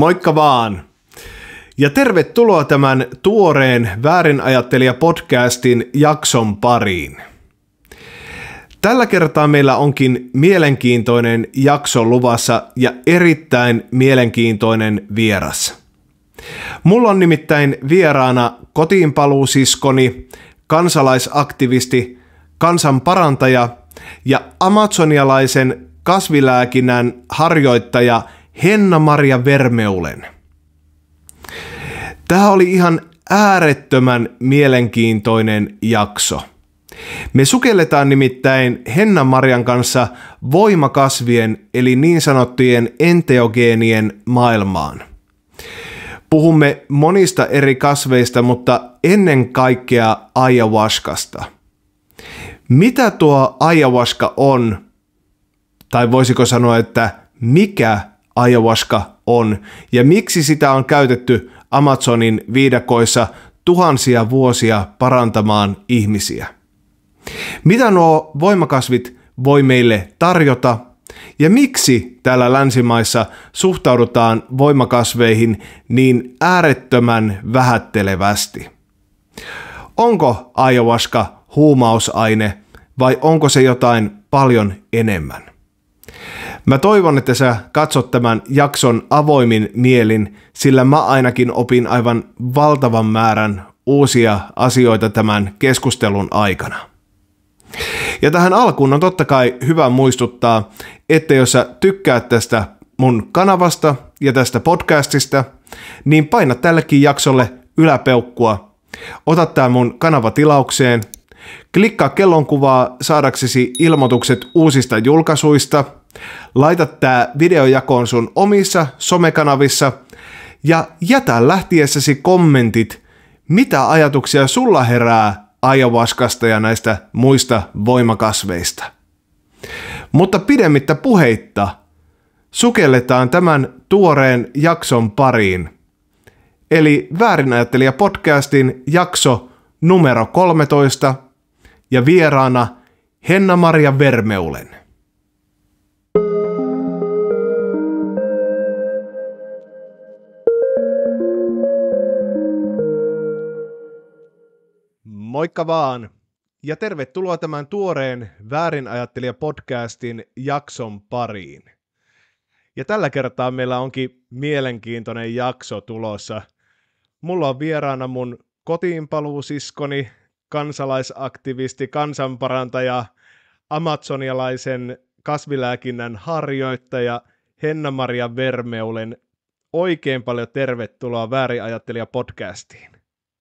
Moikka vaan! Ja tervetuloa tämän tuoreen Väärinajattelija-podcastin jakson pariin. Tällä kertaa meillä onkin mielenkiintoinen jakso luvassa ja erittäin mielenkiintoinen vieras. Mulla on nimittäin vieraana kotiinpaluusiskoni, kansalaisaktivisti, kansanparantaja ja amazonialaisen kasvilääkinnän harjoittaja Henna-Maria Vermeulen. Tämä oli ihan äärettömän mielenkiintoinen jakso. Me sukelletaan nimittäin Henna-Marian kanssa voimakasvien eli niin sanottujen enteogeenien maailmaan. Puhumme monista eri kasveista, mutta ennen kaikkea ayahuascasta. Mitä tuo ayahuasca on? Tai voisiko sanoa, että mikä ayahuasca on ja miksi sitä on käytetty Amazonin viidakoissa tuhansia vuosia parantamaan ihmisiä? Mitä nuo voimakasvit voi meille tarjota ja miksi täällä länsimaissa suhtaudutaan voimakasveihin niin äärettömän vähättelevästi? Onko ayahuasca huumausaine vai onko se jotain paljon enemmän? Mä toivon, että sä katsot tämän jakson avoimin mielin, sillä mä ainakin opin aivan valtavan määrän uusia asioita tämän keskustelun aikana. Ja tähän alkuun on totta kai hyvä muistuttaa, että jos sä tykkäät tästä mun kanavasta ja tästä podcastista, niin paina tällekin jaksolle yläpeukkua. Ota tää mun kanava tilaukseen. Klikkaa kellonkuvaa saadaksesi ilmoitukset uusista julkaisuista. Laita tää video jakoon sun omissa somekanavissa ja jätä lähtiessäsi kommentit, mitä ajatuksia sulla herää ayahuascasta ja näistä muista voimakasveista. Mutta pidemmittä puheitta sukelletaan tämän tuoreen jakson pariin. Eli Väärinajattelija-podcastin jakso numero 13 ja vieraana Henna-Maria Vermeulen. Moikka vaan ja tervetuloa tämän tuoreen Väärinajattelija-podcastin jakson pariin. Ja tällä kertaa meillä onkin mielenkiintoinen jakso tulossa. Mulla on vieraana mun kotiinpaluusiskoni, kansalaisaktivisti, kansanparantaja, amazonialaisen kasvilääkinnän harjoittaja Henna-Maria Vermeulen. Oikein paljon tervetuloa Väärinajattelija-podcastiin.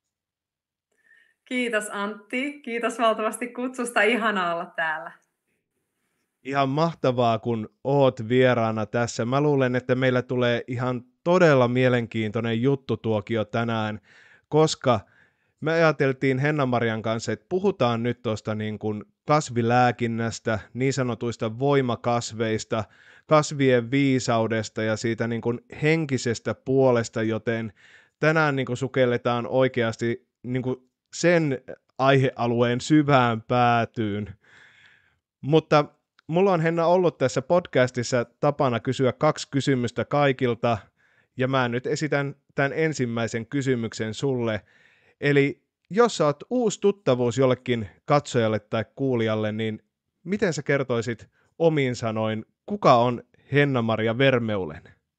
Kiitos Antti, kiitos valtavasti kutsusta, ihanaa olla täällä. Ihan mahtavaa, kun oot vieraana tässä. Mä luulen, että meillä tulee ihan todella mielenkiintoinen juttutuokio tänään, koska me ajateltiin Henna-Marian kanssa, että puhutaan nyt tuosta niin kuin kasvilääkinnästä, niin sanotuista voimakasveista, kasvien viisaudesta ja siitä niin kuin henkisestä puolesta, joten tänään niin kuin sukelletaan oikeasti niin kuin sen aihealueen syvään päätyyn. Mutta mulla on, Henna, ollut tässä podcastissa tapana kysyä 2 kysymystä kaikilta, ja mä nyt esitän tämän ensimmäisen kysymyksen sulle. Eli jos sä oot uusi tuttavuus jollekin katsojalle tai kuulijalle, niin miten sä kertoisit omin sanoin, kuka on Henna-Maria Vermeulen?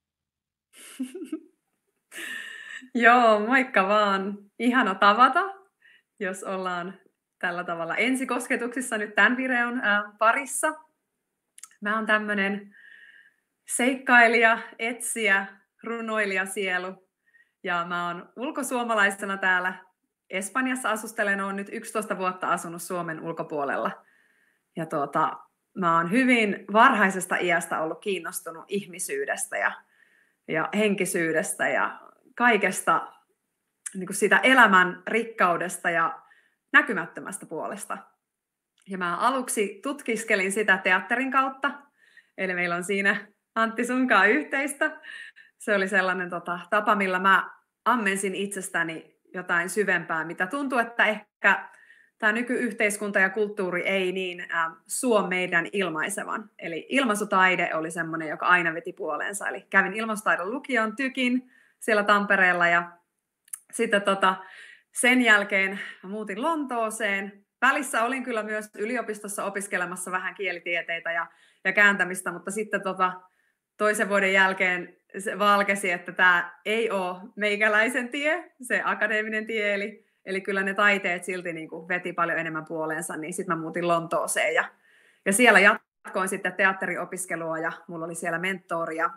Joo, moikka vaan. Ihana tavata, jos ollaan tällä tavalla ensikosketuksissa nyt tämän videon parissa. Mä oon tämmönen seikkailija, etsijä, runoilija sielu. Ja mä oon ulkosuomalaisena täällä Espanjassa asustelen. Oon nyt 11 vuotta asunut Suomen ulkopuolella. Ja mä oon hyvin varhaisesta iästä ollut kiinnostunut ihmisyydestä ja henkisyydestä ja kaikesta niin kuin siitä elämän rikkaudesta ja näkymättömästä puolesta. Ja mä aluksi tutkiskelin sitä teatterin kautta, eli meillä on siinä Antti sunkaan yhteistä. Se oli sellainen tapa, millä mä ammensin itsestäni jotain syvempää, mitä tuntuu, että ehkä tämä nykyyhteiskunta ja kulttuuri ei niin suo meidän ilmaisevan. Eli ilmaisutaide oli semmoinen, joka aina veti puoleensa. Eli kävin ilmaisutaidon lukion Tykin siellä Tampereella ja sitten sen jälkeen muutin Lontooseen. Välissä olin kyllä myös yliopistossa opiskelemassa vähän kielitieteitä ja kääntämistä, mutta sitten toisen vuoden jälkeen se valkesi, että tämä ei ole meikäläisen tie, se akadeeminen tie, eli kyllä ne taiteet silti niin kuin veti paljon enemmän puoleensa, niin sitten mä muutin Lontooseen ja siellä jatkoin sitten teatteriopiskelua ja mulla oli siellä mentori ja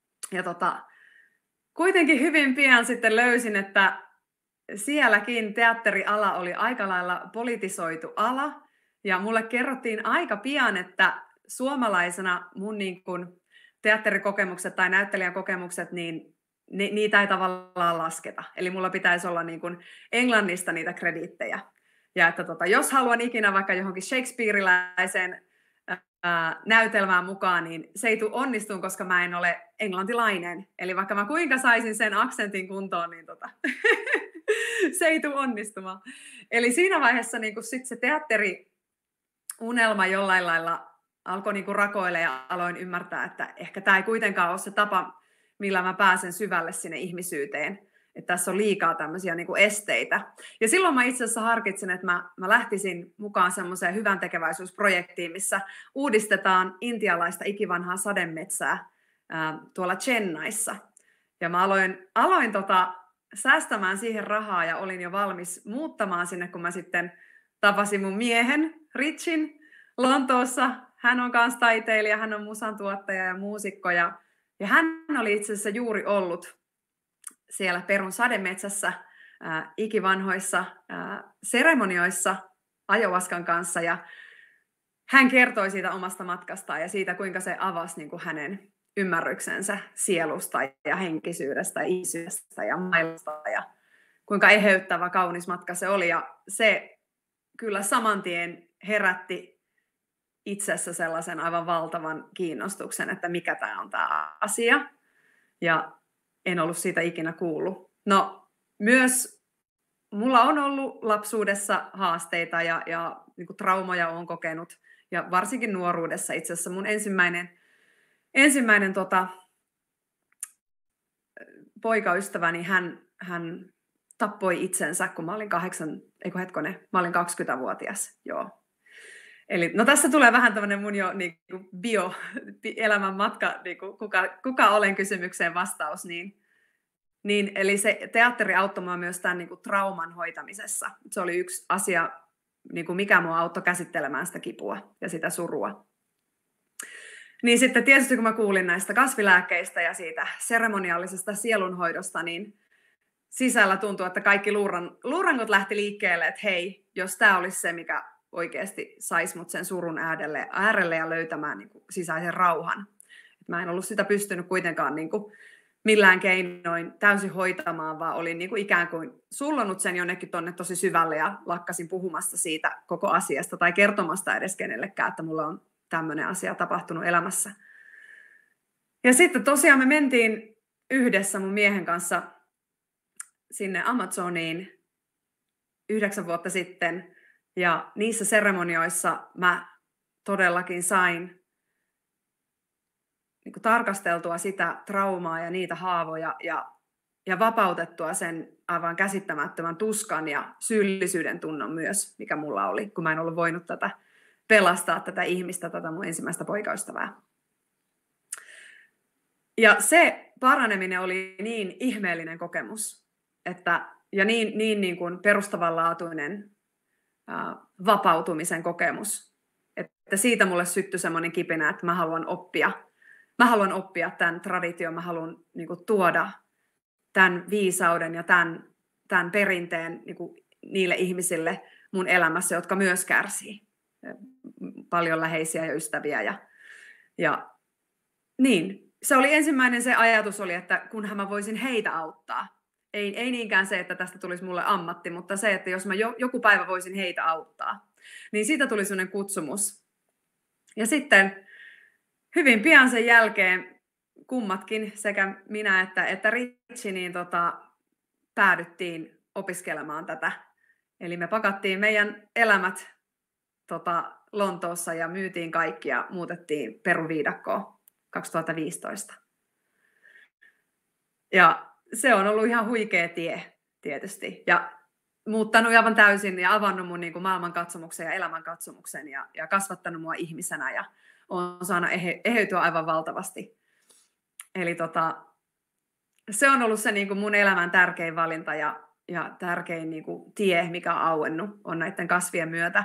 kuitenkin hyvin pian sitten löysin, että sielläkin teatteriala oli aika lailla politisoitu ala ja mulle kerrottiin aika pian, että suomalaisena mun niin kuin teatterikokemukset tai näyttelijän kokemukset, niin niitä ei tavallaan lasketa. Eli mulla pitäisi olla niin kuin englannista niitä krediittejä. Ja että jos haluan ikinä vaikka johonkin shakespeariläiseen näytelmään mukaan, niin se ei tule onnistumaan, koska mä en ole englantilainen. Eli vaikka mä kuinka saisin sen aksentin kuntoon, niin se ei tule onnistumaan. Eli siinä vaiheessa niin sit se teatteriunelma jollain lailla alkoi niin rakoilla ja aloin ymmärtää, että ehkä tämä ei kuitenkaan ole se tapa, millä mä pääsen syvälle sinne ihmisyyteen. Että tässä on liikaa tämmöisiä niin kuin esteitä. Ja silloin mä itse asiassa harkitsin, että mä lähtisin mukaan semmoiseen hyvän tekeväisyysprojektiin, missä uudistetaan intialaista ikivanhaa sademetsää tuolla Chennaissa. Ja mä aloin säästämään siihen rahaa ja olin jo valmis muuttamaan sinne, kun mä sitten tapasin mun miehen Richin Lontoossa. Hän on kanssa taiteilija, hän on musantuottaja ja muusikko ja hän oli itse asiassa juuri ollut siellä Perun sademetsässä ikivanhoissa seremonioissa ajovaskan kanssa ja hän kertoi siitä omasta matkastaan ja siitä, kuinka se avasi niin kuin hänen ymmärryksensä sielusta ja henkisyydestä ja ihmisyydestä ja maailmasta ja kuinka eheyttävä kaunis matka se oli ja se kyllä saman tien herätti itsessä sellaisen aivan valtavan kiinnostuksen, että mikä tämä on tämä asia ja en ollut siitä ikinä kuullut. No myös mulla on ollut lapsuudessa haasteita ja niin kuin traumoja olen kokenut ja varsinkin nuoruudessa itse asiassa mun ensimmäinen poikaystäväni, hän tappoi itsensä, kun mä olin 20-vuotias. Joo. Eli no tässä tulee vähän tämmöinen mun jo niin kuin bioelämän matka, niin kuin kuka olen kysymykseen vastaus, niin eli se teatteri auttoi mua myös tämän niin kuin trauman hoitamisessa. Se oli yksi asia, niin kuin mikä mua auttoi käsittelemään sitä kipua ja sitä surua. Niin sitten tietysti kun mä kuulin näistä kasvilääkkeistä ja siitä seremoniallisesta sielunhoidosta, niin sisällä tuntui, että kaikki luurangot lähti liikkeelle, että hei, jos tämä olisi se, mikä oikeasti saisi mut sen surun äärelle ja löytämään niin kuin sisäisen rauhan. Et mä en ollut sitä pystynyt kuitenkaan niin kuin millään keinoin täysin hoitamaan, vaan olin niin kuin ikään kuin sullonut sen jonnekin tonne tosi syvälle ja lakkasin puhumasta siitä koko asiasta tai kertomasta edes kenellekään, että mulla on tämmöinen asia tapahtunut elämässä. Ja sitten tosiaan me mentiin yhdessä mun miehen kanssa sinne Amazoniin 9 vuotta sitten, ja niissä seremonioissa mä todellakin sain niin kuin tarkasteltua sitä traumaa ja niitä haavoja ja vapautettua sen aivan käsittämättömän tuskan ja syyllisyyden tunnon myös, mikä mulla oli, kun mä en ollut voinut pelastaa tätä ihmistä, tätä mun ensimmäistä poikaystävää. Ja se paraneminen oli niin ihmeellinen kokemus, ja niin kuin perustavanlaatuinen vapautumisen kokemus, että siitä mulle syttyi semmoinen kipinä, että mä haluan oppia tämän tradition, mä haluan niin kuin tuoda tämän viisauden ja tämän perinteen niin kuin niille ihmisille mun elämässä, jotka myös kärsii. Paljon läheisiä ja ystäviä. Ja niin, se oli ensimmäinen se ajatus oli, että kunhan mä voisin heitä auttaa. Ei niinkään se, että tästä tulisi mulle ammatti, mutta se, että jos mä joku päivä voisin heitä auttaa. Niin siitä tuli sellainen kutsumus. Ja sitten hyvin pian sen jälkeen kummatkin, sekä minä että Richi, niin päädyttiin opiskelemaan tätä Eli me pakattiin meidän elämät Lontoossa ja myytiin kaikki ja muutettiin Peruviidakkoon 2015. Ja se on ollut ihan huikea tie tietysti ja muuttanut aivan täysin ja avannut mun niin kuin maailmankatsomuksen ja elämänkatsomuksen ja kasvattanut mua ihmisenä ja on saanut eheytyä aivan valtavasti. Eli se on ollut se niin kuin mun elämän tärkein valinta ja tärkein niin kuin tie, mikä on auennut, on näiden kasvien myötä.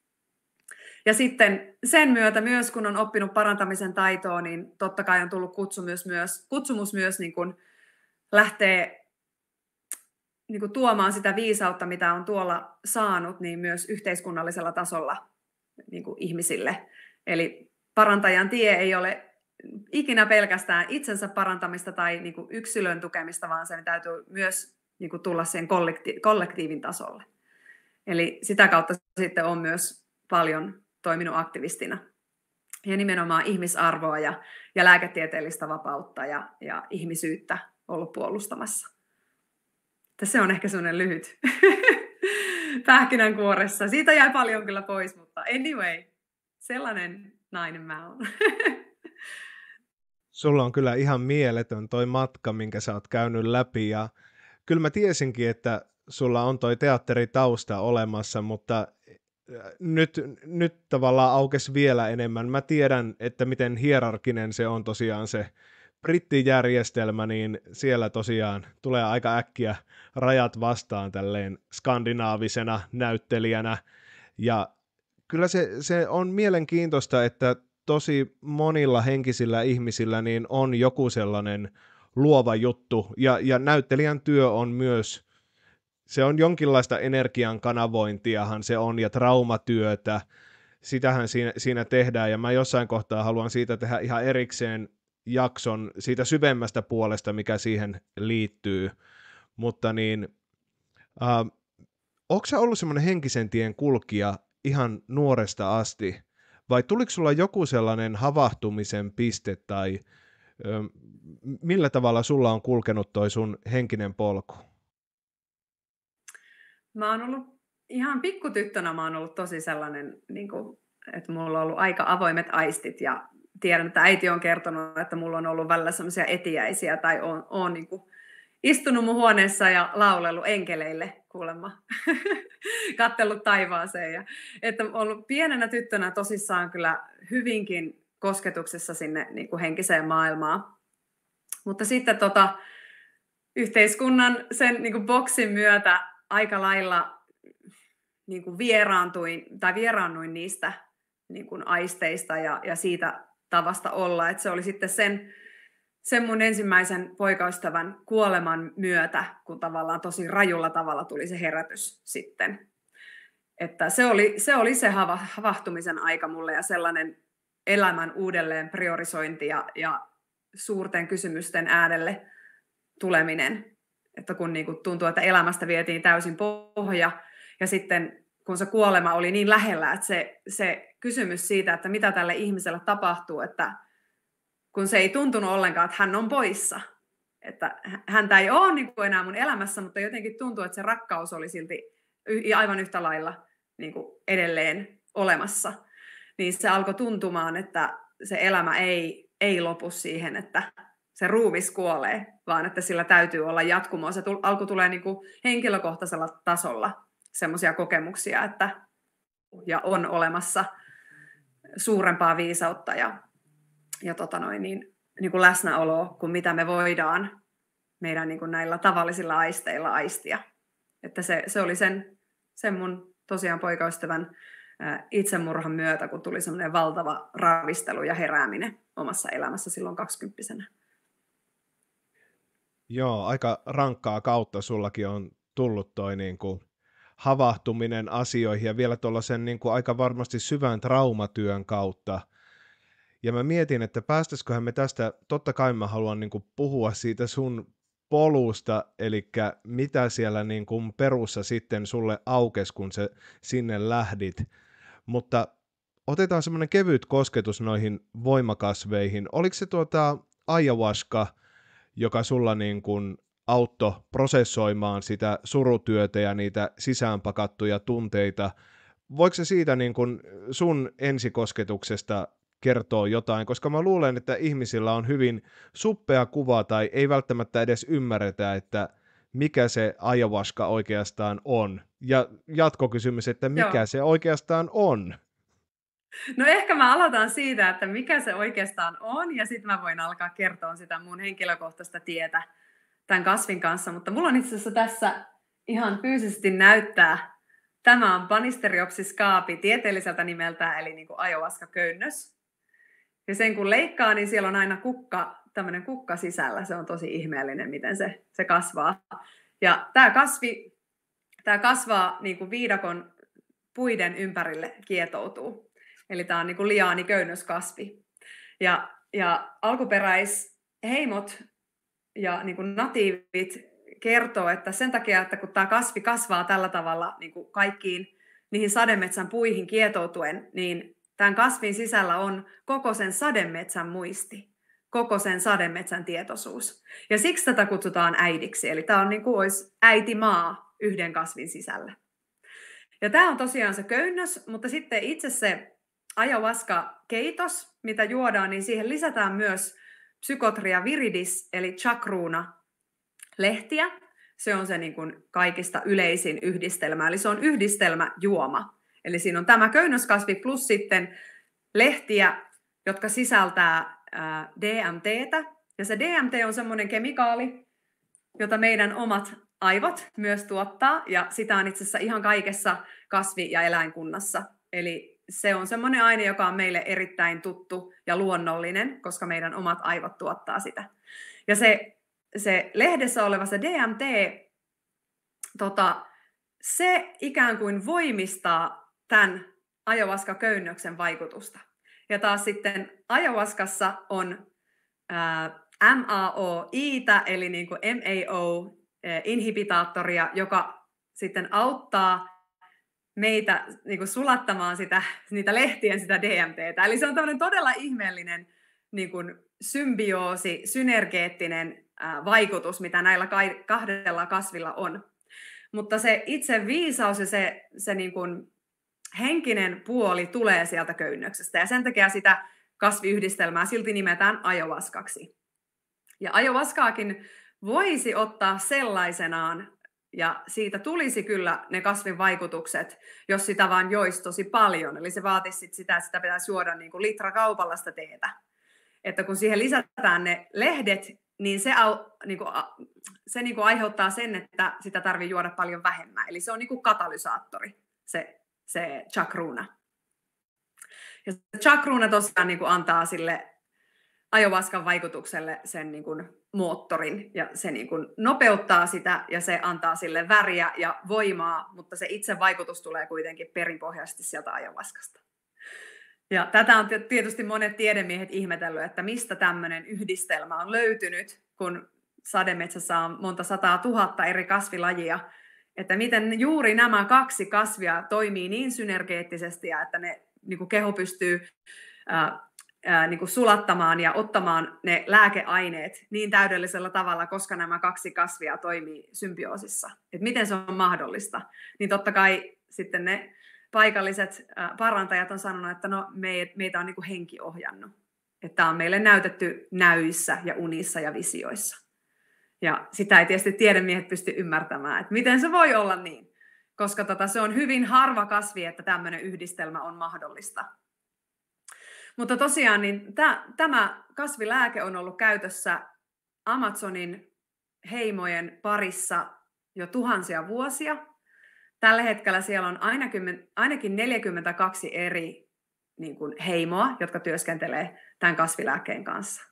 Ja sitten sen myötä myös, kun on oppinut parantamisen taitoa, niin totta kai on tullut kutsumus myös niin kuin lähtee niin kuin tuomaan sitä viisautta, mitä on tuolla saanut, niin myös yhteiskunnallisella tasolla niin kuin ihmisille. Eli parantajan tie ei ole ikinä pelkästään itsensä parantamista tai niin kuin yksilön tukemista, vaan sen täytyy myös niin kuin tulla sen kollektiivin tasolle. Eli sitä kautta sitten on myös paljon toiminut aktivistina. Ja nimenomaan ihmisarvoa ja lääketieteellistä vapautta ja ihmisyyttä ollut puolustamassa. Se on ehkä sellainen lyhyt pähkinänkuoressa. Siitä jäi paljon kyllä pois, mutta anyway, sellainen nainen mä oon. Sulla on kyllä ihan mieletön toi matka, minkä sä oot käynyt läpi, ja kyllä mä tiesinkin, että sulla on toi teatteritausta olemassa, mutta nyt tavallaan aukesi vielä enemmän. Mä tiedän, että miten hierarkinen se on tosiaan se brittijärjestelmä, niin siellä tosiaan tulee aika äkkiä rajat vastaan tälleen skandinaavisena näyttelijänä, ja kyllä se on mielenkiintoista, että tosi monilla henkisillä ihmisillä niin on joku sellainen luova juttu, ja näyttelijän työ on myös, se on jonkinlaista energian kanavointiahan se on, ja traumatyötä, sitähän siinä tehdään, ja mä jossain kohtaa haluan siitä tehdä ihan erikseen jakson siitä syvemmästä puolesta, mikä siihen liittyy, mutta niin, onko sä ollut semmoinen henkisen tien kulkija ihan nuoresta asti, vai tuliko sulla joku sellainen havahtumisen piste, tai millä tavalla sulla on kulkenut toi sun henkinen polku? Mä oon ollut ihan pikkutyttönä, mä oon ollut tosi sellainen, niin kuin, että mulla on ollut aika avoimet aistit ja tiedän, että äiti on kertonut, että mulla on ollut välillä sellaisia etiäisiä tai on niin kuin istunut mun huoneessa ja laulellut enkeleille kuulemma, kattellut taivaaseen. Ja, että on ollut pienenä tyttönä tosissaan kyllä hyvinkin kosketuksessa sinne niin kuin henkiseen maailmaan. Mutta sitten yhteiskunnan sen niin kuin boksin myötä aika lailla niin kuin vieraannuin niistä niin kuin aisteista ja siitä tavasta olla. Että se oli sitten sen mun ensimmäisen poikaystävän kuoleman myötä, kun tavallaan tosi rajulla tavalla tuli se herätys sitten. Että se oli se havahtumisen aika mulle ja sellainen elämän uudelleen priorisointi ja suurten kysymysten äärelle tuleminen. Että kun niin kuin tuntuu, että elämästä vietiin täysin pohja ja sitten kun se kuolema oli niin lähellä, että se kysymys siitä, että mitä tälle ihmiselle tapahtuu, että kun se ei tuntunut ollenkaan, että hän on poissa. Että häntä ei ole niin kuin enää mun elämässä, mutta jotenkin tuntuu, että se rakkaus oli silti aivan yhtä lailla niin kuin edelleen olemassa. Niin se alkoi tuntumaan, että se elämä ei lopu siihen, että se ruumis kuolee, vaan että sillä täytyy olla jatkumoa. Se alkoi tulee niin kuin henkilökohtaisella tasolla semmoisia kokemuksia, että ja on olemassa suurempaa viisautta ja niin kuin läsnäoloa kuin mitä me voidaan meidän niin kuin näillä tavallisilla aisteilla aistia. Että se oli sen mun tosiaan poikaystävän itsemurhan myötä, kun tuli semmoinen valtava ravistelu ja herääminen omassa elämässä silloin 20-vuotiaana. Joo, aika rankkaa kautta sullakin on tullut toi niin kuin havahtuminen asioihin ja vielä tuollaisen niin kuin aika varmasti syvän traumatyön kautta. Ja mä mietin, että päästäisiköhän me tästä, totta kai mä haluan niin kuin puhua siitä sun polusta, eli mitä siellä niin kuin perussa sitten sulle aukesi, kun se sinne lähdit. Mutta otetaan semmoinen kevyt kosketus noihin voimakasveihin. Oliko se ayahuasca, joka sulla niin kuin auttoi prosessoimaan sitä surutyötä ja niitä sisäänpakattuja tunteita. Voiko se siitä niin kuin sun ensikosketuksesta kertoo jotain, koska mä luulen, että ihmisillä on hyvin suppea kuva tai ei välttämättä edes ymmärretä, että mikä se ayahuasca oikeastaan on. Ja jatkokysymys, että mikä Joo. se oikeastaan on? No ehkä mä aloitan siitä, että mikä se oikeastaan on, ja sitten mä voin alkaa kertoa sitä mun henkilökohtaista tietä tämän kasvin kanssa. Mutta mulla on itse asiassa tässä ihan fyysisesti näyttää, tämä on Banisteriopsis caapi tieteelliseltä nimeltä, eli niin kuin ayahuasca-köynnös. Ja sen kun leikkaa, niin siellä on aina tämmöinen kukka sisällä. Se on tosi ihmeellinen, miten se kasvaa. Ja tämä kasvaa niin kuin viidakon puiden ympärille kietoutuu. Eli tämä on niin kuin liaaniköynnöskasvi. Ja alkuperäisheimot ja niin kuin natiivit kertoo, että sen takia, että kun tämä kasvi kasvaa tällä tavalla niin kuin kaikkiin niihin sademetsän puihin kietoutuen, niin tämän kasvin sisällä on koko sen sademetsän muisti, koko sen sademetsän tietoisuus. Ja siksi tätä kutsutaan äidiksi. Eli tämä on niin kuin olisi äitimaa yhden kasvin sisällä. Ja tämä on tosiaan se köynnös, mutta sitten itse se ayahuasca-keitos, mitä juodaan, niin siihen lisätään myös Psychotria viridis, eli chakruuna-lehtiä. Se on se niin kuin kaikista yleisin yhdistelmä, eli se on yhdistelmäjuoma. Eli siinä on tämä köynnöskasvi plus sitten lehtiä, jotka sisältää DMTtä. Ja se DMT on semmoinen kemikaali, jota meidän omat aivot myös tuottaa, ja sitä on itse asiassa ihan kaikessa kasvi- ja eläinkunnassa. Eli se on semmoinen aine, joka on meille erittäin tuttu ja luonnollinen, koska meidän omat aivot tuottaa sitä. Ja se lehdessä oleva se DMT, se ikään kuin voimistaa tämän ayahuasca-köynnöksen vaikutusta. Ja taas sitten ayahuascassa on MAO-itä, eli niin kuin MAO-inhibitaattoria, joka sitten auttaa meitä niin kuin sulattamaan niitä lehtien sitä DMTtä. Eli se on tämmöinen todella ihmeellinen niin kuin symbioosi, synergeettinen vaikutus, mitä näillä kahdella kasvilla on. Mutta se itse viisaus ja se niin kuin henkinen puoli tulee sieltä köynnöksestä. Ja sen takia sitä kasviyhdistelmää silti nimetään ayahuascaksi. Ja ayahuascaakin voisi ottaa sellaisenaan, ja siitä tulisi kyllä ne kasvin vaikutukset, jos sitä vaan joisi tosi paljon. Eli se vaatisi sitä, että sitä pitäisi juoda niin kuin litrakaupalla sitä teetä. Että kun siihen lisätään ne lehdet, niin se niin kuin aiheuttaa sen, että sitä tarvitsee juoda paljon vähemmän. Eli se on niin kuin katalysaattori, se chakruuna. Ja se chakruuna tosiaan niin kuin antaa sille ayahuascan vaikutukselle sen niin kuin moottorin, ja se niin kuin nopeuttaa sitä, ja se antaa sille väriä ja voimaa, mutta se itse vaikutus tulee kuitenkin perinpohjaisesti sieltä ayahuascasta. Ja tätä on tietysti monet tiedemiehet ihmetellyt, että mistä tämmöinen yhdistelmä on löytynyt, kun sademetsässä on monta 100 000 eri kasvilajia, että miten juuri nämä kaksi kasvia toimii niin synergeettisesti, ja että ne niin kuin keho pystyy niin kuin sulattamaan ja ottamaan ne lääkeaineet niin täydellisellä tavalla, koska nämä kaksi kasvia toimii symbioosissa. Että miten se on mahdollista? Niin totta kai sitten ne paikalliset parantajat on sanonut, että no, meitä on niin kuin henki ohjannut. Että tämä on meille näytetty näyissä ja unissa ja visioissa. Ja sitä ei tietysti tiedemiehet pysty ymmärtämään, että miten se voi olla niin. Koska se on hyvin harva kasvi, että tämmöinen yhdistelmä on mahdollista. Mutta tosiaan niin tämä kasvilääke on ollut käytössä Amazonin heimojen parissa jo tuhansia vuosia. Tällä hetkellä siellä on ainakin 42 eri niin kuin heimoa, jotka työskentelee tämän kasvilääkkeen kanssa.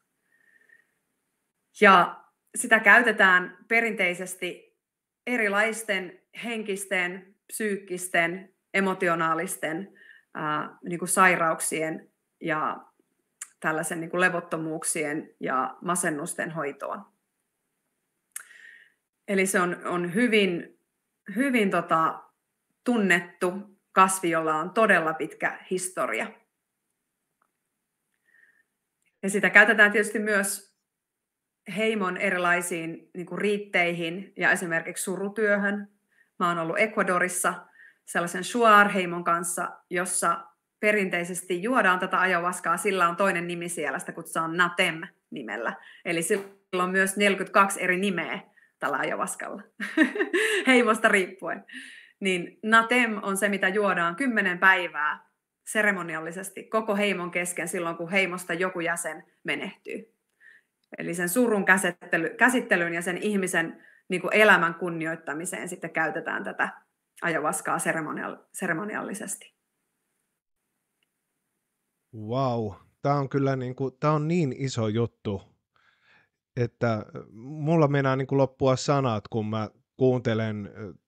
Ja sitä käytetään perinteisesti erilaisten henkisten, psyykkisten, emotionaalisten niin kuin sairauksien ja tällaisen niin kuin levottomuuksien ja masennusten hoitoon. Eli se on hyvin tunnettu kasvi, jolla on todella pitkä historia. Ja sitä käytetään tietysti myös heimon erilaisiin niin kuin riitteihin ja esimerkiksi surutyöhön. Mä oon ollut Ecuadorissa sellaisen Shuar-heimon kanssa, jossa perinteisesti juodaan tätä ayahuascaa. Sillä on toinen nimi siellä, sitä kutsutaan Natem-nimellä. Eli sillä on myös 42 eri nimeä tällä ayahuascalla, heimosta riippuen. Niin Natem on se, mitä juodaan 10 päivää seremoniallisesti koko heimon kesken silloin, kun heimosta joku jäsen menehtyy. Eli sen surun käsittelyyn ja sen ihmisen niin kuin elämän kunnioittamiseen sitten käytetään tätä ayahuascaa seremoniallisesti. Wow, tämä on kyllä tää on niin iso juttu, että mulla meinaa loppua sanat, kun mä kuuntelen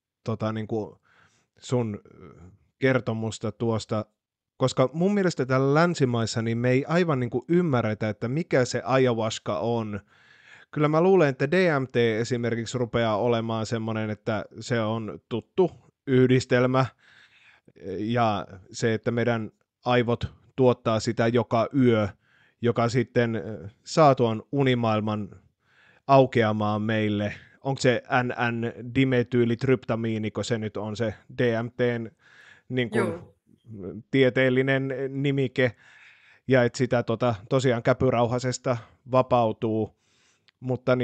sun kertomusta tuosta, koska mun mielestä täällä länsimaissa niin me ei aivan ymmärretä, että mikä se ayahuasca on. Kyllä mä luulen, että DMT esimerkiksi rupeaa olemaan semmoinen, että se on tuttu yhdistelmä ja se, että meidän aivot tuottaa sitä joka yö, joka sitten saa tuon unimaailman aukeamaan meille. Onko se NN-dimetyyylitryptamiini, kun se nyt on se DMTn tieteellinen nimike, ja että sitä tosiaan käpyrauhasesta vapautuu. Mutta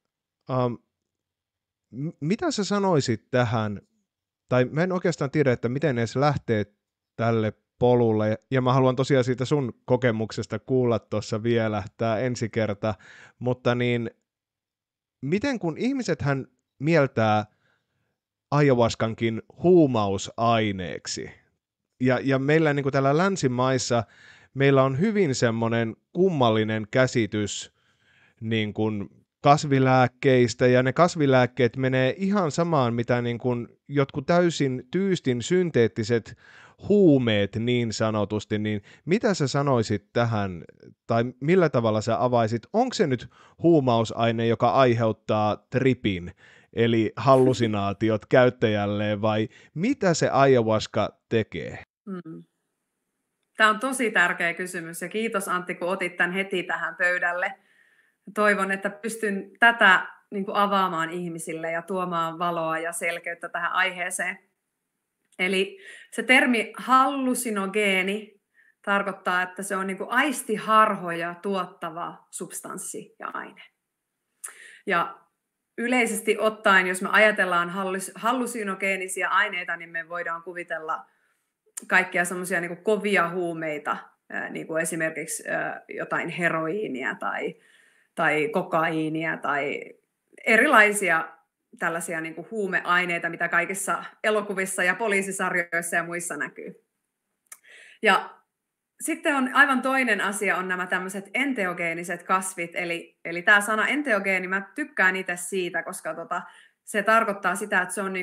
mitä sä sanoisit tähän, tai mä en oikeastaan tiedä, että miten edes lähtee tälle polulle, ja mä haluan tosiaan siitä sun kokemuksesta kuulla tuossa vielä tämä ensi kerta, mutta miten kun ihmisethän mieltää ayahuascankin huumausaineeksi, ja meillä täällä länsimaissa meillä on hyvin semmoinen kummallinen käsitys kasvilääkkeistä, ja ne kasvilääkkeet menee ihan samaan, mitä jotkut täysin tyystin synteettiset huumeet niin sanotusti, niin mitä sä sanoisit tähän, tai millä tavalla sä avaisit, onko se nyt huumausaine, joka aiheuttaa tripin, eli hallusinaatiot käyttäjälleen, vai mitä se ayahuasca tekee? Tämä on tosi tärkeä kysymys, ja kiitos Antti, kun otit tämän heti tähän pöydälle. Toivon, että pystyn tätä avaamaan ihmisille ja tuomaan valoa ja selkeyttä tähän aiheeseen. Eli se termi hallusinogeeni tarkoittaa, että se on aistiharhoja tuottava substanssi ja aine. Ja yleisesti ottaen, jos me ajatellaan hallusinogeenisia aineita, niin me voidaan kuvitella kaikkia semmoisia kovia huumeita, niin kuin esimerkiksi jotain heroiinia tai kokaiinia tai erilaisia tällaisia huumeaineita, mitä kaikissa elokuvissa ja poliisisarjoissa ja muissa näkyy. Ja sitten on aivan toinen asia, on nämä tämmöiset enteogeeniset kasvit, eli tämä sana enteogeeni, mä tykkään itse siitä, koska se tarkoittaa sitä, että se on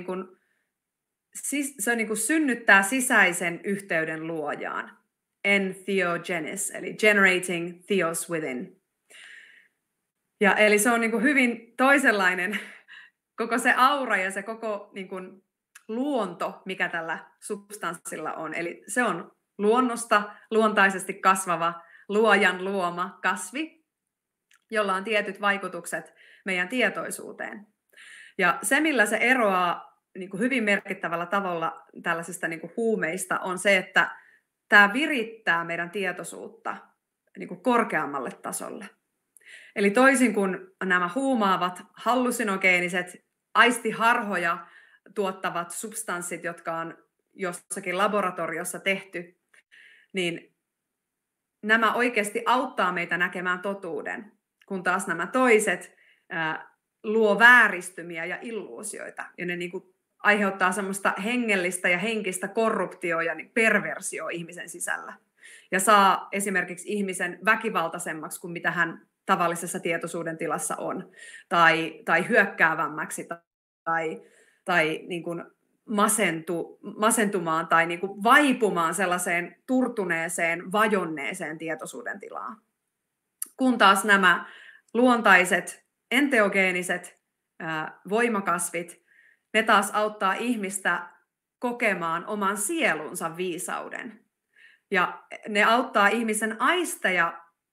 synnyttää sisäisen yhteyden luojaan. Entheogenes, eli generating theos within. Ja eli se on hyvin toisenlainen koko se aura ja se koko luonto, mikä tällä substanssilla on. Eli se on luonnosta luontaisesti kasvava, luojan luoma kasvi, jolla on tietyt vaikutukset meidän tietoisuuteen. Ja se, millä se eroaa hyvin merkittävällä tavalla tällaisista huumeista, on se, että tämä virittää meidän tietoisuutta korkeammalle tasolle. Eli toisin kuin nämä huumaavat, hallusinogeeniset, aistiharhoja tuottavat substanssit, jotka on jossakin laboratoriossa tehty, niin nämä oikeasti auttaa meitä näkemään totuuden, kun taas nämä toiset luo vääristymiä ja illuusioita, ja ne aiheuttaa semmoista hengellistä ja henkistä korruptioa ja perversiota ihmisen sisällä, ja saa esimerkiksi ihmisen väkivaltaisemmaksi kuin mitä hän tavallisessa tietoisuuden tilassa on, tai hyökkäävämmäksi, tai masentumaan, tai vaipumaan sellaiseen turtuneeseen, vajonneeseen tietoisuuden tilaan. Kun taas nämä luontaiset, enteogeeniset voimakasvit, ne taas auttaa ihmistä kokemaan oman sielunsa viisauden. Ja ne auttaa ihmisen aisteja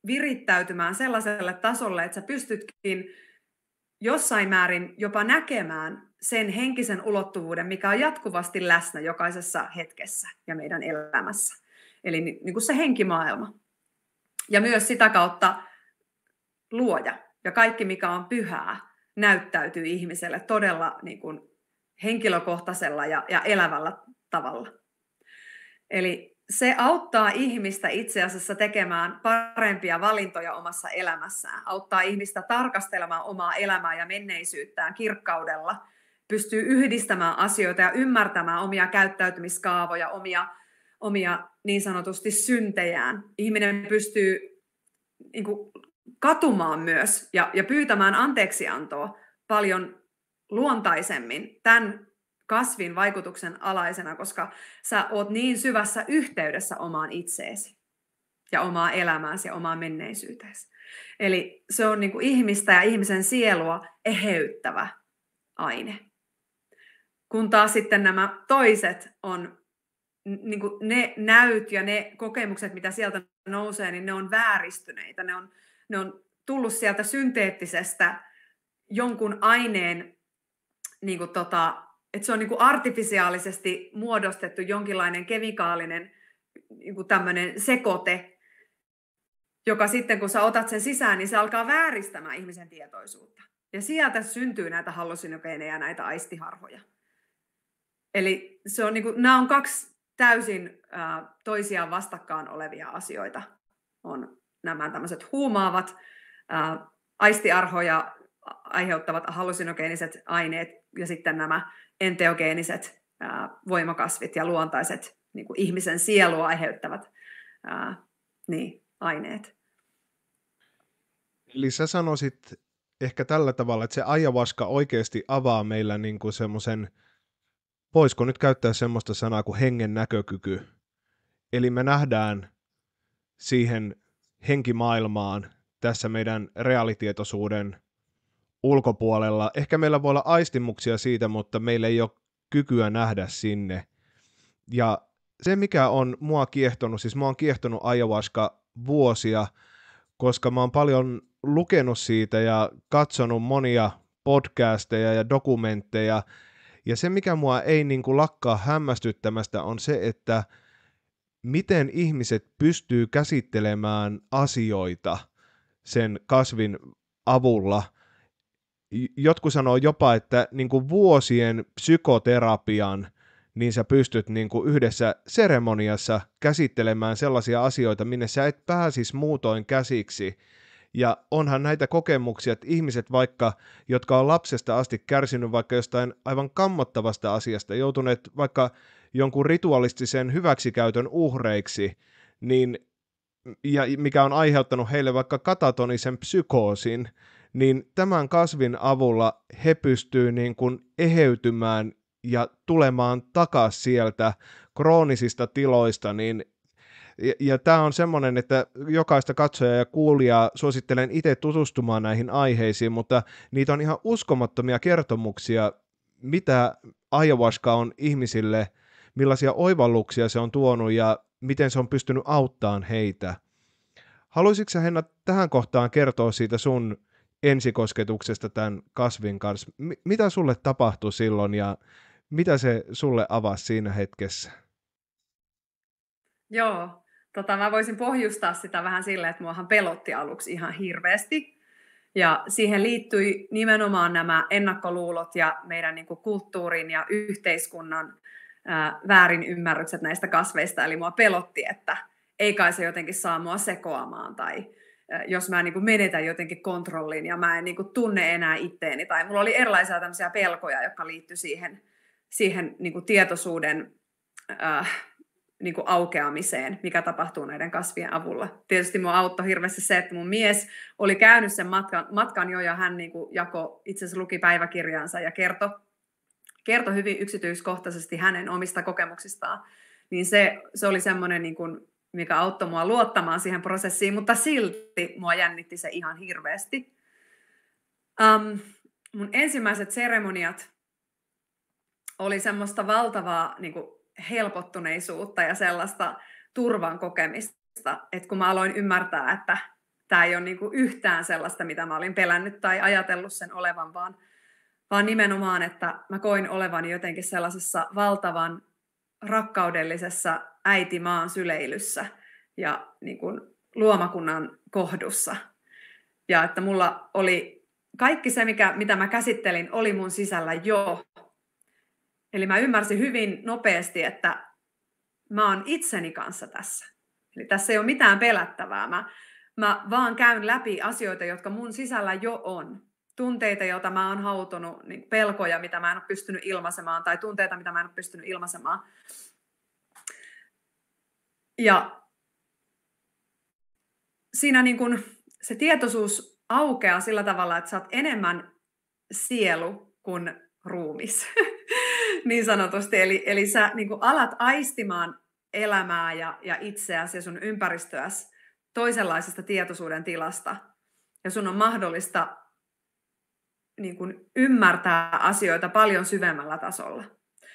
virittäytymään sellaiselle tasolle, että sä pystytkin jossain määrin jopa näkemään sen henkisen ulottuvuuden, mikä on jatkuvasti läsnä jokaisessa hetkessä ja meidän elämässä. Eli niin kuin se henkimaailma. Ja myös sitä kautta luoja ja kaikki, mikä on pyhää, näyttäytyy ihmiselle todella niin kuin henkilökohtaisella ja elävällä tavalla. Eli se auttaa ihmistä itse asiassa tekemään parempia valintoja omassa elämässään, auttaa ihmistä tarkastelemaan omaa elämää ja menneisyyttään kirkkaudella, pystyy yhdistämään asioita ja ymmärtämään omia käyttäytymiskaavoja, omia niin sanotusti syntejään. Ihminen pystyy niin kuin katumaan myös ja pyytämään anteeksiantoa paljon luontaisemmin tämän kasvin vaikutuksen alaisena, koska sä oot niin syvässä yhteydessä omaan itseesi ja omaa elämääsi ja omaan menneisyyteesi. Eli se on niin kuin ihmistä ja ihmisen sielua eheyttävä aine. Kun taas sitten nämä toiset on niin kuin ne näyt ja ne kokemukset, mitä sieltä nousee, niin ne on vääristyneitä. Ne on tullut sieltä synteettisestä jonkun aineen, niin kuin että se on niin kuin artifisiaalisesti muodostettu jonkinlainen kemikaalinen niin kuin tämmöinen sekoite, joka sitten kun sä otat sen sisään, niin se alkaa vääristämään ihmisen tietoisuutta. Ja sieltä syntyy näitä hallusinogeeneja, näitä aistiharhoja. Eli se on niin kuin, nämä on kaksi täysin toisiaan vastakkaan olevia asioita. On nämä tämmöiset huumaavat aistiarhoja aiheuttavat hallusinogeeniset aineet ja sitten nämä enteogeeniset voimakasvit ja luontaiset niin kuin ihmisen sielua aiheuttavat aineet. Eli sä sanoisit ehkä tällä tavalla, että se ayahuasca oikeasti avaa meillä niin kuin semmoisen, voisiko nyt käyttää semmoista sanaa kuin hengen näkökyky. Eli me nähdään siihen henkimaailmaan tässä meidän reaalitietoisuuden ulkopuolella. Ehkä meillä voi olla aistimuksia siitä, mutta meillä ei ole kykyä nähdä sinne. Ja se, mikä on mua kiehtonut, siis mua on kiehtonut ayahuasca vuosia, koska mä oon paljon lukenut siitä ja katsonut monia podcasteja ja dokumentteja. Ja se, mikä mua ei niin kuin lakkaa hämmästyttämästä, on se, että miten ihmiset pystyy käsittelemään asioita sen kasvin avulla. Jotkut sanoo jopa, että niin kuin vuosien psykoterapian, niin sä pystyt niin kuin yhdessä seremoniassa käsittelemään sellaisia asioita, minne sä et pääsisi muutoin käsiksi. Ja onhan näitä kokemuksia, että ihmiset vaikka, jotka on lapsesta asti kärsinyt vaikka jostain aivan kammottavasta asiasta, joutuneet vaikka jonkun ritualistisen hyväksikäytön uhreiksi, niin, ja mikä on aiheuttanut heille vaikka katatonisen psykoosin, niin tämän kasvin avulla he pystyvät niin kuin eheytymään ja tulemaan takaisin sieltä kroonisista tiloista, niin ja tämä on semmoinen, että jokaista katsojaa ja kuulijaa suosittelen itse tutustumaan näihin aiheisiin, mutta niitä on ihan uskomattomia kertomuksia, mitä ayahuasca on ihmisille, millaisia oivalluksia se on tuonut ja miten se on pystynyt auttamaan heitä. Haluaisitko sä, Henna, tähän kohtaan kertoa siitä sun ensikosketuksesta tämän kasvin kanssa? Mitä sulle tapahtui silloin ja mitä se sulle avasi siinä hetkessä? Joo, mä voisin pohjustaa sitä vähän silleen, että muahan pelotti aluksi ihan hirveästi. Ja siihen liittyi nimenomaan nämä ennakkoluulot ja meidän niin kuin kulttuurin ja yhteiskunnan väärinymmärrykset näistä kasveista. Eli mua pelotti, että ei kai se jotenkin saa mua sekoamaan tai jos mä niin kuin menetän jotenkin kontrollin ja mä en niin kuin tunne enää itteeni. Tai mulla oli erilaisia tämmöisiä pelkoja, jotka liittyi siihen niin kuin tietoisuuden niin kuin aukeamiseen, mikä tapahtuu näiden kasvien avulla. Tietysti mua auttoi hirveästi se, että mun mies oli käynyt sen matkan jo ja hän niin kuin itse asiassa luki päiväkirjaansa ja kertoi hyvin yksityiskohtaisesti hänen omista kokemuksistaan. Niin se oli semmoinen, niin kuin, mikä auttoi mua luottamaan siihen prosessiin, mutta silti mua jännitti se ihan hirveästi. Mun ensimmäiset seremoniat oli semmoista valtavaa niin kuin helpottuneisuutta ja sellaista turvan kokemista, että kun mä aloin ymmärtää, että tämä ei ole niin kuin yhtään sellaista, mitä mä olin pelännyt tai ajatellut sen olevan, vaan nimenomaan, että mä koin olevani jotenkin sellaisessa valtavan rakkaudellisessa äitimaan syleilyssä ja niin kuin luomakunnan kohdussa. Ja että mulla oli kaikki se, mitä mä käsittelin, oli mun sisällä jo. Eli mä ymmärsin hyvin nopeasti, että mä oon itseni kanssa tässä. Eli tässä ei ole mitään pelättävää. Mä vaan käyn läpi asioita, jotka mun sisällä jo on. Tunteita, joita mä oon hautunut, niin pelkoja, mitä mä en ole pystynyt ilmaisemaan, tai tunteita, mitä mä en ole pystynyt ilmaisemaan. Ja siinä niin kun se tietoisuus aukeaa sillä tavalla, että sä oot enemmän sielu kuin ruumis, niin sanotusti. Eli sä niin kun alat aistimaan elämää ja itseäsi ja sun ympäristöäsi toisenlaisesta tietoisuuden tilasta. Ja sun on mahdollista niin kun ymmärtää asioita paljon syvemmällä tasolla.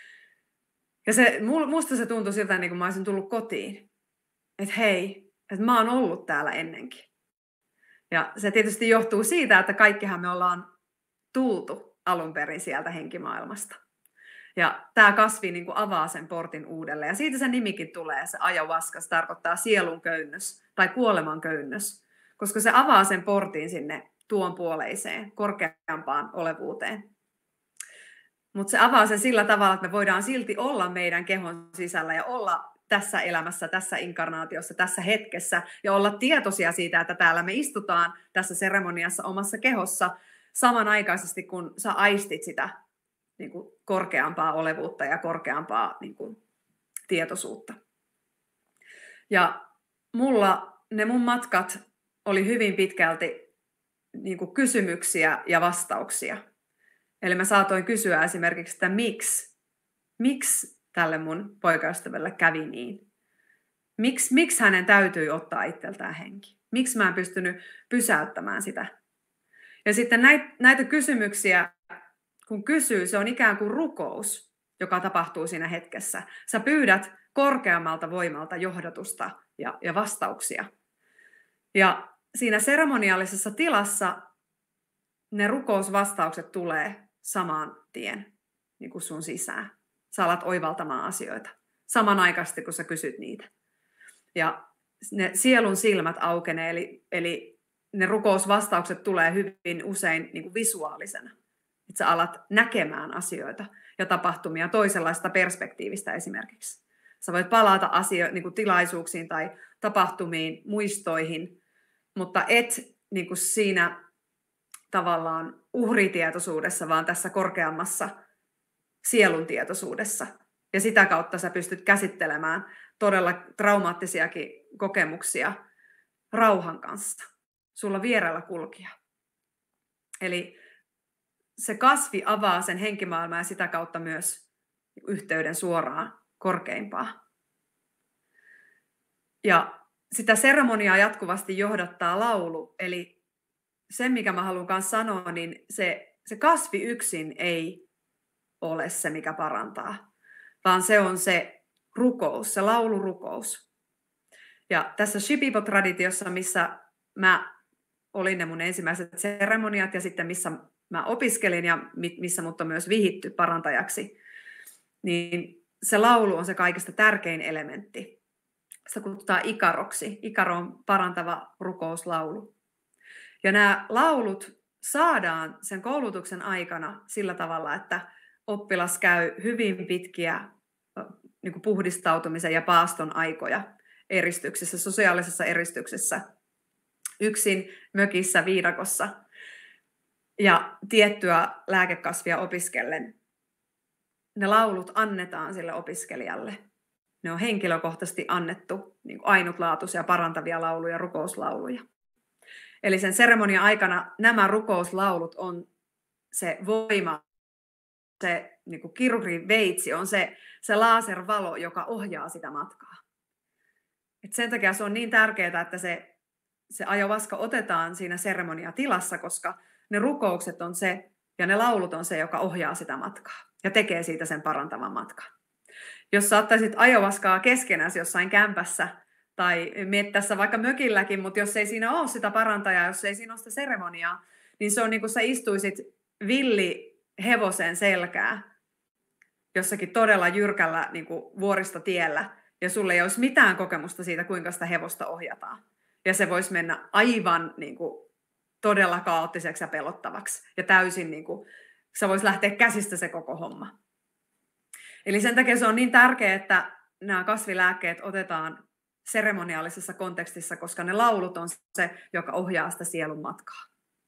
Ja musta se tuntui siltä, niin kuin mä olisin tullut kotiin. Että hei, että mä oon ollut täällä ennenkin. Ja se tietysti johtuu siitä, että kaikkihan me ollaan tultu alun perin sieltä henkimaailmasta. Ja tämä kasvi niin kuin avaa sen portin uudelleen. Ja siitä se nimikin tulee, se ayahuasca, se tarkoittaa sielun köynnös tai kuoleman köynnös. Koska se avaa sen portin sinne tuon puoleiseen, korkeampaan olevuuteen. Mutta se avaa sen sillä tavalla, että me voidaan silti olla meidän kehon sisällä ja olla tässä elämässä, tässä inkarnaatiossa, tässä hetkessä ja olla tietoisia siitä, että täällä me istutaan tässä seremoniassa omassa kehossa samanaikaisesti, kun sä aistit sitä niin kuin korkeampaa olevuutta ja korkeampaa niin kuin tietoisuutta. Ja ne mun matkat oli hyvin pitkälti niin kuin kysymyksiä ja vastauksia. Eli mä saatoin kysyä esimerkiksi, että miksi tälle mun poikaystävälle kävi niin? Miksi hänen täytyi ottaa itseltään henki? Miksi mä en pystynyt pysäyttämään sitä? Ja sitten näitä kysymyksiä, kun kysyy, se on ikään kuin rukous, joka tapahtuu siinä hetkessä. Sä pyydät korkeammalta voimalta johdatusta ja vastauksia. Ja siinä seremoniallisessa tilassa ne rukousvastaukset tulee samaan tien niin kuin sun sisään. Sä alat oivaltamaan asioita samanaikaisesti, kun sä kysyt niitä. Ja ne sielun silmät aukenee, eli ne rukousvastaukset tulee hyvin usein niin kuin visuaalisena. Että sä alat näkemään asioita ja tapahtumia toisenlaista perspektiivistä esimerkiksi. Sä voit palata niin kuin tilaisuuksiin tai tapahtumiin, muistoihin, mutta et niin kuin siinä tavallaan uhritietoisuudessa, vaan tässä korkeammassa sielun tietoisuudessa. Ja sitä kautta sä pystyt käsittelemään todella traumaattisiakin kokemuksia rauhan kanssa. Sulla vierellä kulkija. Eli se kasvi avaa sen henkimaailmaa ja sitä kautta myös yhteyden suoraan korkeimpaa. Ja sitä seremoniaa jatkuvasti johdattaa laulu. Eli se, mikä mä haluan kanssa sanoa, niin se kasvi yksin ei ole se, mikä parantaa, vaan se on se rukous, se laulurukous. Ja tässä Shipibo-traditiossa, missä mä olin ne mun ensimmäiset seremoniat ja sitten missä mä opiskelin ja missä mut on myös vihitty parantajaksi, niin se laulu on se kaikista tärkein elementti. Sitä kutsutaan ikaroksi. Ikaro on parantava rukouslaulu. Ja nämä laulut saadaan sen koulutuksen aikana sillä tavalla, että oppilas käy hyvin pitkiä niin kuin puhdistautumisen ja paaston aikoja eristyksessä, sosiaalisessa eristyksessä, yksin mökissä, viidakossa ja tiettyä lääkekasvia opiskellen. Ne laulut annetaan sille opiskelijalle. Ne on henkilökohtaisesti annettu niin kuin ainutlaatuisia parantavia lauluja, rukouslauluja. Eli sen seremonian aikana nämä rukouslaulut on se voima, se niin kuin kirurgin veitsi, on se laservalo, joka ohjaa sitä matkaa. Et sen takia se on niin tärkeää, että se ayahuasca otetaan siinä seremoniatilassa, koska ne rukoukset on se ja ne laulut on se, joka ohjaa sitä matkaa ja tekee siitä sen parantavan matkan. Jos sä ottaisit ayahuascaa keskenäsi jossain kämpässä tai meet tässä vaikka mökilläkin, mutta jos ei siinä ole sitä parantajaa, jos ei siinä ole sitä seremoniaa, niin se on niin kuin sä istuisit villihevosen selkää jossakin todella jyrkällä niin kuin vuoristotiellä, ja sulle ei olisi mitään kokemusta siitä, kuinka sitä hevosta ohjataan. Ja se voisi mennä aivan niin kuin, todella kaoottiseksi ja pelottavaksi. Ja täysin, niin kuin, se voisi lähteä käsistä se koko homma. Eli sen takia se on niin tärkeää, että nämä kasvilääkkeet otetaan seremoniaalisessa kontekstissa, koska ne laulut on se, joka ohjaa sitä sielun matkaa.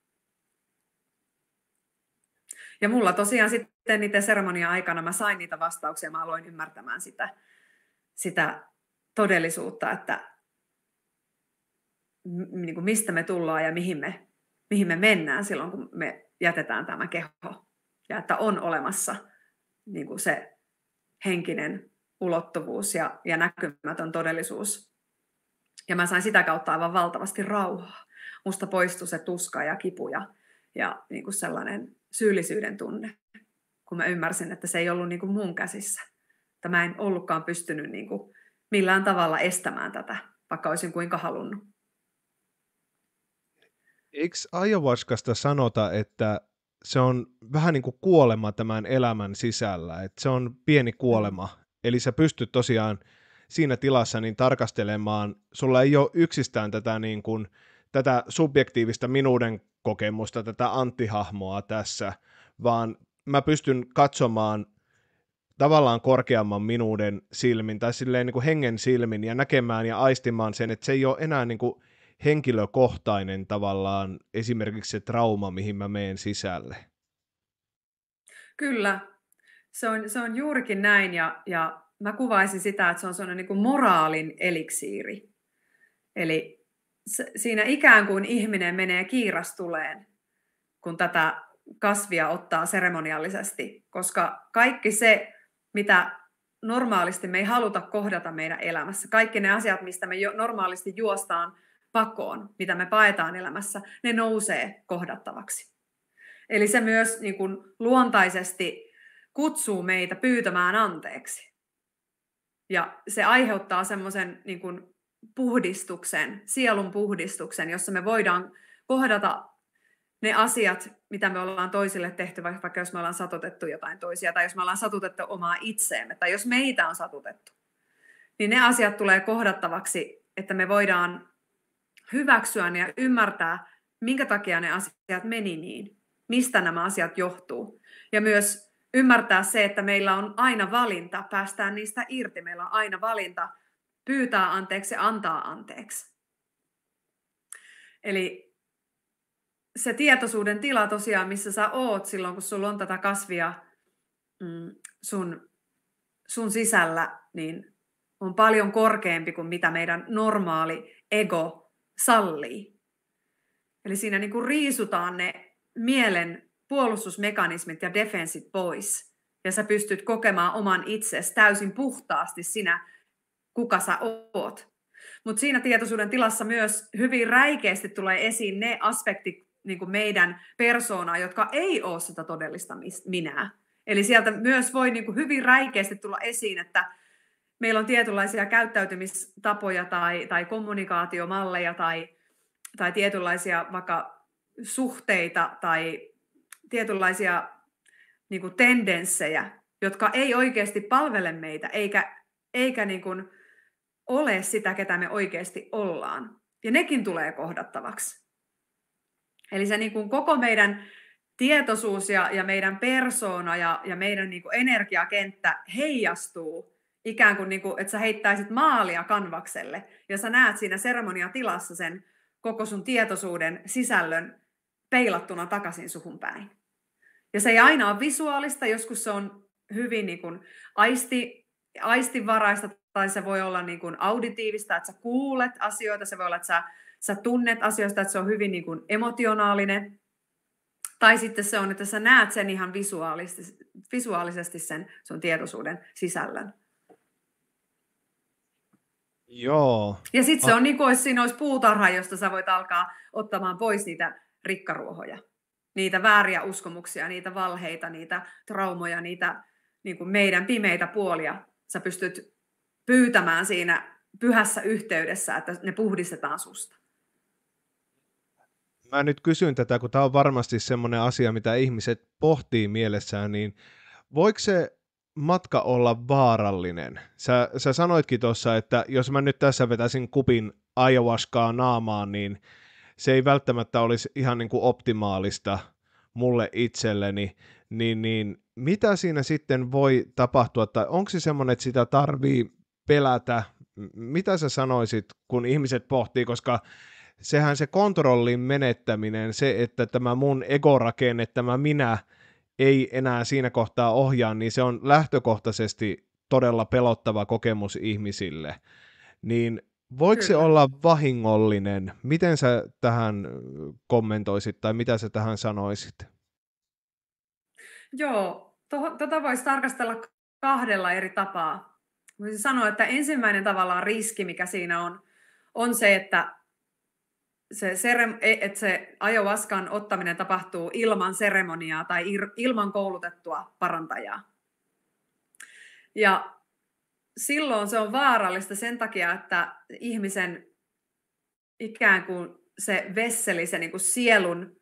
Ja mulla tosiaan sitten niiden seremonia-aikana mä sain niitä vastauksia, mä aloin ymmärtämään sitä todellisuutta, että niin kuin mistä me tullaan ja mihin me mennään silloin, kun me jätetään tämä keho. Ja että on olemassa niin kuin se henkinen ulottuvuus ja näkymätön todellisuus. Ja mä sain sitä kautta aivan valtavasti rauhaa. Musta poistui se tuska ja kipu ja niin kuin sellainen syyllisyyden tunne, kun mä ymmärsin, että se ei ollut niin kuin mun käsissä. Että mä en ollutkaan pystynyt niin kuin millään tavalla estämään tätä, vaikka olisin kuinka halunnut. Eikö ayahuascasta sanota, että se on vähän niin kuin kuolema tämän elämän sisällä, että se on pieni kuolema, eli sä pystyt tosiaan siinä tilassa niin tarkastelemaan, sulla ei ole yksistään tätä, niin kuin, tätä subjektiivista minuuden kokemusta, tätä antihahmoa tässä, vaan mä pystyn katsomaan tavallaan korkeamman minuuden silmin tai silleen niin kuin hengen silmin ja näkemään ja aistimaan sen, että se ei ole enää niin kuin henkilökohtainen tavallaan esimerkiksi se trauma, mihin mä menen sisälle. Kyllä, se on juurikin näin ja mä kuvaisin sitä, että se on sellainen niin kuin moraalin eliksiiri. Eli siinä ikään kuin ihminen menee kiirastuleen, kun tätä kasvia ottaa seremoniallisesti, koska kaikki se, mitä normaalisti me ei haluta kohdata meidän elämässä, kaikki ne asiat, mistä me normaalisti juostaan pakoon, mitä me paetaan elämässä, ne nousee kohdattavaksi. Eli se myös niin kuin luontaisesti kutsuu meitä pyytämään anteeksi. Ja se aiheuttaa semmoisen niin kuin puhdistuksen, sielun puhdistuksen, jossa me voidaan kohdata ne asiat, mitä me ollaan toisille tehty, vaikka jos me ollaan satutettu jotain toisia, tai jos me ollaan satutettu omaa itseemme, tai jos meitä on satutettu, niin ne asiat tulee kohdattavaksi, että me voidaan hyväksyä ne ja ymmärtää, minkä takia ne asiat meni niin, mistä nämä asiat johtuu. Ja myös ymmärtää se, että meillä on aina valinta, päästään niistä irti, meillä on aina valinta pyytää anteeksi ja antaa anteeksi. Eli se tietoisuuden tila tosiaan, missä sä oot silloin, kun sulla on tätä kasvia sun sisällä, niin on paljon korkeampi kuin mitä meidän normaali ego sallii. Eli siinä niin kuin riisutaan ne mielen puolustusmekanismit ja defenssit pois. Ja sä pystyt kokemaan oman itsesi täysin puhtaasti sinä, kuka sä oot. Mutta siinä tietoisuuden tilassa myös hyvin räikeästi tulee esiin ne aspektit niin kuin meidän persoonaa, jotka ei ole sitä todellista minää. Eli sieltä myös voi niin kuin hyvin räikeästi tulla esiin, että meillä on tietynlaisia käyttäytymistapoja tai kommunikaatiomalleja tai tietynlaisia vaikka suhteita tai tietynlaisia niin kuin tendenssejä, jotka ei oikeasti palvele meitä eikä niin kuin ole sitä, ketä me oikeasti ollaan. Ja nekin tulee kohdattavaksi. Eli se niin kuin koko meidän tietoisuus ja meidän persoona ja meidän niin kuin energiakenttä heijastuu ikään kuin, että sä heittäisit maalia kanvakselle ja sä näet siinä seremoniatilassa sen koko sun tietoisuuden sisällön peilattuna takaisin suhun päin. Ja se ei aina ole visuaalista, joskus se on hyvin niin kuin aistivaraista tai se voi olla niin kuin auditiivista, että sä kuulet asioita, se voi olla, että sä tunnet asioista, että se on hyvin niin kuin emotionaalinen. Tai sitten se on, että sä näet sen ihan visuaalisesti sen sun tietoisuuden sisällön. Joo. Ja sitten se on niin kuin siinä olisi puutarha, josta sä voit alkaa ottamaan pois niitä rikkaruohoja. Niitä vääriä uskomuksia, niitä valheita, niitä traumoja, niitä niin kuin meidän pimeitä puolia. Sä pystyt pyytämään siinä pyhässä yhteydessä, että ne puhdistetaan susta. Mä nyt kysyn tätä, kun tämä on varmasti semmoinen asia, mitä ihmiset pohtii mielessään, niin voiko se matka olla vaarallinen? Sä sanoitkin tuossa, että jos mä nyt tässä vetäisin kupin ayahuascaa naamaan, niin se ei välttämättä olisi ihan niin kuin optimaalista mulle itselleni, niin mitä siinä sitten voi tapahtua, tai onko se semmoinen, että sitä tarvii pelätä? Mitä sä sanoisit, kun ihmiset pohtii, koska sehän se kontrollin menettäminen, se, että tämä mun egorakenne, tämä minä ei enää siinä kohtaa ohjaa, niin se on lähtökohtaisesti todella pelottava kokemus ihmisille. Niin voiko se olla vahingollinen? Miten sä tähän kommentoisit tai mitä sä tähän sanoisit? Joo, tota voisi tarkastella kahdella eri tapaa. Voisin sanoa, että ensimmäinen tavallaan riski, mikä siinä on se, että se ayahuascan ottaminen tapahtuu ilman seremoniaa tai ilman koulutettua parantajaa. Ja silloin se on vaarallista sen takia, että ihmisen ikään kuin se vesseli, se niin kuin sielun,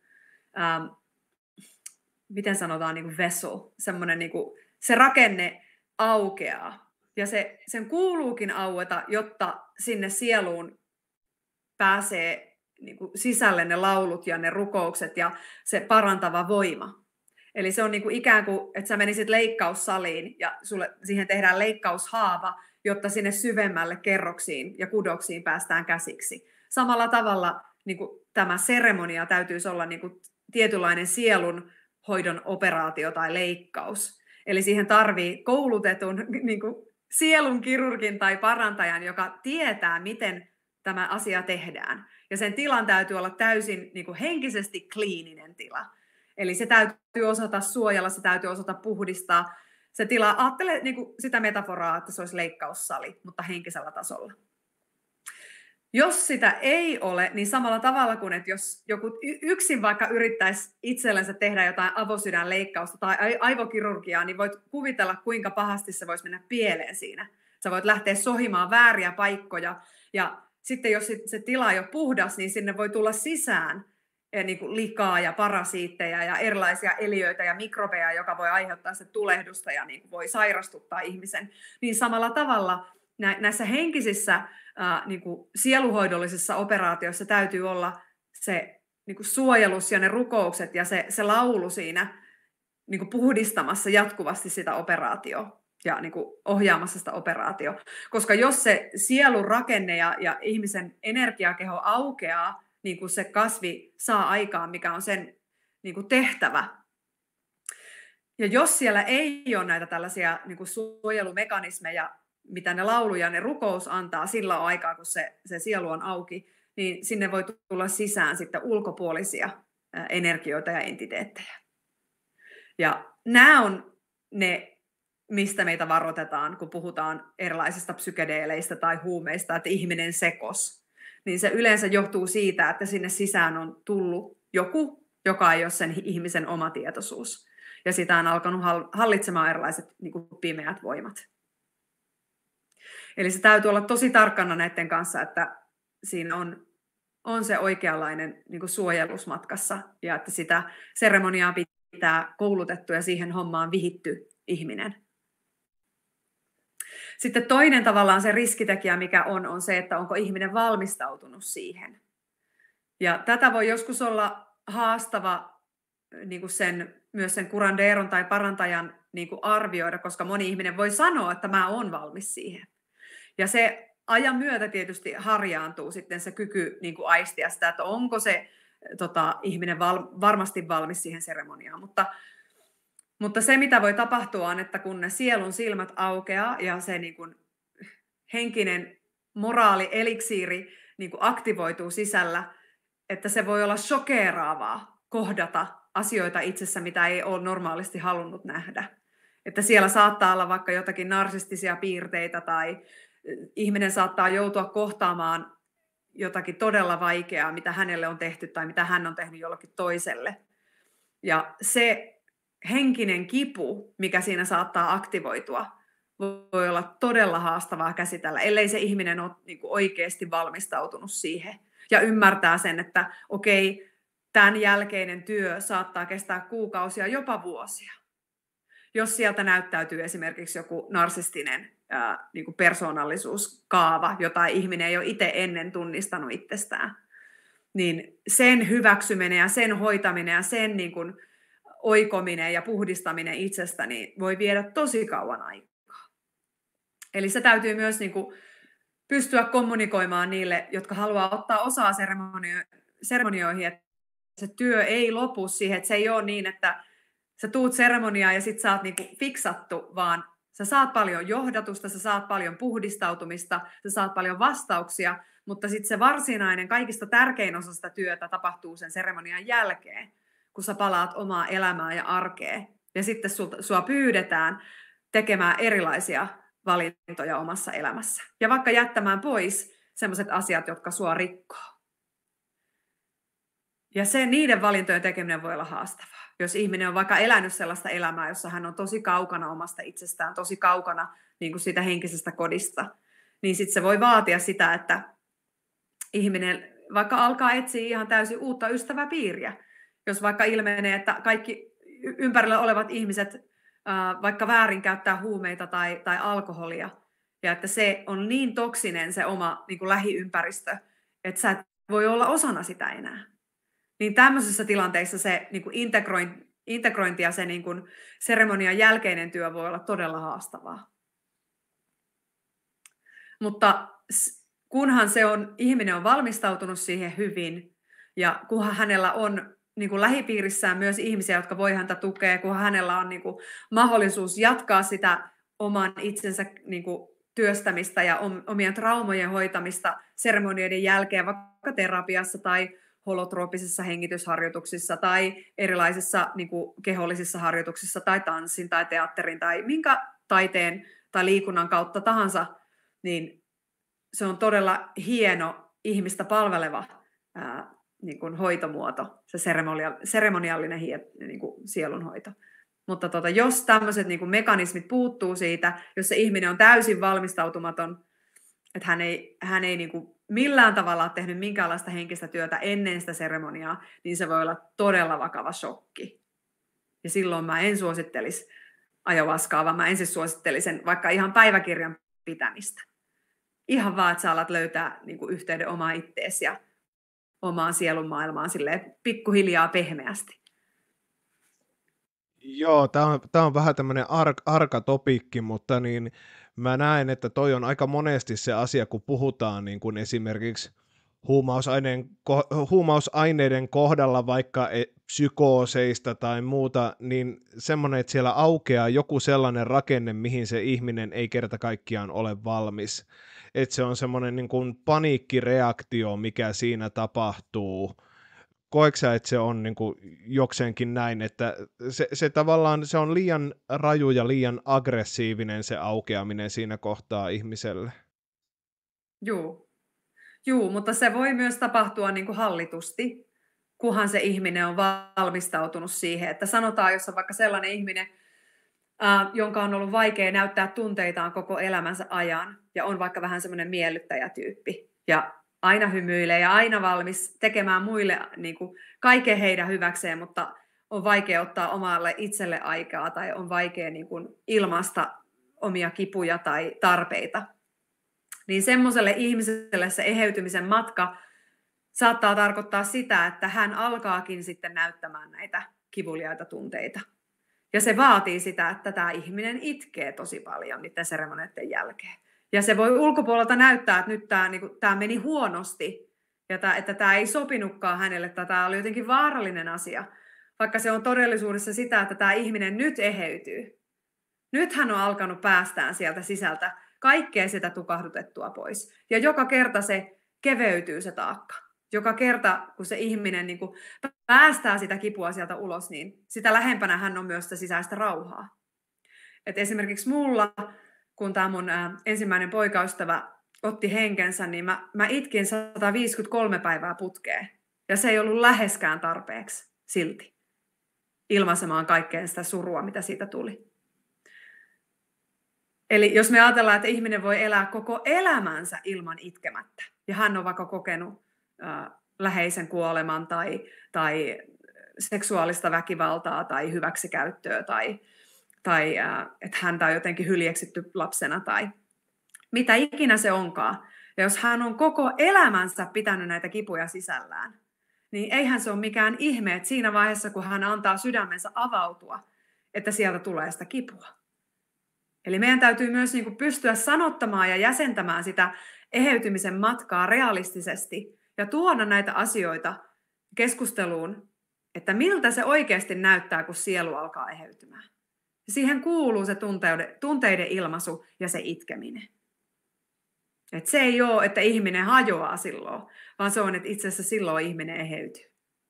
miten sanotaan, niin kuin vessel, semmoinen niin kuin, se rakenne aukeaa. Ja sen kuuluukin aueta, jotta sinne sieluun pääsee niin kuin sisälle ne laulut ja ne rukoukset ja se parantava voima. Eli se on niin kuin ikään kuin, että sä menisit leikkaussaliin ja siihen tehdään leikkaushaava, jotta sinne syvemmälle kerroksiin ja kudoksiin päästään käsiksi. Samalla tavalla niin kuin tämä seremonia täytyisi olla niin kuin tietynlainen sielunhoidon operaatio tai leikkaus. Eli siihen tarvii koulutetun niin kuin sielun kirurgin tai parantajan, joka tietää, miten tämä asia tehdään. Ja sen tilan täytyy olla täysin niin kuin henkisesti kliininen tila. Eli se täytyy osata suojella, se täytyy osata puhdistaa. Se tila, ajattele niin kuin sitä metaforaa, että se olisi leikkaussali, mutta henkisellä tasolla. Jos sitä ei ole, niin samalla tavalla kuin, että jos joku yksin vaikka yrittäisi itsellensä tehdä jotain avosydänleikkausta tai aivokirurgiaa, niin voit kuvitella, kuinka pahasti se voisi mennä pieleen siinä. Sä voit lähteä sohimaan vääriä paikkoja, ja sitten jos se tila ei ole puhdas, niin sinne voi tulla sisään niin kuin likaa ja parasiitteja ja erilaisia eliöitä ja mikrobeja, joka voi aiheuttaa se tulehdusta ja niin kuin voi sairastuttaa ihmisen. Niin samalla tavalla näissä henkisissä niin kuin sieluhoidollisissa operaatioissa täytyy olla se niin kuin suojelus ja ne rukoukset ja se laulu siinä niin kuin puhdistamassa jatkuvasti sitä operaatiota ja niin kuin ohjaamassa sitä operaatiota. Koska jos se sielun rakenne ja ihmisen energiakeho aukeaa, niin kuin se kasvi saa aikaan, mikä on sen niin kuin tehtävä. Ja jos siellä ei ole näitä tällaisia niin kuin suojelumekanismeja, mitä ne laulu ja ne rukous antaa sillä aikaa, kun se sielu on auki, niin sinne voi tulla sisään sitten ulkopuolisia energioita ja entiteettejä. Ja nämä on ne, mistä meitä varoitetaan, kun puhutaan erilaisista psykedeeleistä tai huumeista, että ihminen sekos. Niin se yleensä johtuu siitä, että sinne sisään on tullut joku, joka ei ole sen ihmisen oma tietoisuus. Ja sitä on alkanut hallitsemaan erilaiset niin kuin pimeät voimat. Eli se täytyy olla tosi tarkkana näiden kanssa, että siinä on se oikeanlainen niin kuin suojelusmatkassa ja että sitä seremoniaa pitää koulutettu ja siihen hommaan vihitty ihminen. Sitten toinen tavallaan se riskitekijä, mikä on se, että onko ihminen valmistautunut siihen. Ja tätä voi joskus olla haastava niin kuin myös sen curanderon tai parantajan niin kuin arvioida, koska moni ihminen voi sanoa, että mä oon valmis siihen. Ja se ajan myötä tietysti harjaantuu sitten se kyky niin kuin aistia sitä, että onko se ihminen varmasti valmis siihen seremoniaan. Mutta se, mitä voi tapahtua, on, että kun ne sielun silmät aukeaa ja se niin kuin henkinen moraali-eliksiiri niin kuin aktivoituu sisällä, että se voi olla shokeeraavaa kohdata asioita itsessä, mitä ei ole normaalisti halunnut nähdä. Että siellä saattaa olla vaikka jotakin narsistisia piirteitä tai ihminen saattaa joutua kohtaamaan jotakin todella vaikeaa, mitä hänelle on tehty tai mitä hän on tehnyt jollekin toiselle. Ja se henkinen kipu, mikä siinä saattaa aktivoitua, voi olla todella haastavaa käsitellä, ellei se ihminen ole niin kuin oikeasti valmistautunut siihen ja ymmärtää sen, että okei, tämän jälkeinen työ saattaa kestää kuukausia, jopa vuosia. Jos sieltä näyttäytyy esimerkiksi joku narsistinen niin kuin persoonallisuuskaava, jota ihminen ei ole itse ennen tunnistanut itsestään, niin sen hyväksyminen ja sen hoitaminen ja sen niin kuin oikominen ja puhdistaminen itsestäni voi viedä tosi kauan aikaa. Eli se täytyy myös niin kuin pystyä kommunikoimaan niille, jotka haluaa ottaa osaa seremonioihin, että se työ ei lopu siihen, että se ei ole niin, että sä tuut seremoniaan ja sit sä oot niinku fiksattu, vaan sä saat paljon johdatusta, sä saat paljon puhdistautumista, sä saat paljon vastauksia, mutta sitten se varsinainen, kaikista tärkein osa sitä työtä tapahtuu sen seremonian jälkeen, kun sä palaat omaa elämää ja arkeen. Ja sitten sua pyydetään tekemään erilaisia valintoja omassa elämässä. Ja vaikka jättämään pois sellaiset asiat, jotka sua rikkoo. Ja niiden valintojen tekeminen voi olla haastavaa. Jos ihminen on vaikka elänyt sellaista elämää, jossa hän on tosi kaukana omasta itsestään, tosi kaukana niin kuin siitä henkisestä kodista, niin sitten se voi vaatia sitä, että ihminen vaikka alkaa etsiä ihan täysin uutta ystäväpiiriä. Jos vaikka ilmenee, että kaikki ympärillä olevat ihmiset vaikka väärinkäyttää huumeita tai alkoholia, ja että se on niin toksinen se oma niin kuin lähiympäristö, että sä et voi olla osana sitä enää. Niin tämmöisessä tilanteissa se niin kuin integrointi ja se niin kuin seremonian jälkeinen työ voi olla todella haastavaa. Mutta kunhan ihminen on valmistautunut siihen hyvin ja kunhan hänellä on niin kuin lähipiirissään myös ihmisiä, jotka voi häntä tukea, kunhan hänellä on niin kuin mahdollisuus jatkaa sitä oman itsensä niin kuin työstämistä ja omien traumojen hoitamista seremonioiden jälkeen vaikka terapiassa tai holotrooppisissa hengitysharjoituksissa tai erilaisissa niin kuin kehollisissa harjoituksissa tai tanssin tai teatterin tai minkä taiteen tai liikunnan kautta tahansa, niin se on todella hieno ihmistä palveleva niin kuin hoitomuoto, se seremoniallinen niin kuin sielunhoito. Mutta jos tämmöiset niin kuin mekanismit puuttuu siitä, jos se ihminen on täysin valmistautumaton, että hän ei niin kuin millään tavalla ole tehnyt minkäänlaista henkistä työtä ennen sitä seremoniaa, niin se voi olla todella vakava shokki. Ja silloin mä en suosittelisi ajovaskaa, vaan mä ensin suosittelisin vaikka ihan päiväkirjan pitämistä. Ihan vaan, että sä alat löytää niin kuin yhteyden omaan itteesi ja omaan sielun maailmaan silleen pikkuhiljaa pehmeästi. Joo, tämä on vähän tämmöinen arka topiikki, mutta niin mä näen, että toi on aika monesti se asia, kun puhutaan niin kuin esimerkiksi huumausaineiden kohdalla vaikka psykooseista tai muuta, niin semmoinen, että siellä aukeaa joku sellainen rakenne, mihin se ihminen ei kerta kaikkiaan ole valmis. Että se on semmoinen niin kuin paniikkireaktio, mikä siinä tapahtuu. Koetko sä, että se on niin kuin jokseenkin näin, että se tavallaan se on liian raju ja liian aggressiivinen se aukeaminen siinä kohtaa ihmiselle? Joo, mutta se voi myös tapahtua niin kuin hallitusti, kunhan se ihminen on valmistautunut siihen. Että sanotaan, jos on vaikka sellainen ihminen, jonka on ollut vaikea näyttää tunteitaan koko elämänsä ajan, ja on vaikka vähän semmoinen miellyttäjätyyppi, ja aina hymyilee ja aina valmis tekemään muille niin kuin kaiken heidän hyväkseen, mutta on vaikea ottaa omalle itselle aikaa, tai on vaikea niin kuin ilmaista omia kipuja tai tarpeita. Niin semmoiselle ihmiselle se eheytymisen matka saattaa tarkoittaa sitä, että hän alkaakin sitten näyttämään näitä kivuliaita tunteita. Ja se vaatii sitä, että tämä ihminen itkee tosi paljon niiden seremonioiden jälkeen. Ja se voi ulkopuolelta näyttää, että nyt tämä meni huonosti, ja että tämä ei sopinutkaan hänelle, tai tämä oli jotenkin vaarallinen asia, vaikka se on todellisuudessa sitä, että tämä ihminen nyt eheytyy. Nyt hän on alkanut päästään sieltä sisältä kaikkea sitä tukahdutettua pois. Ja joka kerta se keveytyy se taakka. Joka kerta, kun se ihminen niin kuin päästää sitä kipua sieltä ulos, niin sitä lähempänä hän on myös sitä sisäistä rauhaa. Et esimerkiksi mulla, kun tämä mun ensimmäinen poikaystävä otti henkensä, niin mä itkin 153 päivää putkeen. Ja se ei ollut läheskään tarpeeksi silti ilmaisemaan kaikkea sitä surua, mitä siitä tuli. Eli jos me ajatellaan, että ihminen voi elää koko elämänsä ilman itkemättä, ja hän on vaikka kokenut läheisen kuoleman tai seksuaalista väkivaltaa tai hyväksikäyttöä tai että häntä on jotenkin hyljeksitty lapsena tai mitä ikinä se onkaan. Ja jos hän on koko elämänsä pitänyt näitä kipuja sisällään, niin eihän se ole mikään ihme, että siinä vaiheessa, kun hän antaa sydämensä avautua, että sieltä tulee sitä kipua. Eli meidän täytyy myös niin kuin pystyä sanottamaan ja jäsentämään sitä eheytymisen matkaa realistisesti ja tuoda näitä asioita keskusteluun, että miltä se oikeasti näyttää, kun sielu alkaa eheytymään. Ja siihen kuuluu se tunteiden ilmaisu ja se itkeminen. Et se ei ole, että ihminen hajoaa silloin, vaan se on, että itse asiassa silloin ihminen eheytyy.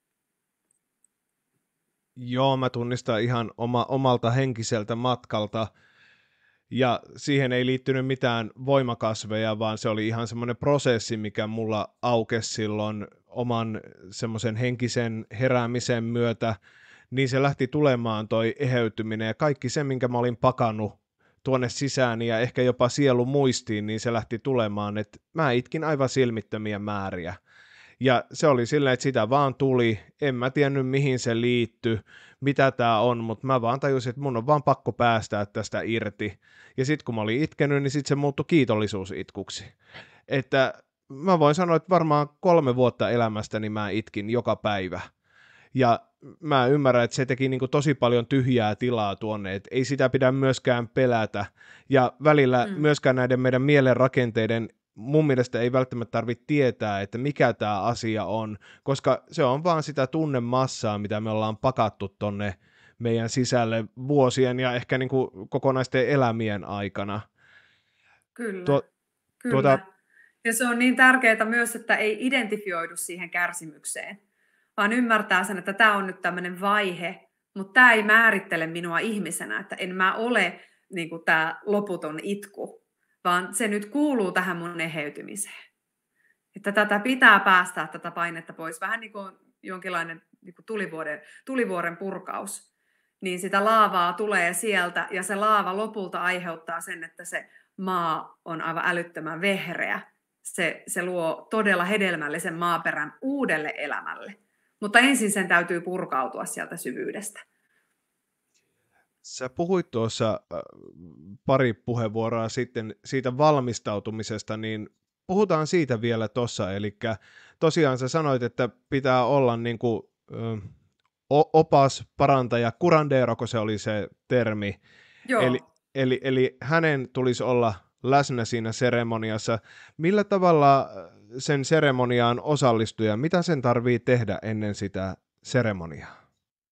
Joo, mä tunnistan ihan omalta henkiseltä matkalta, ja siihen ei liittynyt mitään voimakasveja, vaan se oli ihan semmoinen prosessi, mikä mulla aukesi silloin oman semmoisen henkisen heräämisen myötä, niin se lähti tulemaan toi eheytyminen, ja kaikki se, minkä mä olin pakannut tuonne sisään ja ehkä jopa sielun muistiin, niin se lähti tulemaan, että mä itkin aivan silmittömiä määriä. Ja se oli silleen, että sitä vaan tuli, en mä tiennyt mihin se liittyi, mitä tää on, mutta mä vaan tajusin, että mun on vaan pakko päästää tästä irti. Ja sitten kun mä olin itkenyt, niin sitten se muuttui kiitollisuusitkuksi. Että mä voin sanoa, että varmaan 3 vuotta elämästäni mä itkin joka päivä. Ja mä ymmärrän, että se teki niin kuin tosi paljon tyhjää tilaa tuonne, että ei sitä pidä myöskään pelätä. Ja välillä myöskään näiden meidän mielen rakenteiden mun mielestä ei välttämättä tarvitse tietää, että mikä tämä asia on, koska se on vaan sitä tunnemassaa, mitä me ollaan pakattu tonne meidän sisälle vuosien ja ehkä niin kuin kokonaisten elämien aikana. Kyllä, kyllä. Ja se on niin tärkeää myös, että ei identifioidu siihen kärsimykseen, vaan ymmärtää sen, että tämä on nyt tämmöinen vaihe, mutta tämä ei määrittele minua ihmisenä, että en mä ole niin kuin tämä loputon itku, vaan se nyt kuuluu tähän mun eheytymiseen. Että tätä pitää päästää, tätä painetta pois, vähän niin kuin jonkinlainen niin kuin tulivuoren purkaus. Niin sitä laavaa tulee sieltä, ja se laava lopulta aiheuttaa sen, että se maa on aivan älyttömän vehreä. Se luo todella hedelmällisen maaperän uudelle elämälle. Mutta ensin sen täytyy purkautua sieltä syvyydestä. Sä puhuit tuossa pari puheenvuoroa sitten siitä valmistautumisesta, niin puhutaan siitä vielä tuossa. Eli tosiaan sä sanoit, että pitää olla niin kuin, opas, parantaja, curandero, kun se oli se termi. Joo. Eli hänen tulisi olla läsnä siinä seremoniassa. Millä tavalla sen seremoniaan osallistuja, mitä sen tarvii tehdä ennen sitä seremoniaa?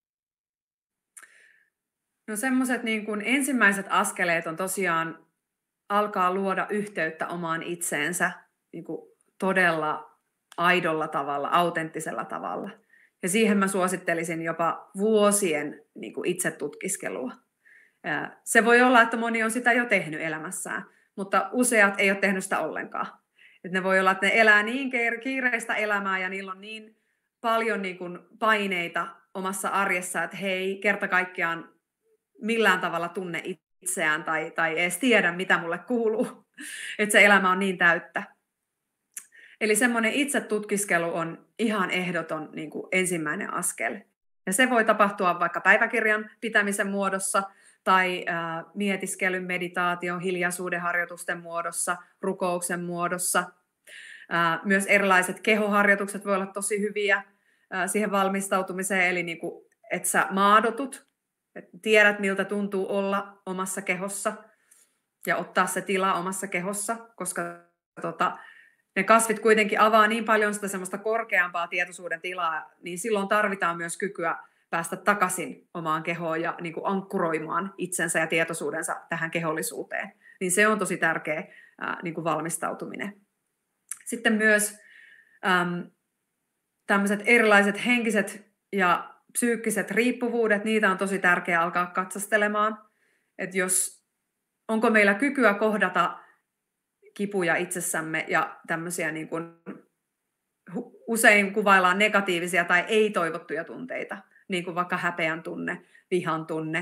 No semmoiset niin kuin ensimmäiset askeleet on tosiaan alkaa luoda yhteyttä omaan itseensä niin kuin todella aidolla tavalla, autenttisella tavalla. Ja siihen mä suosittelisin jopa vuosien niin kuin itsetutkiskelua. Se voi olla, että moni on sitä jo tehnyt elämässään, mutta useat ei ole tehnyt sitä ollenkaan. Et ne voi olla, että ne elää niin kiireistä elämää ja niillä on niin paljon niin kuin paineita omassa arjessa, että he ei kerta kaikkiaan millään tavalla tunne itseään tai edes tiedä, mitä mulle kuuluu. Että se elämä on niin täyttä. Eli semmoinen itsetutkiskelu on ihan ehdoton niin kuin ensimmäinen askel. Ja se voi tapahtua vaikka päiväkirjan pitämisen muodossa tai mietiskelyn, meditaation, hiljaisuuden harjoitusten muodossa, rukouksen muodossa. Myös erilaiset kehoharjoitukset voi olla tosi hyviä siihen valmistautumiseen, eli niin kuin, että sä maadotut, että tiedät miltä tuntuu olla omassa kehossa ja ottaa se tila omassa kehossa, koska ne kasvit kuitenkin avaa niin paljon sitä semmoista korkeampaa tietoisuuden tilaa, niin silloin tarvitaan myös kykyä päästä takaisin omaan kehoon ja niin kuin ankkuroimaan itsensä ja tietoisuudensa tähän kehollisuuteen. Niin se on tosi tärkeä niin kuin valmistautuminen. Sitten myös tämmöiset erilaiset henkiset ja psyykkiset riippuvuudet, niitä on tosi tärkeää alkaa katsastelemaan. Että onko meillä kykyä kohdata kipuja itsessämme ja tämmöisiä niin kuin usein kuvaillaan negatiivisia tai ei-toivottuja tunteita, niin kuin vaikka häpeän tunne, vihan tunne,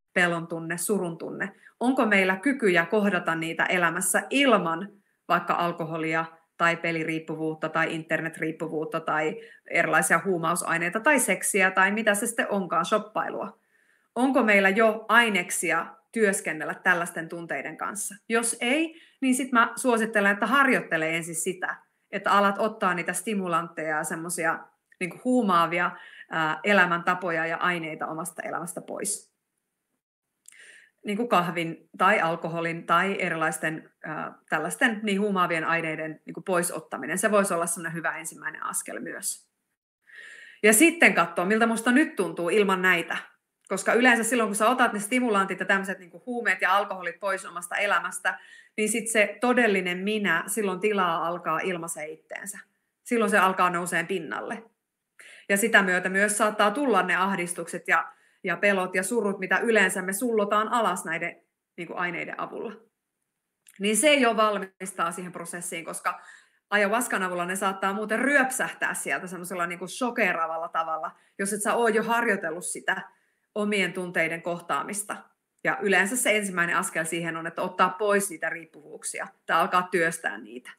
pelon tunne, surun tunne? Onko meillä kykyjä kohdata niitä elämässä ilman vaikka alkoholia tai peliriippuvuutta tai internetriippuvuutta tai erilaisia huumausaineita tai seksiä tai mitä se sitten onkaan, shoppailua? Onko meillä jo aineksia työskennellä tällaisten tunteiden kanssa? Jos ei, niin sitten mä suosittelen, että harjoittele ensin sitä, että alat ottaa niitä stimulantteja ja semmoisia niin kuin huumaavia elämäntapoja ja aineita omasta elämästä pois. Niin kuin kahvin tai alkoholin tai erilaisten tällaisten niin huumaavien aineiden niin kuin poisottaminen. Se voisi olla semmoinen hyvä ensimmäinen askel myös. Ja sitten katsoa, miltä musta nyt tuntuu ilman näitä. Koska yleensä silloin, kun sä otat ne stimulantit ja tämmöiset niin kuin huumeet ja alkoholit pois omasta elämästä, niin sitten se todellinen minä, silloin tilaa alkaa ilmaisen itteensä. Silloin se alkaa nouseen pinnalle. Ja sitä myötä myös saattaa tulla ne ahdistukset ja pelot ja surut, mitä yleensä me sullotaan alas näiden niin kuin aineiden avulla. Niin se jo valmistaa siihen prosessiin, koska ayahuascan avulla ne saattaa muuten ryöpsähtää sieltä semmoisella niin kuin shokeraavalla tavalla, jos et sä ole jo harjoitellut sitä omien tunteiden kohtaamista. Ja yleensä se ensimmäinen askel siihen on, että ottaa pois niitä riippuvuuksia tai alkaa työstää niitä.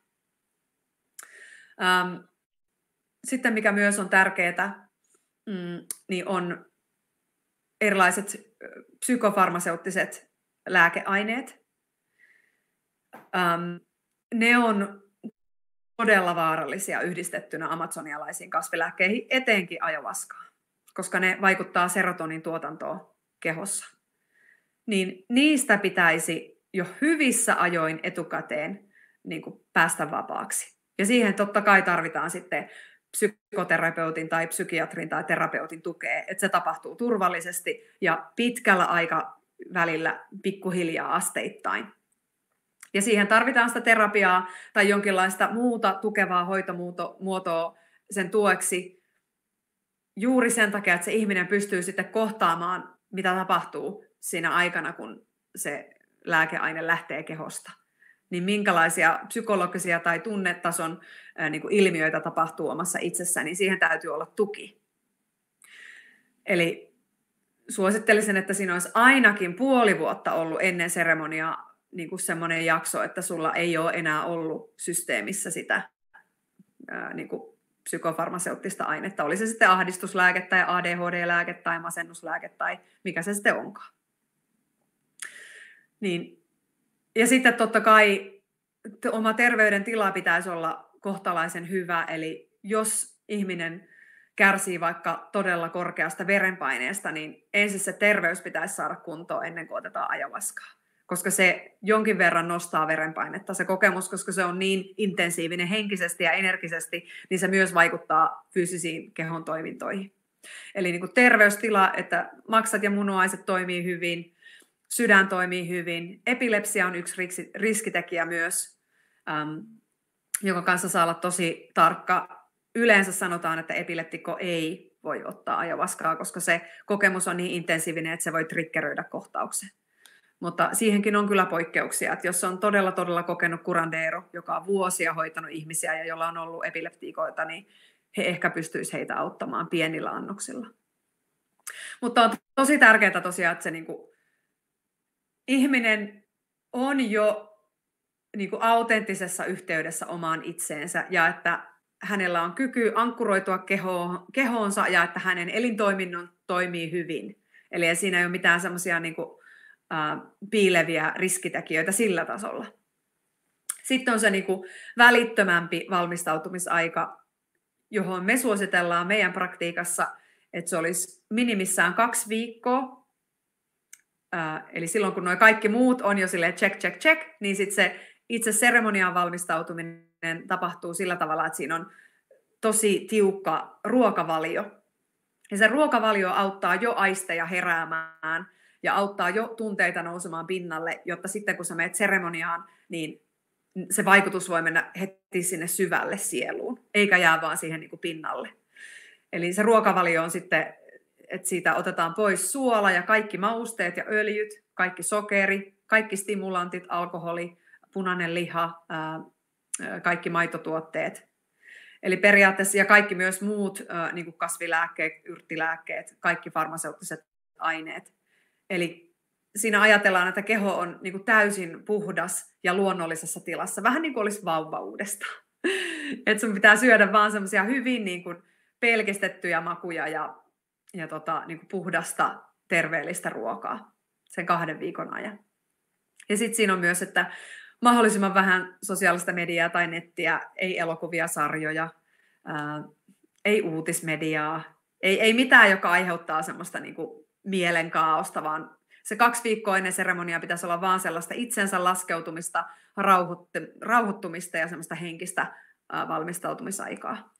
Sitten mikä myös on tärkeää, niin on erilaiset psykofarmaseuttiset lääkeaineet. Ne on todella vaarallisia yhdistettynä amazonialaisiin kasvilääkkeihin, etenkin ayahuascaan, koska ne vaikuttaa serotonin tuotantoon kehossa. Niin niistä pitäisi jo hyvissä ajoin etukäteen niin kuin päästä vapaaksi. Ja siihen totta kai tarvitaan sitten psykoterapeutin tai psykiatrin tai terapeutin tukea, että se tapahtuu turvallisesti ja pitkällä aikavälillä pikkuhiljaa asteittain. Ja siihen tarvitaan sitä terapiaa tai jonkinlaista muuta tukevaa hoitomuotoa sen tueksi juuri sen takia, että se ihminen pystyy sitten kohtaamaan, mitä tapahtuu siinä aikana, kun se lääkeaine lähtee kehosta. Niin minkälaisia psykologisia tai tunnetason niin kuin ilmiöitä tapahtuu omassa itsessään, niin siihen täytyy olla tuki. Eli suosittelisin, että siinä olisi ainakin puoli vuotta ollut ennen seremoniaa niin kuin semmoinen jakso, että sulla ei ole enää ollut systeemissä sitä niin kuin psykofarmaseuttista ainetta. Oli se sitten ahdistuslääke tai ADHD-lääke tai masennuslääke tai mikä se sitten onkaan. Niin. Ja sitten totta kai oma terveydentila pitäisi olla kohtalaisen hyvä, eli jos ihminen kärsii vaikka todella korkeasta verenpaineesta, niin ensin se terveys pitäisi saada kuntoon ennen kuin otetaan ayahuascaa, koska se jonkin verran nostaa verenpainetta, se kokemus, koska se on niin intensiivinen henkisesti ja energisesti, niin se myös vaikuttaa fyysisiin kehon toimintoihin. Eli niin kuin terveystila, että maksat ja munuaiset toimii hyvin, sydän toimii hyvin. Epilepsia on yksi riskitekijä myös, jonka kanssa saa olla tosi tarkka. Yleensä sanotaan, että epileptikko ei voi ottaa ayahuascaa, koska se kokemus on niin intensiivinen, että se voi triggeröidä kohtauksen. Mutta siihenkin on kyllä poikkeuksia, että jos on todella kokenut curandero, joka on vuosia hoitanut ihmisiä ja jolla on ollut epileptikoita, niin he ehkä pystyisivät heitä auttamaan pienillä annoksilla. Mutta on tosi tärkeää tosiaan, että se niinku ihminen on jo niin kuin autenttisessa yhteydessä omaan itseensä ja että hänellä on kyky ankkuroitua kehoonsa ja että hänen elintoiminnon toimii hyvin. Eli siinä ei ole mitään semmoisia niin kuin piileviä riskitekijöitä sillä tasolla. Sitten on se niin kuin välittömämpi valmistautumisaika, johon me suositellaan meidän praktiikassa, että se olisi minimissään 2 viikkoa. Eli silloin, kun nuo kaikki muut on jo silleen check, niin sitten se itse seremoniaan valmistautuminen tapahtuu sillä tavalla, että siinä on tosi tiukka ruokavalio. Ja se ruokavalio auttaa jo aisteja heräämään ja auttaa jo tunteita nousemaan pinnalle, jotta sitten kun sä menet seremoniaan, niin se vaikutus voi mennä heti sinne syvälle sieluun, eikä jää vaan siihen niin kuin pinnalle. Eli se ruokavalio on sitten, että siitä otetaan pois suola ja kaikki mausteet ja öljyt, kaikki sokeri, kaikki stimulantit, alkoholi, punainen liha, kaikki maitotuotteet. Eli periaatteessa ja kaikki myös muut niin kuin kasvilääkkeet, yrttilääkkeet, kaikki farmaseuttiset aineet. Eli siinä ajatellaan, että keho on niin kuin täysin puhdas ja luonnollisessa tilassa, vähän niin kuin olisi vauva uudestaan. Että sun pitää syödä vaan semmoisia hyvin niin kuin pelkistettyjä makuja ja niin kuin puhdasta, terveellistä ruokaa sen 2 viikon ajan. Ja sitten siinä on myös, että mahdollisimman vähän sosiaalista mediaa tai nettiä, ei elokuvia, sarjoja, ei uutismediaa, ei mitään, joka aiheuttaa semmoista niin kuin mielenkaaosta, vaan se 2 viikkoa ennen seremoniaa pitäisi olla vaan sellaista itsensä laskeutumista, rauhoittumista ja semmoista henkistä valmistautumisaikaa.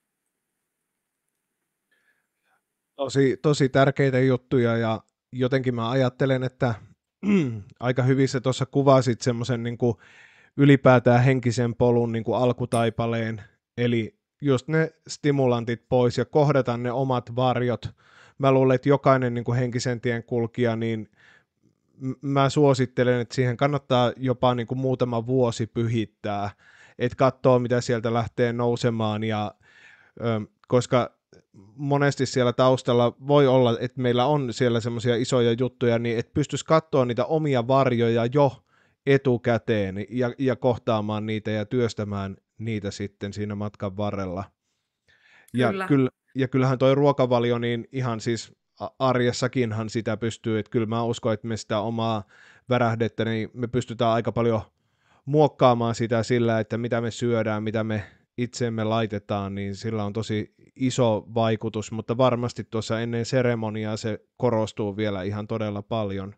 Tosi tärkeitä juttuja, ja jotenkin mä ajattelen, että aika hyvin sä tuossa kuvasit semmoisen niin kuin ylipäätään henkisen polun niin kuin alkutaipaleen, eli just ne stimulantit pois ja kohdata ne omat varjot. Mä luulen, että jokainen niin kuin henkisen tien kulkija, niin mä suosittelen, että siihen kannattaa jopa niin kuin muutama vuosi pyhittää, että katsoo, mitä sieltä lähtee nousemaan, ja koska monesti siellä taustalla voi olla, että meillä on siellä semmoisia isoja juttuja, niin että pystyisi katsoa niitä omia varjoja jo etukäteen ja kohtaamaan niitä ja työstämään niitä sitten siinä matkan varrella. Kyllä. Ja kyllähän toi ruokavalio, niin ihan siis arjessakinhan sitä pystyy, että kyllä mä uskon, että me sitä omaa värähdettä, niin me pystytään aika paljon muokkaamaan sitä sillä, että mitä me syödään, mitä me itseemme laitetaan, niin sillä on tosi iso vaikutus, mutta varmasti tuossa ennen seremoniaa se korostuu vielä ihan todella paljon.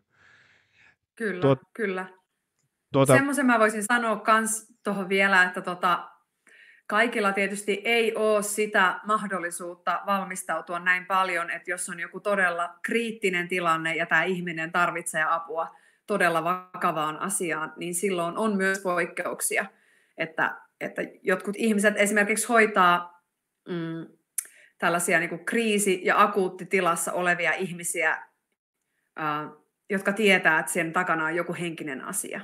Kyllä. Semmoisen mä voisin sanoa kans tuohon vielä, että kaikilla tietysti ei ole sitä mahdollisuutta valmistautua näin paljon, että jos on joku todella kriittinen tilanne ja tämä ihminen tarvitsee apua todella vakavaan asiaan, niin silloin on myös poikkeuksia, että jotkut ihmiset esimerkiksi hoitaa tällaisia niin kuin kriisi- ja akuuttitilassa olevia ihmisiä, jotka tietää, että sen takana on joku henkinen asia.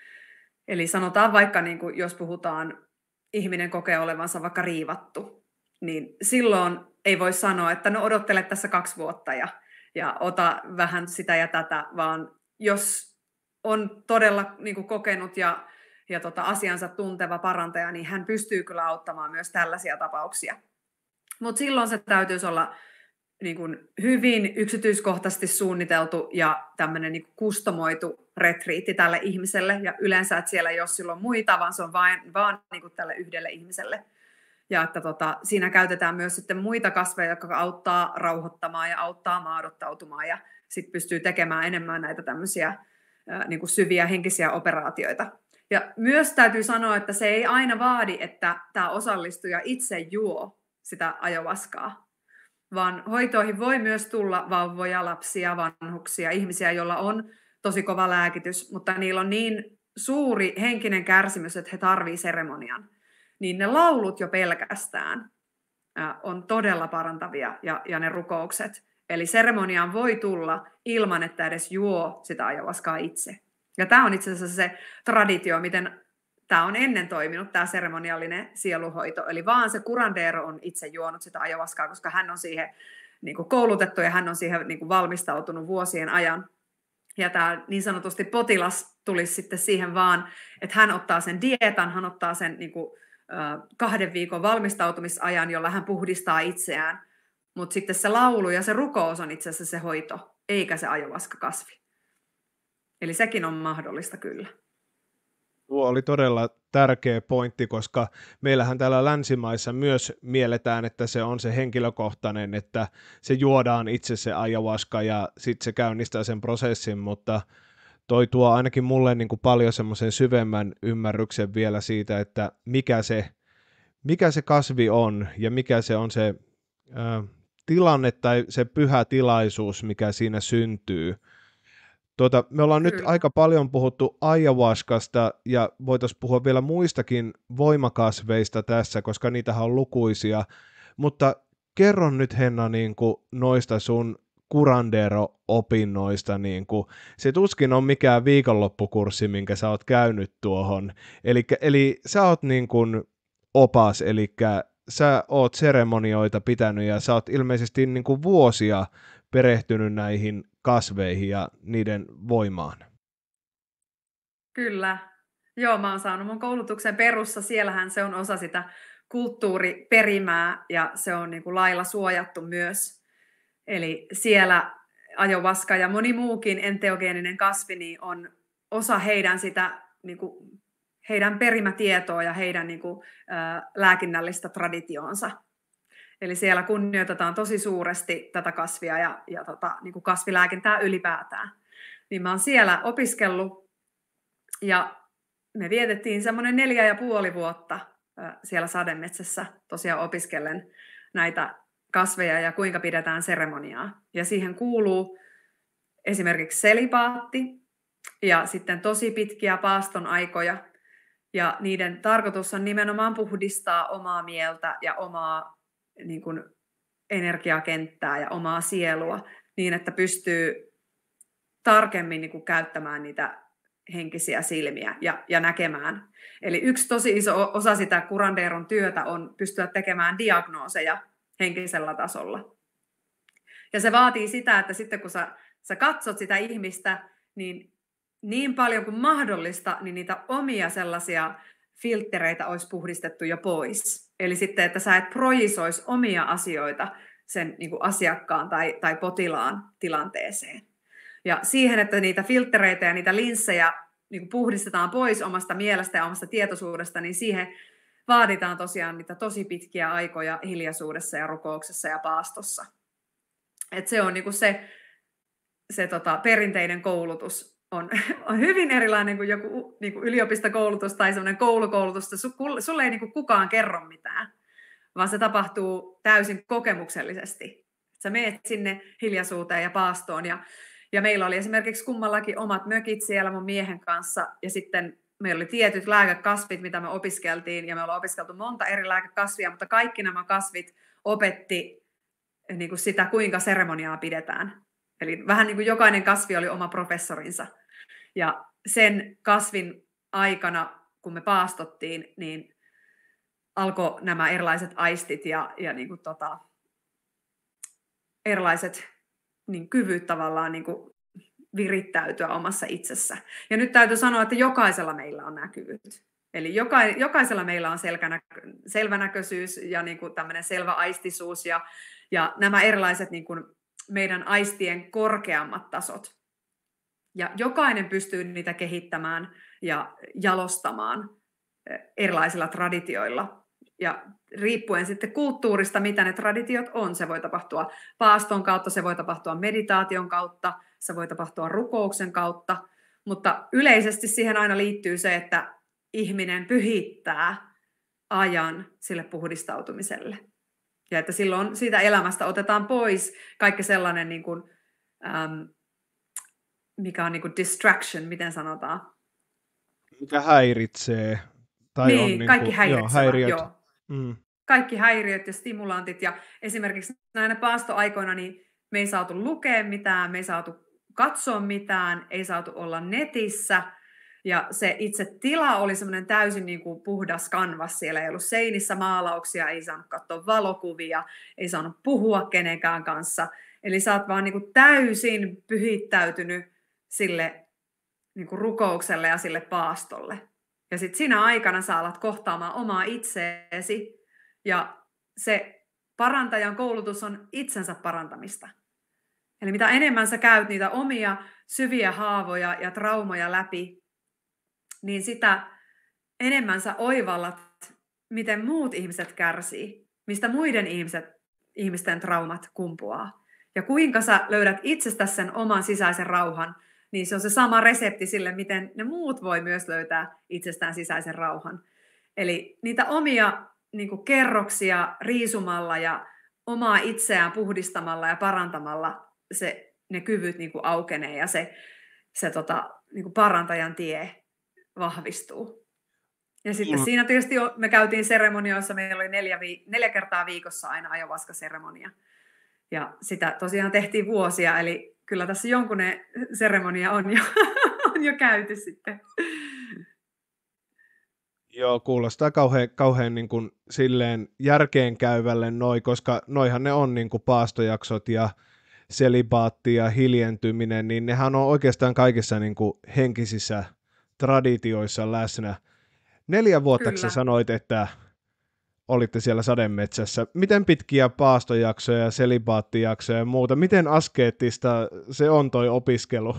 Eli sanotaan vaikka, niin kuin, jos puhutaan, ihminen kokee olevansa vaikka riivattu, niin silloin ei voi sanoa, että no odottele tässä 2 vuotta ja ota vähän sitä ja tätä, vaan jos on todella niin kuin kokenut ja asiansa tunteva parantaja, niin hän pystyy kyllä auttamaan myös tällaisia tapauksia. Mutta silloin se täytyisi olla niin kuin hyvin yksityiskohtaisesti suunniteltu ja tämmöinen niin kuin kustomoitu retriitti tälle ihmiselle. Ja yleensä, että siellä ei ole silloin muita, vaan se on vaan niin kuin tälle yhdelle ihmiselle. Ja että siinä käytetään myös sitten muita kasveja, jotka auttaa rauhoittamaan ja auttaa maadottautumaan. Ja sitten pystyy tekemään enemmän näitä tämmöisiä niin kuin syviä henkisiä operaatioita. Ja myös täytyy sanoa, että se ei aina vaadi, että tämä osallistuja itse juo sitä ajovaskaa, vaan hoitoihin voi myös tulla vauvoja, lapsia, vanhuksia, ihmisiä, joilla on tosi kova lääkitys, mutta niillä on niin suuri henkinen kärsimys, että he tarvitsevat seremonian. Niin ne laulut jo pelkästään on todella parantavia ja ne rukoukset. Eli seremoniaan voi tulla ilman, että edes juo sitä ajovaskaa itse. Ja tämä on itse asiassa se traditio, miten tämä on ennen toiminut, tämä seremoniallinen sieluhoito. Eli vaan se curandero on itse juonut sitä ajovaskaa, koska hän on siihen niin kuin koulutettu ja hän on siihen niin kuin valmistautunut vuosien ajan. Ja tämä niin sanotusti potilas tulisi sitten siihen vaan, että hän ottaa sen dieetan, hän ottaa sen niin kuin 2 viikon valmistautumisajan, jolla hän puhdistaa itseään. Mutta sitten se laulu ja se rukous on itse asiassa se hoito, eikä se ajovaskakasvi. Eli sekin on mahdollista kyllä. Tuo oli todella tärkeä pointti, koska meillähän täällä länsimaissa myös mielletään, että se on se henkilökohtainen, että se juodaan itse se ayahuasca ja sitten se käynnistää sen prosessin, mutta toi tuo ainakin mulle niin kuin paljon semmoisen syvemmän ymmärryksen vielä siitä, että mikä se kasvi on ja mikä se on se tilanne tai se pyhä tilaisuus, mikä siinä syntyy. Me ollaan nyt aika paljon puhuttu ayahuascasta ja voitaisiin puhua vielä muistakin voimakasveista tässä, koska niitähän on lukuisia, mutta kerron nyt Henna niin kuin noista sun curandero-opinnoista, niin kuin, se tuskin on mikään viikonloppukurssi, minkä sä oot käynyt tuohon, eli sä oot niin kuin opas, eli sä oot seremonioita pitänyt ja sä oot ilmeisesti niin kuin vuosia perehtynyt näihin kasveihin ja niiden voimaan. Kyllä. Joo, mä oon saanut mun koulutuksen Perussa. Siellähän se on osa sitä kulttuuriperimää ja se on niin kuin lailla suojattu myös. Eli siellä ayahuasca ja moni muukin enteogeeninen kasvi niin on osa heidän sitä niin kuin, heidän perimätietoa ja heidän niin kuin, lääkinnällistä traditionsa. Eli siellä kunnioitetaan tosi suuresti tätä kasvia ja niin kuin kasvilääkintää ylipäätään. Niin mä oon siellä opiskellut ja me vietettiin semmoinen 4,5 vuotta siellä sademetsässä tosiaan opiskellen näitä kasveja ja kuinka pidetään seremoniaa. Ja siihen kuuluu esimerkiksi selibaatti ja sitten tosi pitkiä paaston aikoja. Ja niiden tarkoitus on nimenomaan puhdistaa omaa mieltä ja omaa niin kuin, energiakenttää ja omaa sielua niin, että pystyy tarkemmin niin kuin, käyttämään niitä henkisiä silmiä ja näkemään. Eli yksi tosi iso osa sitä curanderon työtä on pystyä tekemään diagnooseja henkisellä tasolla. Ja se vaatii sitä, että sitten kun sä katsot sitä ihmistä, niin paljon kuin mahdollista, niin niitä omia sellaisia filttereitä olisi puhdistettu jo pois. Eli sitten, että sä et projisoisi omia asioita sen niin kuin asiakkaan tai potilaan tilanteeseen. Ja siihen, että niitä filttereitä ja niitä linssejä niin kuin puhdistetaan pois omasta mielestä ja omasta tietoisuudesta, niin siihen vaaditaan tosiaan niitä tosi pitkiä aikoja hiljaisuudessa ja rukouksessa ja paastossa. Et se on niin kuin se perinteinen koulutus on hyvin erilainen kuin joku niin kuin yliopistokoulutus tai semmoinen koulukoulutus. Sulle ei niin kuin kukaan kerro mitään, vaan se tapahtuu täysin kokemuksellisesti. Sä meet sinne hiljaisuuteen ja paastoon ja meillä oli esimerkiksi kummallakin omat mökit siellä mun miehen kanssa ja sitten meillä oli tietyt lääkekasvit, mitä me opiskeltiin ja me ollaan opiskeltu monta eri lääkekasvia, mutta kaikki nämä kasvit opetti niin kuin sitä, kuinka seremoniaa pidetään. Eli vähän niin kuin jokainen kasvi oli oma professorinsa. Ja sen kasvin aikana, kun me paastottiin, niin alkoi nämä erilaiset aistit ja niin kuin erilaiset niin kyvyt tavallaan niin kuin virittäytyä omassa itsessä. Ja nyt täytyy sanoa, että jokaisella meillä on nämä kyvyt. Eli jokaisella meillä on selvänäköisyys ja niin kuin tämmöinen selvä aistisuus ja nämä erilaiset niin kuin meidän aistien korkeammat tasot. Ja jokainen pystyy niitä kehittämään ja jalostamaan erilaisilla traditioilla. Ja riippuen sitten kulttuurista, mitä ne traditiot on, se voi tapahtua paaston kautta, se voi tapahtua meditaation kautta, se voi tapahtua rukouksen kautta, mutta yleisesti siihen aina liittyy se, että ihminen pyhittää ajan sille puhdistautumiselle. Ja että silloin siitä elämästä otetaan pois kaikki sellainen, niin kuin, mikä on niin kuin distraction, miten sanotaan? Mikä häiritsee. Tai niin, on kaikki häiriöt. Joo. Kaikki häiriöt ja stimulantit. Ja esimerkiksi näinä paastoaikoina niin me ei saatu lukea mitään, me ei saatu katsoa mitään, ei saatu olla netissä. Ja se itse tila oli semmoinen täysin niin kuin puhdas kanvas. Siellä ei ollut seinissä maalauksia, ei saanut katsoa valokuvia, ei saanut puhua kenenkään kanssa. Eli sä oot vaan niin kuin täysin pyhittäytynyt sille niin kuin rukoukselle ja sille paastolle. Ja sitten siinä aikana sä alat kohtaamaan omaa itseesi. Ja se parantajan koulutus on itsensä parantamista. Eli mitä enemmän sä käyt niitä omia syviä haavoja ja traumoja läpi, niin sitä enemmän sä oivallat, miten muut ihmiset kärsii, mistä muiden ihmisten traumat kumpuaa. Ja kuinka sä löydät itsestäsi sen oman sisäisen rauhan, niin se on se sama resepti sille, miten ne muut voi myös löytää itsestään sisäisen rauhan. Eli niitä omia niin kuin kerroksia riisumalla ja omaa itseään puhdistamalla ja parantamalla ne kyvyt niin kuin aukenee ja se niin kuin parantajan tie vahvistuu. Ja sitten siinä tietysti me käytiin seremonioissa, meillä oli 4 kertaa viikossa aina ayahuasca-seremonia. Ja sitä tosiaan tehtiin vuosia, eli kyllä tässä jonkunen seremonia on jo käyty sitten. Joo, kuulostaa kauhean niin kuin silleen järkeenkäyvälle koska noihan ne on niin kuin paastojaksot ja selibaatti ja hiljentyminen, niin nehän on oikeastaan kaikissa niin kuin henkisissä traditioissa läsnä. 4 vuotta sä Kyllä. sanoit, että olitte siellä sademetsässä. Miten pitkiä paastojaksoja, selibaattijaksoja ja muuta? Miten askeettista se on toi opiskelu?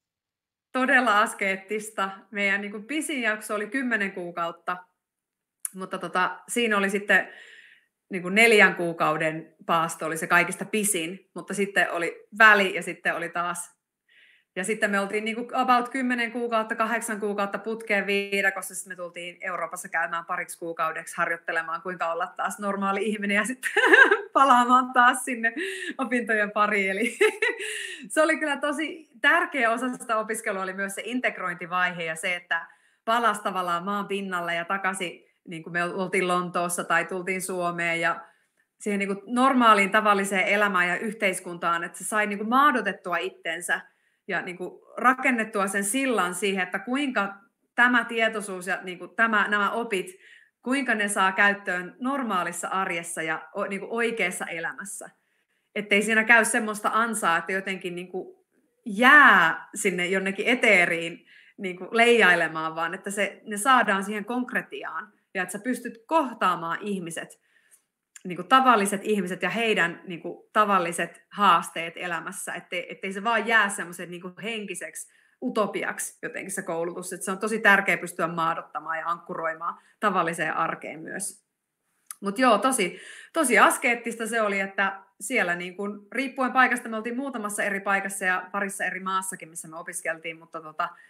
Todella askeettista. Meidän niin kuin pisin jakso oli 10 kuukautta, mutta siinä oli sitten niin kuin 4 kuukauden paasto oli se kaikista pisin, mutta sitten oli väli ja sitten oli taas. Ja sitten me oltiin niin kuin about 10 kuukautta, 8 kuukautta putkeen viidakossa, sitten me tultiin Euroopassa käymään pariksi kuukaudeksi harjoittelemaan, kuinka olla taas normaali ihminen ja sitten palaamaan taas sinne opintojen pariin. Eli se oli kyllä tosi tärkeä osa sitä opiskelua, oli myös se integrointivaihe ja se, että palasi tavallaan maan pinnalle ja takaisin, niin kuin me oltiin Lontoossa tai tultiin Suomeen ja siihen niin kuin normaaliin tavalliseen elämään ja yhteiskuntaan, että se sai niin kuin maadotettua itsensä ja niin kuin rakennettua sen sillan siihen, että kuinka tämä tietoisuus ja niin kuin nämä opit, kuinka ne saa käyttöön normaalissa arjessa ja niin kuin oikeassa elämässä. Että ei siinä käy semmoista ansaa, että jotenkin niin kuin jää sinne jonnekin eteeriin niin kuin leijailemaan, vaan että ne saadaan siihen konkretiaan ja että sä pystyt kohtaamaan ihmiset, niin kuin tavalliset ihmiset ja heidän niin kuin tavalliset haasteet elämässä, ettei se vaan jää semmoisen niin kuin henkiseksi utopiaksi jotenkin se koulutus. Että se on tosi tärkeää pystyä maadottamaan ja ankkuroimaan tavalliseen arkeen myös. Mutta joo, tosi askeettista se oli, että siellä niin kuin, riippuen paikasta me oltiin muutamassa eri paikassa ja parissa eri maassakin, missä me opiskeltiin, mutta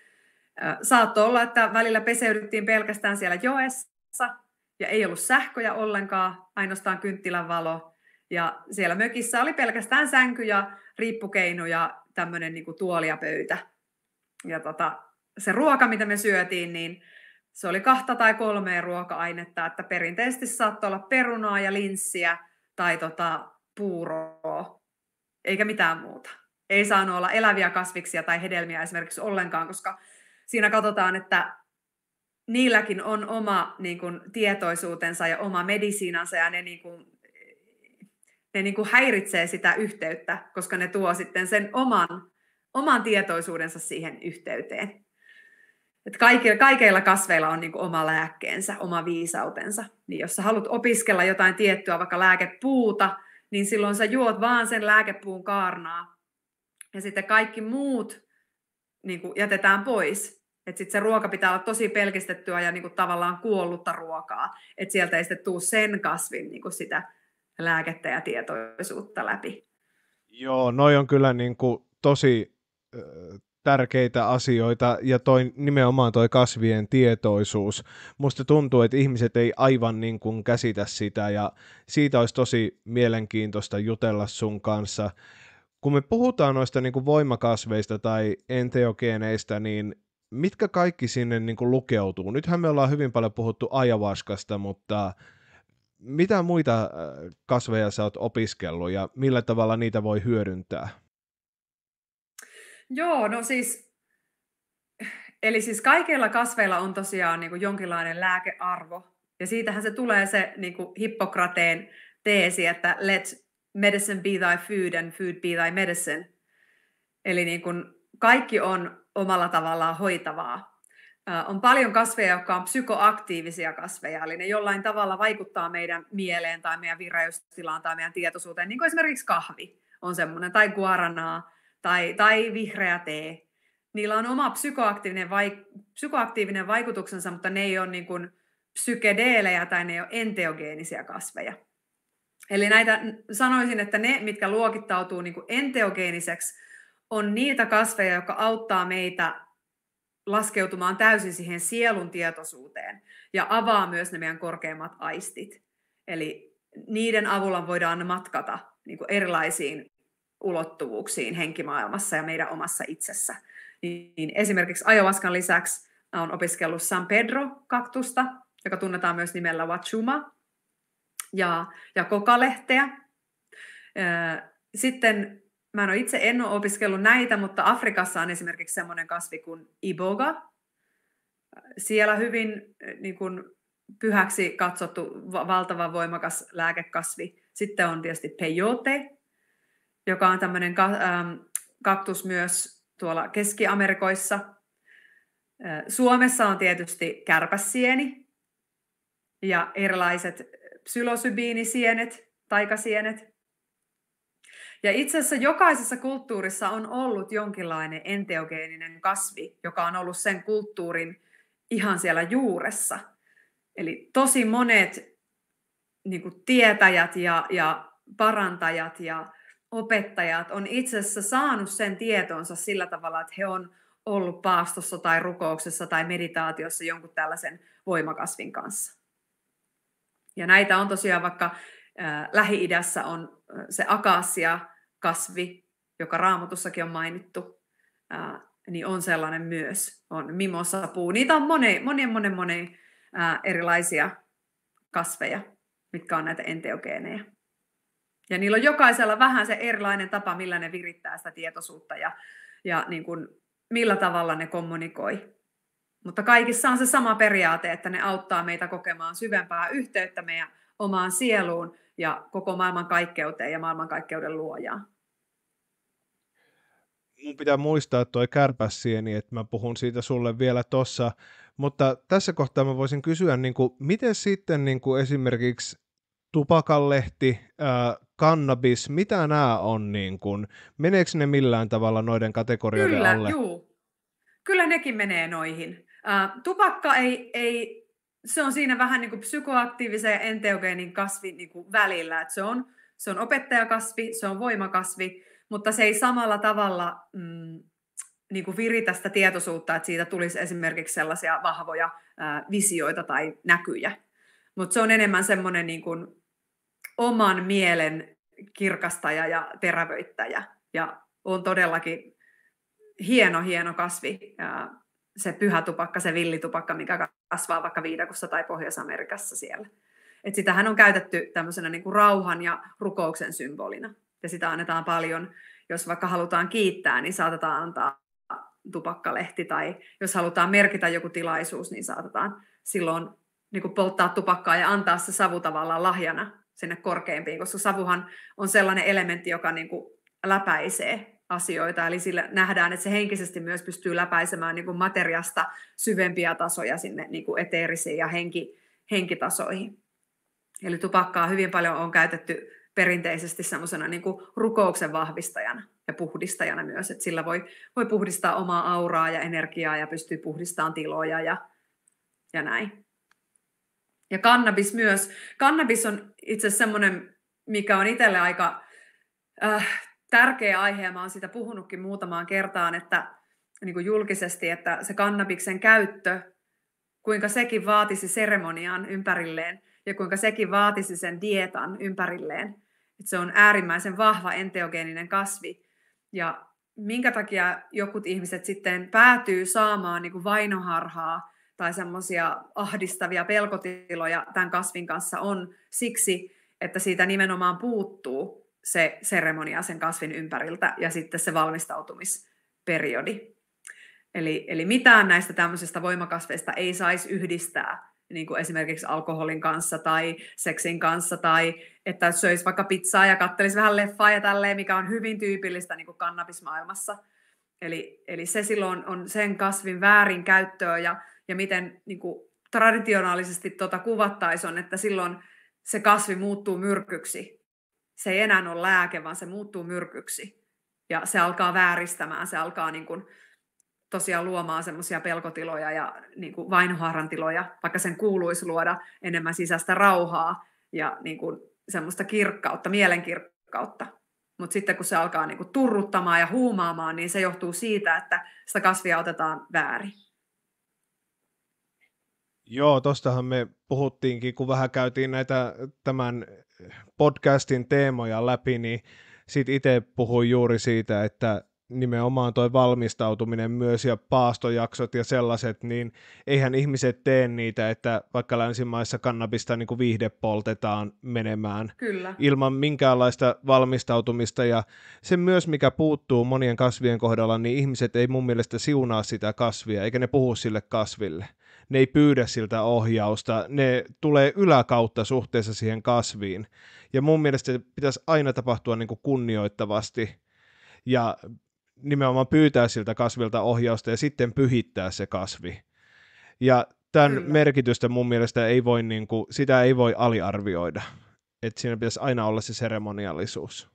saattoi olla, että välillä peseydyttiin pelkästään siellä joessa, ja ei ollut sähköjä ollenkaan, ainoastaan kynttilän valo. Ja siellä mökissä oli pelkästään sänky ja riippukeino ja tämmöinen niin kuin tuoli ja pöytä. Ja se ruoka, mitä me syötiin, niin se oli 2 tai 3 ruoka-ainetta, että perinteisesti saattoi olla perunaa ja linssiä tai puuroa, eikä mitään muuta. Ei saanut olla eläviä kasviksia tai hedelmiä esimerkiksi ollenkaan, koska siinä katsotaan, että niilläkin on oma niin kuin, tietoisuutensa ja oma medisiinansa ja ne häiritsee sitä yhteyttä, koska ne tuo sitten sen oman tietoisuudensa siihen yhteyteen. Et kaikilla kasveilla on niin kuin oma lääkkeensä, oma viisautensa. Niin jos sä haluat opiskella jotain tiettyä, vaikka lääkepuuta, niin silloin sä juot vaan sen lääkepuun kaarnaa. Ja sitten kaikki muut niin kuin jätetään pois. Että sitten se ruoka pitää olla tosi pelkistettyä ja niin kuin tavallaan kuollutta ruokaa. Että sieltä ei sitten tule sen kasvin niin kuin sitä lääkettä ja tietoisuutta läpi. Joo, noi on kyllä niin kuin tosi tärkeitä asioita ja nimenomaan toi kasvien tietoisuus. Musta tuntuu, että ihmiset ei aivan niin kuin käsitä sitä ja siitä olisi tosi mielenkiintoista jutella sun kanssa. Kun me puhutaan noista niin kuin voimakasveista tai enteogeeneistä, niin mitkä kaikki sinne niin kuin lukeutuu? Nythän me ollaan hyvin paljon puhuttu ayahuascasta, mutta mitä muita kasveja sä oot opiskellut ja millä tavalla niitä voi hyödyntää? Joo, no siis, eli siis kaikilla kasveilla on tosiaan niin kuin jonkinlainen lääkearvo. Ja siitähän se tulee se niin kuin Hippokrateen teesi, että let medicine be thy food and food be thy medicine. Eli niin kuin kaikki on omalla tavallaan hoitavaa. On paljon kasveja, jotka on psykoaktiivisia kasveja, eli ne jollain tavalla vaikuttaa meidän mieleen tai meidän vireystilaan tai meidän tietoisuuteen, niin kuin esimerkiksi kahvi on semmoinen, tai guaranaa, tai vihreä tee. Niillä on oma psykoaktiivinen vaikutuksensa, mutta ne ei ole niin kuin psykedeelejä tai ne ei ole enteogeenisiä kasveja. Eli näitä sanoisin, että ne, mitkä luokittautuu niin kuin enteogeeniseksi, on niitä kasveja, jotka auttaa meitä laskeutumaan täysin siihen sielun tietoisuuteen ja avaa myös ne meidän korkeimmat aistit. Eli niiden avulla voidaan matkata niin kuin erilaisiin ulottuvuuksiin henkimaailmassa ja meidän omassa itsessä. Niin esimerkiksi ayahuascan lisäksi olen opiskellut San Pedro-kaktusta, joka tunnetaan myös nimellä Wachuma, ja kokalehteä. Sitten mä en ole opiskellut näitä, mutta Afrikassa on esimerkiksi semmoinen kasvi kuin iboga. Siellä hyvin niin kuin pyhäksi katsottu valtavan voimakas lääkekasvi. Sitten on tietysti peyote. joka on tämmöinen kaktus myös tuolla Keski-Amerikoissa. Suomessa on tietysti kärpäsieni ja erilaiset psylosybiinisienet, taikasienet. Ja itse asiassa jokaisessa kulttuurissa on ollut jonkinlainen enteogeeninen kasvi, joka on ollut sen kulttuurin ihan siellä juuressa. Eli tosi monet niin kuin tietäjät ja parantajat ja opettajat on itse asiassa saanut sen tietonsa sillä tavalla, että he on ollut paastossa tai rukouksessa tai meditaatiossa jonkun tällaisen voimakasvin kanssa. Ja näitä on tosiaan vaikka Lähi-idässä on se akasia-kasvi, joka Raamatussakin on mainittu, niin on sellainen myös. On mimosapuu. Niitä on monen erilaisia kasveja, mitkä on näitä enteogeenejä. Ja niillä on jokaisella vähän se erilainen tapa, millä ne virittää sitä tietoisuutta ja niin kuin, millä tavalla ne kommunikoi. Mutta kaikissa on se sama periaate, että ne auttaa meitä kokemaan syvempää yhteyttä meidän omaan sieluun ja koko maailmankaikkeuteen ja maailmankaikkeuden luojaan. Mun pitää muistaa toi kärpäsieni, että mä puhun siitä sulle vielä tossa, mutta tässä kohtaa mä voisin kysyä, niin kuin, miten sitten niin kuin esimerkiksi tupakanlehti, kannabis, mitä nämä on, niin kuin, meneekö ne millään tavalla noiden kategorioiden alle? Kyllä nekin menee noihin. Tupakka ei, se on siinä vähän niin kuin psykoaktiivisen ja enteogeenin kasvin niin kuin välillä, että se on opettajakasvi, se on voimakasvi, mutta se ei samalla tavalla niin kuin viritä sitä tietoisuutta, että siitä tulisi esimerkiksi sellaisia vahvoja visioita tai näkyjä. Mutta se on enemmän semmoinen niin kuin oman mielen kirkastaja ja terävöittäjä. Ja on todellakin hieno kasvi, se pyhä tupakka, se villitupakka, mikä kasvaa vaikka Viidakossa tai Pohjois-Amerikassa siellä. Et sitähän on käytetty tämmöisenä niin kuin rauhan ja rukouksen symbolina. Ja sitä annetaan paljon, jos vaikka halutaan kiittää, niin saatetaan antaa tupakkalehti. Tai jos halutaan merkitä joku tilaisuus, niin saatetaan silloin niin kuin polttaa tupakkaa ja antaa se savu tavallaan lahjana sinne korkeimpiin. Koska savuhan on sellainen elementti, joka niin kuin läpäisee asioita, eli sillä nähdään, että se henkisesti myös pystyy läpäisemään niin kuin materiasta syvempiä tasoja sinne niin kuin eteerisiin ja henkitasoihin. Eli tupakkaa hyvin paljon on käytetty perinteisesti semmoisena niin kuin rukouksen vahvistajana ja puhdistajana myös, että sillä voi puhdistaa omaa auraa ja energiaa ja pystyy puhdistamaan tiloja ja näin. Ja kannabis myös. Kannabis on itse asiassa semmoinen, mikä on itselle aika tärkeä aihe, ja mä oon siitä puhunutkin muutamaan kertaan, että niin kuin julkisesti, että se kannabiksen käyttö, kuinka sekin vaatisi seremonian ympärilleen, ja kuinka sekin vaatisi sen dieetan ympärilleen. Että se on äärimmäisen vahva enteogeeninen kasvi, ja minkä takia jokut ihmiset sitten päätyy saamaan niin kuin vainoharhaa tai semmoisia ahdistavia pelkotiloja tämän kasvin kanssa on siksi, että siitä nimenomaan puuttuu se seremonia sen kasvin ympäriltä ja sitten se valmistautumisperiodi. Eli mitään näistä tämmöisistä voimakasveista ei saisi yhdistää niin kuin esimerkiksi alkoholin kanssa tai seksin kanssa tai että söisi vaikka pizzaa ja kattelisi vähän leffaa ja tälleen, mikä on hyvin tyypillistä niin kuin kannabismaailmassa. Eli se silloin on sen kasvin väärinkäyttöä ja miten niin kuin traditionaalisesti kuvattaisiin on, että silloin se kasvi muuttuu myrkyksi. Se ei enää ole lääke, vaan se muuttuu myrkyksi. Ja se alkaa vääristämään, se alkaa niin kuin tosiaan luomaan semmoisia pelkotiloja ja niin kuin vainoharhan tiloja, vaikka sen kuuluisi luoda enemmän sisäistä rauhaa ja niin kuin semmoista kirkkautta, mielenkirkkautta. Mutta sitten kun se alkaa niin kuin turruttamaan ja huumaamaan, niin se johtuu siitä, että sitä kasvia otetaan väärin. Joo, tostahan me puhuttiinkin, kun vähän käytiin näitä tämän podcastin teemoja läpi, niin sit itse puhuin juuri siitä, että nimenomaan toi valmistautuminen myös ja paastojaksot ja sellaiset, niin eihän ihmiset tee niitä, että vaikka länsimaissa kannabista niin kuin viihde poltetaan menemään. Kyllä. Ilman minkäänlaista valmistautumista ja se myös, mikä puuttuu monien kasvien kohdalla, niin ihmiset ei mun mielestä siunaa sitä kasvia, eikä ne puhu sille kasville. ne ei pyydä siltä ohjausta, ne tulee yläkautta suhteessa siihen kasviin. Ja mun mielestä se pitäisi aina tapahtua niin kuin kunnioittavasti ja nimenomaan pyytää siltä kasvilta ohjausta ja sitten pyhittää se kasvi. Ja tämän Kyllä. merkitystä mun mielestä ei voi, niin kuin, sitä ei voi aliarvioida. Että siinä pitäisi aina olla se seremoniallisuus.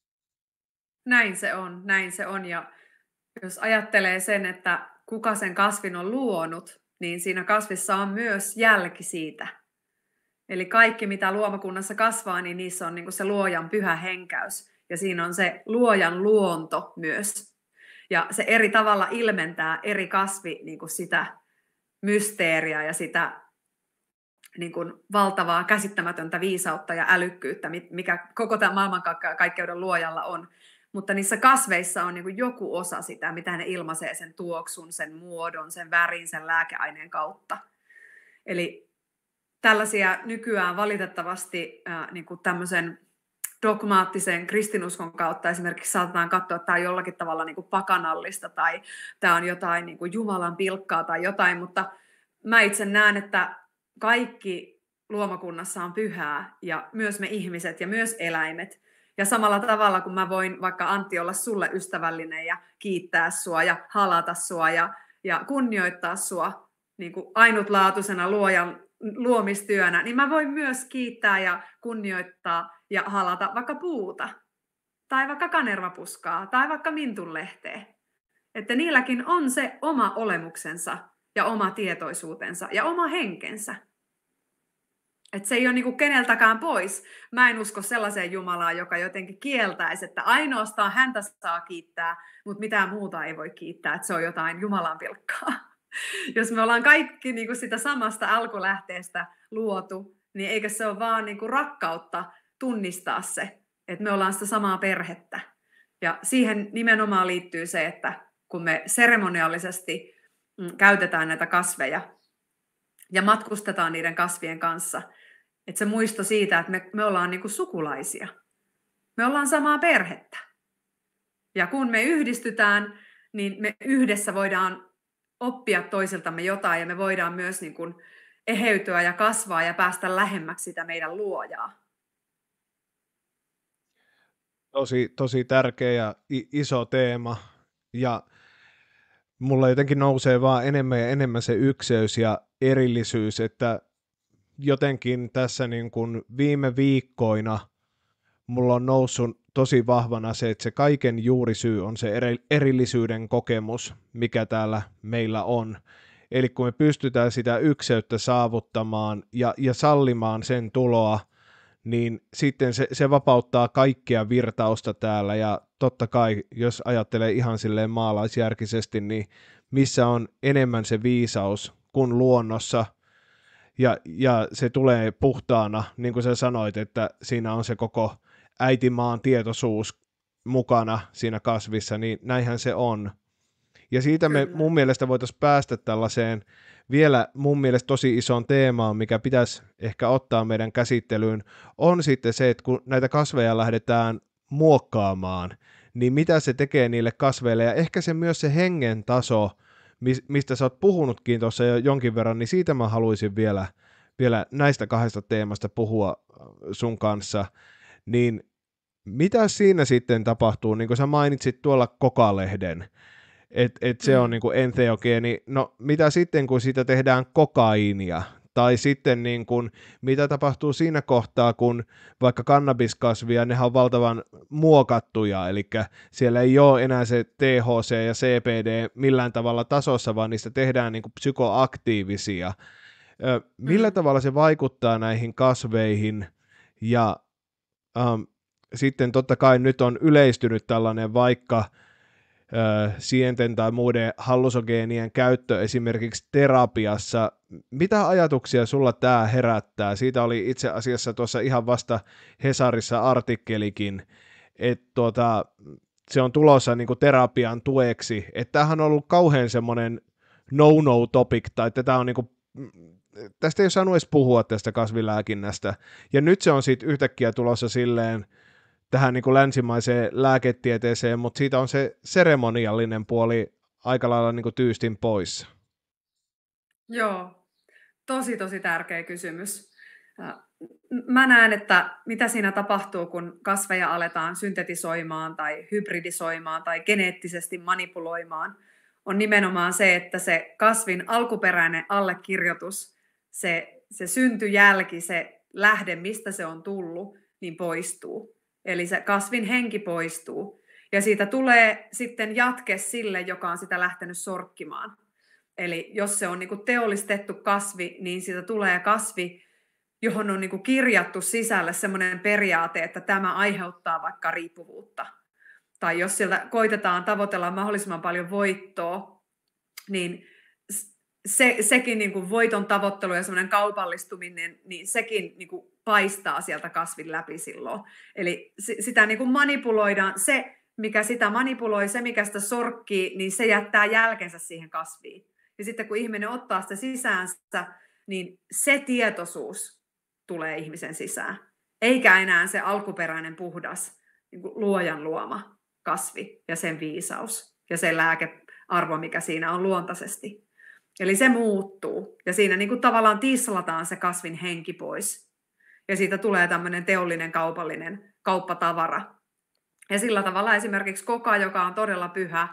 Näin se on, näin se on. Ja jos ajattelee sen, että kuka sen kasvin on luonut, niin siinä kasvissa on myös jälki siitä. Eli kaikki, mitä luomakunnassa kasvaa, niin niissä on niin kuin se luojan pyhä henkäys. Ja siinä on se luojan luonto myös. Ja se eri tavalla ilmentää eri kasvi niin kuin sitä mysteeriä ja sitä niin kuin valtavaa käsittämätöntä viisautta ja älykkyyttä, mikä koko tämän maailmankaikkeuden luojalla on. Mutta niissä kasveissa on niin kuin joku osa sitä, mitä ne ilmaisee sen tuoksun, sen muodon, sen värin, sen lääkeaineen kautta. Eli tällaisia nykyään valitettavasti niin kuin tämmöisen dogmaattisen kristinuskon kautta esimerkiksi saatetaan katsoa, että tämä on jollakin tavalla niin kuin pakanallista tai tämä on jotain niin kuin Jumalan pilkkaa tai jotain, mutta mä itse näen, että kaikki luomakunnassa on pyhää ja myös me ihmiset ja myös eläimet. Ja samalla tavalla, kun mä voin vaikka Antti olla sulle ystävällinen ja kiittää sua ja halata sua ja kunnioittaa sua niin kuin ainutlaatuisena luojan luomistyönä, niin mä voin myös kiittää ja kunnioittaa ja halata vaikka puuta tai vaikka kanervapuskaa tai vaikka mintunlehteä. Että niilläkin on se oma olemuksensa ja oma tietoisuutensa ja oma henkensä. Että se ei ole niinku keneltäkään pois. Mä en usko sellaiseen Jumalaan, joka jotenkin kieltäisi, että ainoastaan häntä saa kiittää, mutta mitään muuta ei voi kiittää, että se on jotain Jumalan pilkkaa. Jos me ollaan kaikki niinku sitä samasta alkulähteestä luotu, niin eikö se ole vaan niinku rakkautta tunnistaa se, että me ollaan sitä samaa perhettä. Ja siihen nimenomaan liittyy se, että kun me seremoniallisesti käytetään näitä kasveja ja matkustetaan niiden kasvien kanssa, että se muisto siitä, että me ollaan niinku sukulaisia. Me ollaan samaa perhettä. Ja kun me yhdistytään, niin me yhdessä voidaan oppia toisiltamme jotain ja me voidaan myös niin kuin eheytyä ja kasvaa ja päästä lähemmäksi sitä meidän luojaa. Tosi tärkeä ja iso teema. Ja mulla jotenkin nousee vaan enemmän ja enemmän se ykseys ja erillisyys, että jotenkin tässä niin kuin viime viikkoina mulla on noussut tosi vahvana se, että se kaiken juurisyy on se erillisyyden kokemus, mikä täällä meillä on. Eli kun me pystytään sitä ykseyttä saavuttamaan ja sallimaan sen tuloa, niin sitten se vapauttaa kaikkea virtausta täällä, ja totta kai, jos ajattelee ihan silleen maalaisjärkisesti, niin missä on enemmän se viisaus kuin luonnossa, ja se tulee puhtaana, niin kuin sä sanoit, että siinä on se koko äitimaan tietoisuus mukana siinä kasvissa, niin näinhän se on. Ja siitä me mun mielestä voitaisiin päästä tällaiseen vielä mun mielestä tosi isoon teemaan, mikä pitäisi ehkä ottaa meidän käsittelyyn, on sitten se, että kun näitä kasveja lähdetään muokkaamaan, niin mitä se tekee niille kasveille, ja ehkä se myös se hengen taso, mistä sä oot puhunutkin tuossa jo jonkin verran, niin siitä mä haluaisin vielä näistä kahdesta teemasta puhua sun kanssa, niin mitä siinä sitten tapahtuu, niin kuin sä mainitsit tuolla kokalehden, että se on niin kuin entheogeeni. No mitä sitten, kun siitä tehdään kokaiinia? Tai sitten niin kuin, mitä tapahtuu siinä kohtaa, kun vaikka kannabiskasvia, nehän on valtavan muokattuja, eli siellä ei ole enää se THC ja CBD millään tavalla tasossa, vaan niistä tehdään niin kuin psykoaktiivisia. Millä tavalla se vaikuttaa näihin kasveihin? Ja sitten totta kai nyt on yleistynyt tällainen vaikka sienten tai muiden hallusogeenien käyttö esimerkiksi terapiassa. Mitä ajatuksia sulla tämä herättää? Siitä oli itse asiassa tuossa ihan vasta Hesarissa artikkelikin, että se on tulossa niin kuin terapian tueksi. Että tämähän on ollut kauhean semmoinen no topic, tai tätä on niin kuin, tästä ei ole saanut edes puhua tästä kasvilääkinnästä. Ja nyt se on sitten yhtäkkiä tulossa silleen tähän niin kuin länsimaiseen lääketieteeseen, mutta siitä on se seremoniallinen puoli aika lailla niin kuin tyystin pois. Joo, tosi tärkeä kysymys. Mä näen, että mitä siinä tapahtuu, kun kasveja aletaan syntetisoimaan tai hybridisoimaan tai geneettisesti manipuloimaan, on nimenomaan se, että se kasvin alkuperäinen allekirjoitus, se syntyjälki, se lähde, mistä se on tullut, niin poistuu. Eli se kasvin henki poistuu. Ja siitä tulee sitten jatke sille, joka on sitä lähtenyt sorkkimaan. Eli jos se on niin kuin teollistettu kasvi, niin siitä tulee kasvi, johon on niin kuin kirjattu sisälle semmoinen periaate, että tämä aiheuttaa vaikka riippuvuutta. Tai jos sieltä koitetaan tavoitella mahdollisimman paljon voittoa, niin sekin niin kuin voiton tavoittelu ja semmoinen kaupallistuminen, niin sekin niin kuin paistaa sieltä kasvin läpi silloin. Eli sitä niin kuin manipuloidaan. Se, mikä sitä manipuloi, se, mikä sitä sorkkii, niin se jättää jälkensä siihen kasviin. Ja sitten kun ihminen ottaa sitä sisäänsä, niin se tietoisuus tulee ihmisen sisään. Eikä enää se alkuperäinen puhdas, niin kuin luojan luoma kasvi ja sen viisaus ja se lääkearvo, mikä siinä on luontaisesti. Eli se muuttuu. Ja siinä niin kuin tavallaan tislataan se kasvin henki pois. Ja siitä tulee tämmöinen teollinen, kaupallinen kauppatavara. Ja sillä tavalla esimerkiksi koka, joka on todella pyhä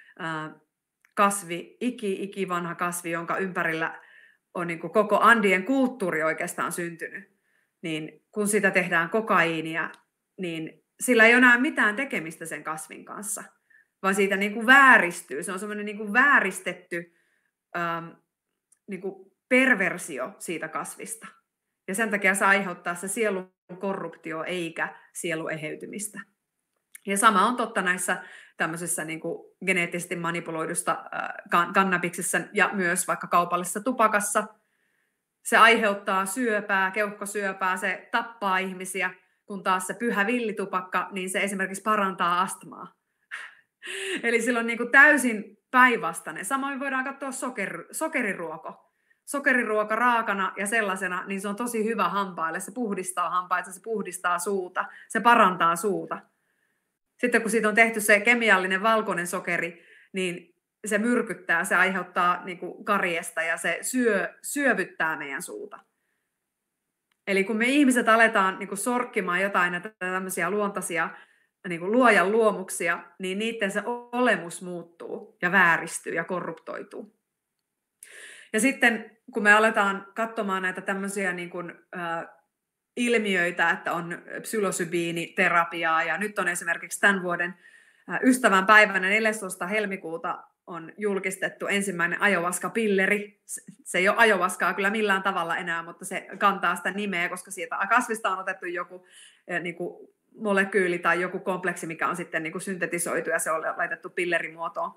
kasvi, ikivanha kasvi, jonka ympärillä on niin kuin koko Andien kulttuuri oikeastaan syntynyt, niin kun sitä tehdään kokaiinia, niin sillä ei ole enää mitään tekemistä sen kasvin kanssa, vaan siitä niin kuin vääristyy. Se on semmoinen niin kuin vääristetty niin kuin perversio siitä kasvista. Ja sen takia se aiheuttaa se sielun korruptio eikä sielun eheytymistä. Ja sama on totta näissä tämmöisessä niin kuin geneettisesti manipuloidusta kannabiksessa ja myös vaikka kaupallisessa tupakassa. Se aiheuttaa syöpää, keuhkosyöpää, se tappaa ihmisiä, kun taas se pyhä villitupakka, niin se esimerkiksi parantaa astmaa. Eli sillä on niin kuin täysin päinvastainen. Samoin voidaan katsoa sokeriruoko. Sokeriruoka raakana ja sellaisena, niin se on tosi hyvä hampaille. Se puhdistaa hampaita, se puhdistaa suuta, se parantaa suuta. Sitten kun siitä on tehty se kemiallinen valkoinen sokeri, niin se myrkyttää, se aiheuttaa niin kuin kariesta ja se syövyttää meidän suuta. Eli kun me ihmiset aletaan niin kuin sorkkimaan jotain näitä tämmöisiä luontaisia niin kuin luojan luomuksia, niin niiden se olemus muuttuu ja vääristyy ja korruptoituu. Ja sitten kun me aletaan katsomaan näitä tämmöisiä niin kuin, ilmiöitä, että on psylosybiiniterapiaa, ja nyt on esimerkiksi tämän vuoden ystävänpäivänä 14. helmikuuta on julkistettu ensimmäinen ayahuasca-pilleri. Se ei ole ayahuascaa kyllä millään tavalla enää, mutta se kantaa sitä nimeä, koska siitä kasvista on otettu joku niin kuin molekyyli tai joku kompleksi, mikä on sitten niin kuin syntetisoitu ja se on laitettu pillerimuotoon.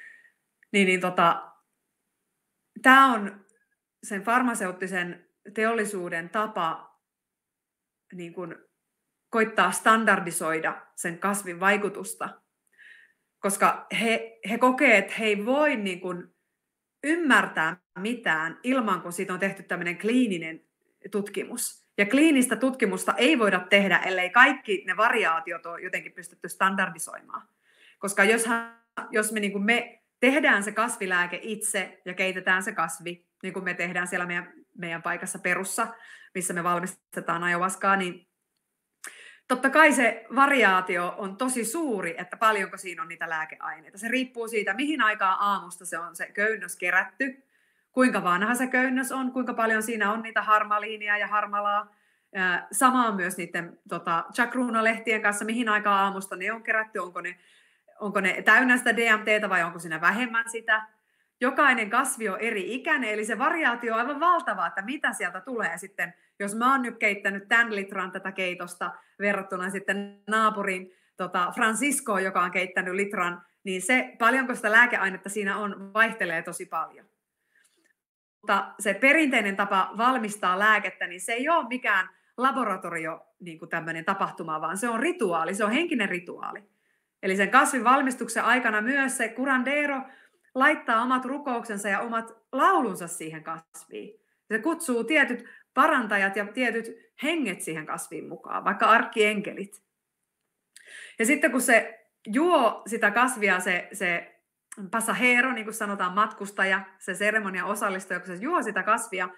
Tämä on sen farmaseuttisen teollisuuden tapa niin kuin koittaa standardisoida sen kasvin vaikutusta, koska he kokee, että he ei voi niin kuin ymmärtää mitään ilman, kun siitä on tehty tämmöinen kliininen tutkimus. Ja kliinistä tutkimusta ei voida tehdä, ellei kaikki ne variaatiot ole jotenkin pystytty standardisoimaan. Koska jos me tehdään se kasvilääke itse ja keitetään se kasvi, niin kuin me tehdään siellä meidän paikassa Perussa, missä me valmistetaan ayahuascaa, niin totta kai se variaatio on tosi suuri, että paljonko siinä on niitä lääkeaineita. Se riippuu siitä, mihin aikaan aamusta se on se köynnös kerätty, kuinka vanha se köynnös on, kuinka paljon siinä on niitä harmaliinia ja harmalaa. Sama on myös niiden chakruunalehtien kanssa, mihin aikaan aamusta ne on kerätty, onko ne täynnä sitä DMTtä vai onko siinä vähemmän sitä. Jokainen kasvi on eri ikäinen, eli se variaatio on aivan valtava, että mitä sieltä tulee sitten. Jos mä oon nyt keittänyt tämän litran tätä keitosta verrattuna sitten naapurin Franciscoon, joka on keittänyt litran, niin se paljonko sitä lääkeainetta siinä on, vaihtelee tosi paljon. Mutta se perinteinen tapa valmistaa lääkettä, niin se ei ole mikään laboratorio niin kuin tämmöinen tapahtuma, vaan se on rituaali, se on henkinen rituaali. Eli sen kasvin valmistuksen aikana myös se curandero laittaa omat rukouksensa ja omat laulunsa siihen kasviin. Se kutsuu tietyt parantajat ja tietyt henget siihen kasviin mukaan, vaikka arkkienkkelit. Ja sitten kun se juo sitä kasvia, se pasajero, niin kuin sanotaan matkustaja, se seremonian osallistuja, kun se juo sitä kasvia,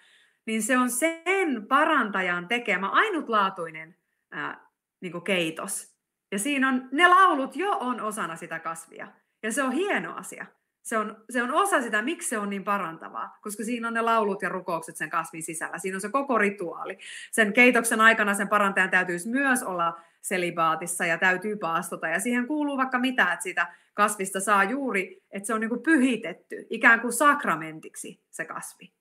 niin se on sen parantajan tekemä ainutlaatuinen niin kuin keitos. Ja siinä on, ne laulut jo on osana sitä kasvia. Ja se on hieno asia. Se on osa sitä, miksi se on niin parantavaa, koska siinä on ne laulut ja rukoukset sen kasvin sisällä. Siinä on se koko rituaali. Sen keitoksen aikana sen parantajan täytyisi myös olla selibaatissa ja täytyy paastota. Ja siihen kuuluu vaikka mitä, että siitä kasvista saa juuri, että se on niin kuin pyhitetty, ikään kuin sakramentiksi se kasvi.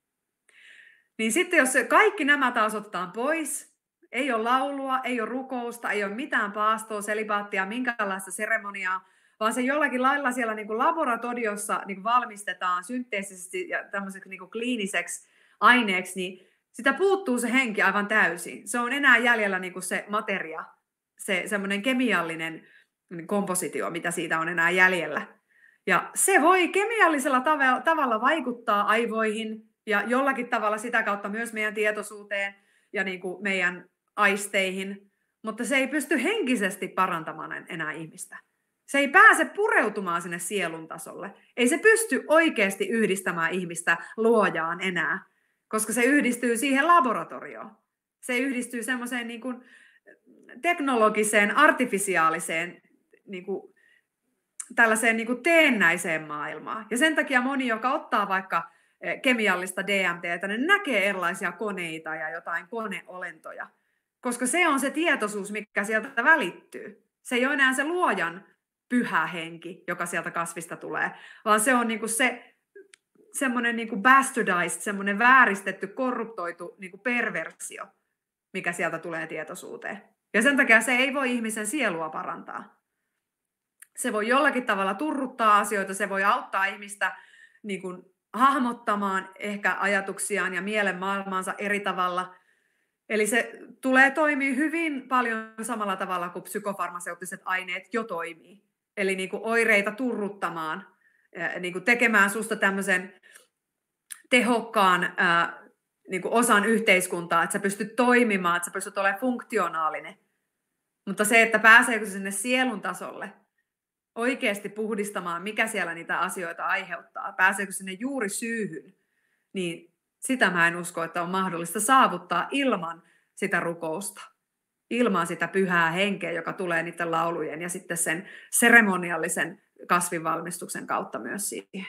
Niin sitten jos kaikki nämä taas otetaan pois, ei ole laulua, ei ole rukousta, ei ole mitään paastoa, selibaattia, minkäänlaista seremoniaa, vaan se jollakin lailla siellä niin kuin laboratoriossa niin kuin valmistetaan synteettisesti ja tämmöiseksi niin kuin kliiniseksi aineeksi, niin sitä puuttuu se henki aivan täysin. Se on enää jäljellä niin kuin se materia, se semmoinen kemiallinen kompositio, mitä siitä on enää jäljellä. Ja se voi kemiallisella tavalla vaikuttaa aivoihin ja jollakin tavalla sitä kautta myös meidän tietoisuuteen ja niin kuin meidän aisteihin, mutta se ei pysty henkisesti parantamaan enää ihmistä. Se ei pääse pureutumaan sinne sielun tasolle. Ei se pysty oikeasti yhdistämään ihmistä luojaan enää, koska se yhdistyy siihen laboratorioon. Se yhdistyy semmoiseen niin kuin teknologiseen, artifisiaaliseen, niin kuin, tällaiseen niin kuin teennäiseen maailmaan. Ja sen takia moni, joka ottaa vaikka kemiallista DMTtä, ne näkee erilaisia koneita ja jotain koneolentoja, koska se on se tietoisuus, mikä sieltä välittyy. Se ei ole enää se luojan pyhä henki, joka sieltä kasvista tulee, vaan se on niinku se semmoinen niinku bastardized, semmoinen vääristetty, korruptoitu niinku perversio, mikä sieltä tulee tietoisuuteen. Ja sen takia se ei voi ihmisen sielua parantaa. Se voi jollakin tavalla turruttaa asioita, se voi auttaa ihmistä niinku hahmottamaan ehkä ajatuksiaan ja mielen maailmaansa eri tavalla. Eli se tulee toimia hyvin paljon samalla tavalla kuin psykofarmaseuttiset aineet jo toimii. Eli niin kuin oireita turruttamaan, niin kuin tekemään susta tämmöisen tehokkaan niin kuin osan yhteiskuntaa, että sä pystyt toimimaan, että sä pystyt olemaan funktionaalinen. Mutta se, että pääseekö se sinne sielun tasolle oikeasti puhdistamaan, mikä siellä niitä asioita aiheuttaa, pääseekö sinne juuri syyhyn, niin sitä mä en usko, että on mahdollista saavuttaa ilman sitä rukousta, ilman sitä pyhää henkeä, joka tulee niiden laulujen ja sitten sen seremoniallisen kasvinvalmistuksen kautta myös siihen.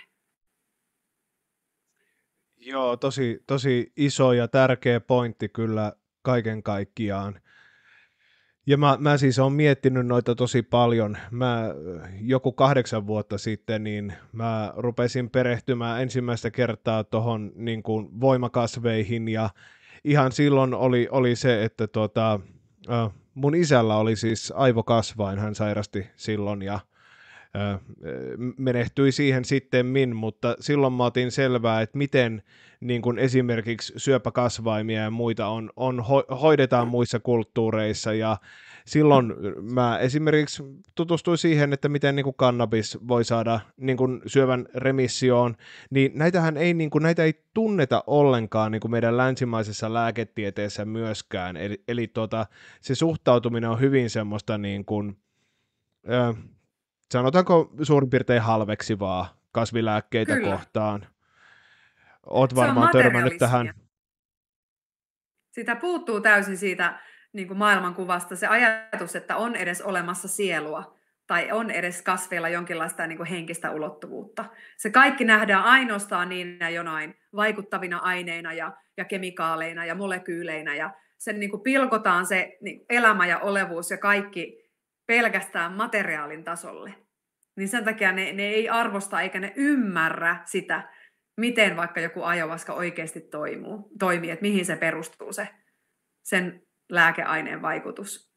Joo, tosi iso ja tärkeä pointti kyllä kaiken kaikkiaan. Ja mä siis olen miettinyt noita tosi paljon. Mä joku 8 vuotta sitten, niin mä rupesin perehtymään ensimmäistä kertaa tuohon niin kuin voimakasveihin, ja ihan silloin oli se, että mun isällä oli siis aivokasvain, hän sairasti silloin ja menehtyi siihen sittemmin, mutta silloin mä otin selvää, että miten niin kuin esimerkiksi syöpäkasvaimia ja muita hoidetaan muissa kulttuureissa, ja silloin mä esimerkiksi tutustuin siihen, että miten niin kuin kannabis voi saada niin kuin syövän remissioon, niin näitähän ei, niin kuin, näitä ei tunneta ollenkaan niin kuin meidän länsimaisessa lääketieteessä myöskään, eli se suhtautuminen on hyvin semmoista niin kuin, sanotaanko suurin piirtein halveksivaa kasvilääkkeitä Kyllä. kohtaan. Oot Se varmaan on törmännyt tähän. Sitä puuttuu täysin siitä niin kuin maailmankuvasta se ajatus, että on edes olemassa sielua tai on edes kasveilla jonkinlaista niin kuin henkistä ulottuvuutta. Se kaikki nähdään ainoastaan niin jonain vaikuttavina aineina ja kemikaaleina ja molekyyleinä, ja sen niin kuin pilkotaan se niin elämä ja olevuus ja kaikki pelkästään materiaalin tasolle. Niin sen takia ne ei arvosta eikä ne ymmärrä sitä, miten vaikka joku ayahuasca oikeasti toimii, että mihin se perustuu sen lääkeaineen vaikutus.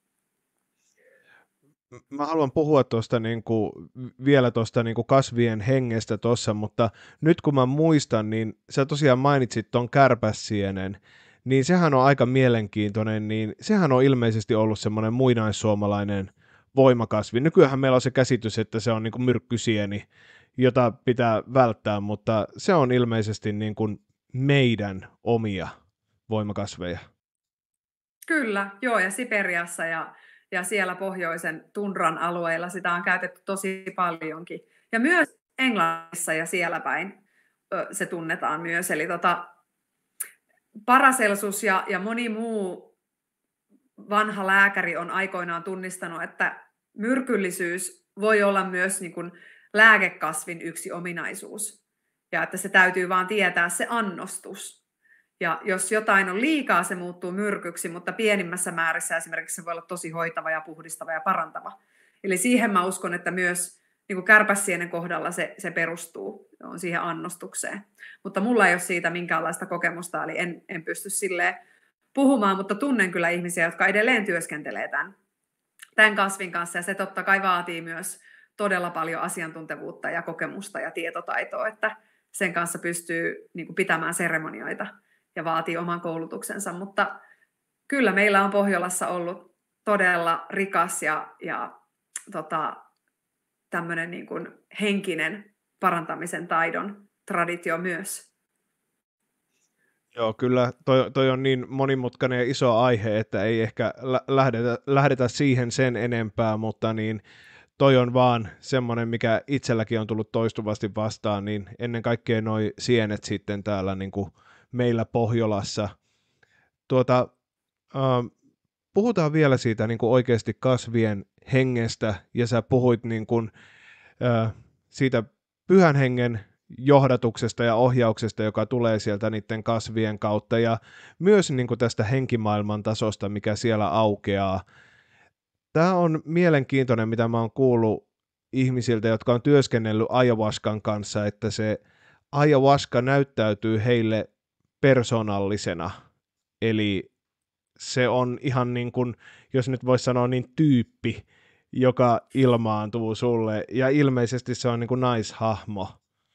Mä haluan puhua tuosta vielä tuosta kasvien hengestä tuossa, mutta nyt kun mä muistan, niin sä tosiaan mainitsit ton kärpäsienen, niin sehän on aika mielenkiintoinen, niin sehän on ilmeisesti ollut semmoinen muinaissuomalainen voimakasvi. Nykyään meillä on se käsitys, että se on niin kuin myrkkysieni, jota pitää välttää, mutta se on ilmeisesti niin kuin meidän omia voimakasveja. Kyllä, joo, ja Siperiassa ja siellä pohjoisen tundran alueilla sitä on käytetty tosi paljonkin. Ja myös Englannissa ja siellä päin se tunnetaan myös. Eli Paracelsus ja moni muu vanha lääkäri on aikoinaan tunnistanut, että myrkyllisyys voi olla myös niin kuin lääkekasvin yksi ominaisuus. Ja että se täytyy vaan tietää se annostus. Ja jos jotain on liikaa, se muuttuu myrkyksi, mutta pienimmässä määrissä esimerkiksi se voi olla tosi hoitava ja puhdistava ja parantava. Eli siihen mä uskon, että myös niin kuin kärpäsienen kohdalla se perustuu on siihen annostukseen. Mutta mulla ei ole siitä minkäänlaista kokemusta, eli en pysty silleen puhumaan, mutta tunnen kyllä ihmisiä, jotka edelleen työskentelee tämän kasvin kanssa, ja se totta kai vaatii myös todella paljon asiantuntevuutta ja kokemusta ja tietotaitoa, että sen kanssa pystyy niin kuin pitämään seremonioita ja vaatii oman koulutuksensa, mutta kyllä meillä on Pohjolassa ollut todella rikas ja tämmöinen niin kuin henkinen parantamisen taidon traditio myös. Joo, kyllä toi on niin monimutkainen ja iso aihe, että ei ehkä lähdetä siihen sen enempää, mutta niin toi on vaan semmoinen, mikä itselläkin on tullut toistuvasti vastaan, niin ennen kaikkea noi sienet sitten täällä niin kuin meillä Pohjolassa. Puhutaan vielä siitä niin kuin oikeasti kasvien hengestä, ja sä puhuit niin kuin, siitä pyhän hengen johdatuksesta ja ohjauksesta, joka tulee sieltä niiden kasvien kautta, ja myös niin kuin tästä henkimaailman tasosta, mikä siellä aukeaa. Tämä on mielenkiintoinen, mitä mä oon kuullut ihmisiltä, jotka on työskennellyt ayahuascan kanssa, että se ayahuasca näyttäytyy heille persoonallisena, eli se on ihan niin kuin, jos nyt voisi sanoa niin, tyyppi, joka ilmaantuu sulle, ja ilmeisesti se on niin kuin naishahmo.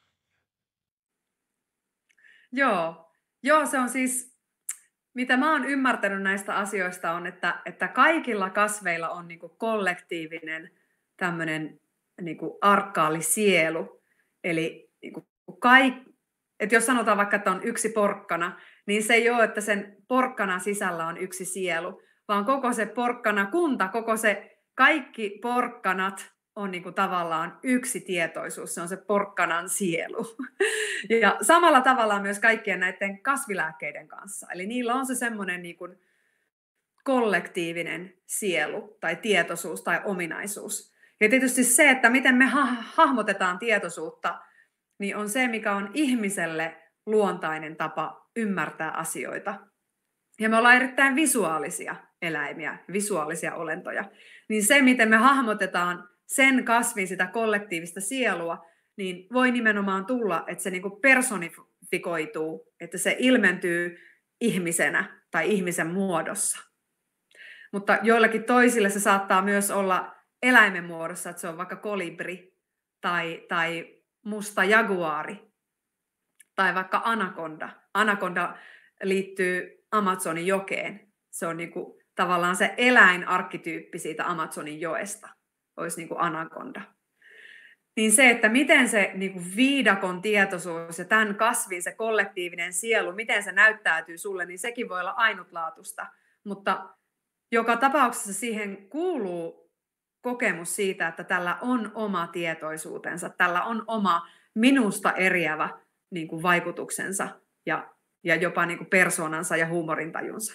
Joo, se on siis, mitä mä oon ymmärtänyt näistä asioista on, että kaikilla kasveilla on niin kuin kollektiivinen tämmöinen niin kuin arkkaalisielu. Eli niin kuin että jos sanotaan vaikka, että on yksi porkkana, niin se ei ole, että sen porkkanan sisällä on yksi sielu, vaan koko se porkkanakunta, kaikki porkkanat on niin kuin tavallaan yksi tietoisuus, se on se porkkanan sielu. Ja samalla tavalla myös kaikkien näiden kasvilääkkeiden kanssa. Eli niillä on se semmoinen niin kuin kollektiivinen sielu tai tietoisuus tai ominaisuus. Ja tietysti se, että miten me hahmotetaan tietoisuutta, niin on se, mikä on ihmiselle luontainen tapa ymmärtää asioita. Ja me ollaan erittäin visuaalisia eläimiä, visuaalisia olentoja. Niin se, miten me hahmotetaan sen kasvin sitä kollektiivista sielua, niin voi nimenomaan tulla, että se niinku personifikoituu, että se ilmentyy ihmisenä tai ihmisen muodossa. Mutta joillakin toisille se saattaa myös olla eläimen muodossa, että se on vaikka kolibri tai musta jaguaari tai vaikka anakonda. Anakonda liittyy Amazonin jokeen. Se on niinku tavallaan se eläinarkkityyppi siitä Amazonin joesta. Olisi niinku anakonda. Niin se, että miten se niinku viidakon tietoisuus ja tämän kasvin se kollektiivinen sielu, miten se näyttäytyy sulle, niin sekin voi olla ainutlaatuista. Mutta joka tapauksessa siihen kuuluu kokemus siitä, että tällä on oma tietoisuutensa, tällä on oma minusta eriävä niin kuin vaikutuksensa ja jopa niin kuin persoonansa ja huumorintajunsa.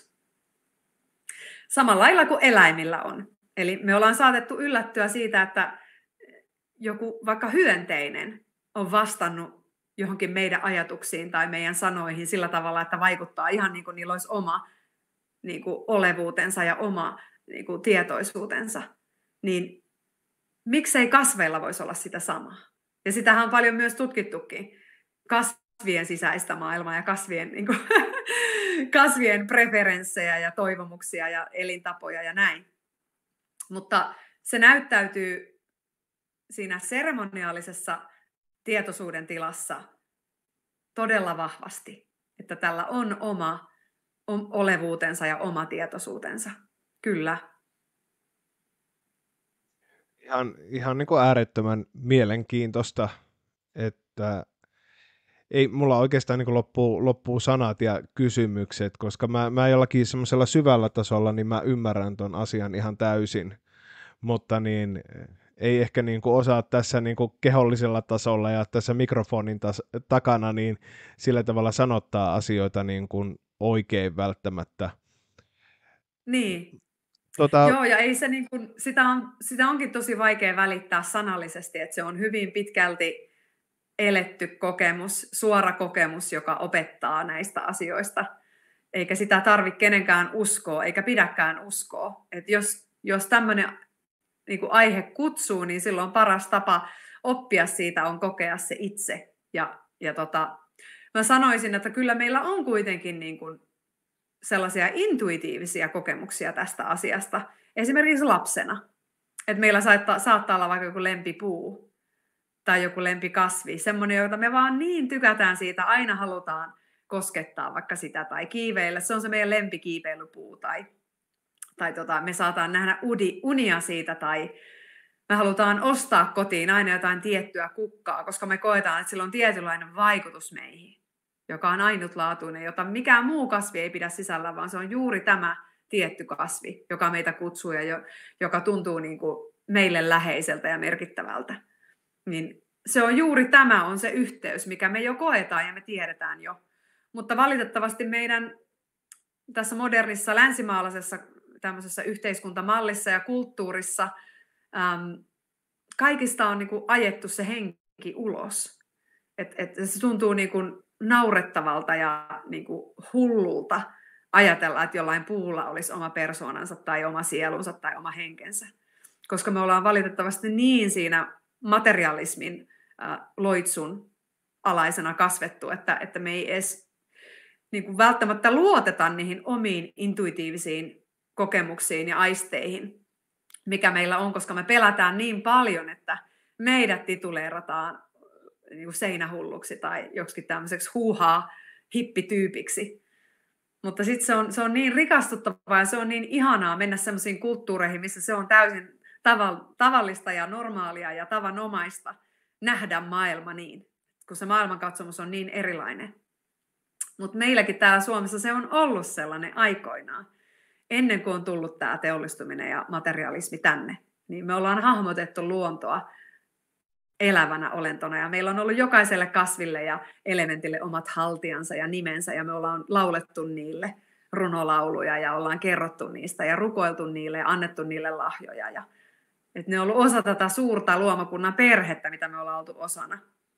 Samalla lailla kuin eläimillä on. Eli me ollaan saatettu yllättyä siitä, että joku vaikka hyönteinen on vastannut johonkin meidän ajatuksiin tai meidän sanoihin sillä tavalla, että vaikuttaa ihan niin kuin niillä olisi oma niin kuin olevuutensa ja oma niin kuin tietoisuutensa. Niin miksei kasveilla voisi olla sitä samaa? Ja sitähän on paljon myös tutkittukin. Kasvien sisäistä maailmaa ja kasvien, niin kuin, kasvien preferenssejä ja toivomuksia ja elintapoja ja näin. Mutta se näyttäytyy siinä seremoniaalisessa tietoisuuden tilassa todella vahvasti, että tällä on oma olevuutensa ja oma tietoisuutensa. Kyllä. Ihan niin kuin äärettömän mielenkiintoista, että ei mulla oikeastaan niin kuin loppuu sanat ja kysymykset, koska mä jollakin semmoisella syvällä tasolla niin mä ymmärrän ton asian ihan täysin, mutta niin ei ehkä niin kuin osaa tässä niin kuin kehollisella tasolla ja tässä mikrofonin takana niin sillä tavalla sanottaa asioita niin kuin oikein välttämättä. Niin. Tota, Joo, ja ei se niin kuin, sitä onkin tosi vaikea välittää sanallisesti, että se on hyvin pitkälti eletty kokemus, suora kokemus, joka opettaa näistä asioista. Eikä sitä tarvitse kenenkään uskoa, eikä pidäkään uskoa. Että jos tämmöinen niin kuin aihe kutsuu, niin silloin paras tapa oppia siitä on kokea se itse. Mä sanoisin, että kyllä meillä on kuitenkin niin kuin sellaisia intuitiivisia kokemuksia tästä asiasta. Esimerkiksi lapsena. Että meillä saattaa olla vaikka joku lempipuu tai joku lempikasvi. Semmoinen, jota me vaan niin tykätään siitä, aina halutaan koskettaa vaikka sitä tai kiiveillä. Se on se meidän lempikiipeilypuu tai me saataan nähdä unia siitä tai me halutaan ostaa kotiin aina jotain tiettyä kukkaa, koska me koetaan, että sillä on tietynlainen vaikutus meihin, joka on ainutlaatuinen, jota mikään muu kasvi ei pidä sisällä, vaan se on juuri tämä tietty kasvi, joka meitä kutsuu ja joka tuntuu niin kuin meille läheiseltä ja merkittävältä. Niin se on juuri tämä on se yhteys, mikä me jo koetaan ja me tiedetään jo. Mutta valitettavasti meidän tässä modernissa länsimaalaisessa tämmöisessä yhteiskuntamallissa ja kulttuurissa kaikista on niin kuin ajettu se henki ulos. Se tuntuu niin kuin naurettavalta ja niin kuin hullulta ajatella, että jollain puulla olisi oma persoonansa tai oma sielunsa tai oma henkensä. Koska me ollaan valitettavasti niin siinä materialismin loitsun alaisena kasvettu, että me ei edes niin kuin välttämättä luoteta niihin omiin intuitiivisiin kokemuksiin ja aisteihin, mikä meillä on, koska me pelätään niin paljon, että meidät tituleerataan niin kuin seinähulluksi tai joksikin tämmöiseksi huuhaa hippityypiksi. Mutta sitten se on niin rikastuttavaa ja se on niin ihanaa mennä semmoisiin kulttuureihin, missä se on täysin tavallista ja normaalia ja tavanomaista nähdä maailma niin, kun se maailmankatsomus on niin erilainen. Mutta meilläkin täällä Suomessa se on ollut sellainen aikoinaan. Ennen kuin on tullut tämä teollistuminen ja materialismi tänne, niin me ollaan hahmotettu luontoa elävänä olentona. Ja meillä on ollut jokaiselle kasville ja elementille omat haltiansa ja nimensä, ja me ollaan laulettu niille runolauluja ja ollaan kerrottu niistä ja rukoiltu niille ja annettu niille lahjoja. Et ne on ollut osa tätä suurta luomakunnan perhettä, mitä me ollaan oltu osana.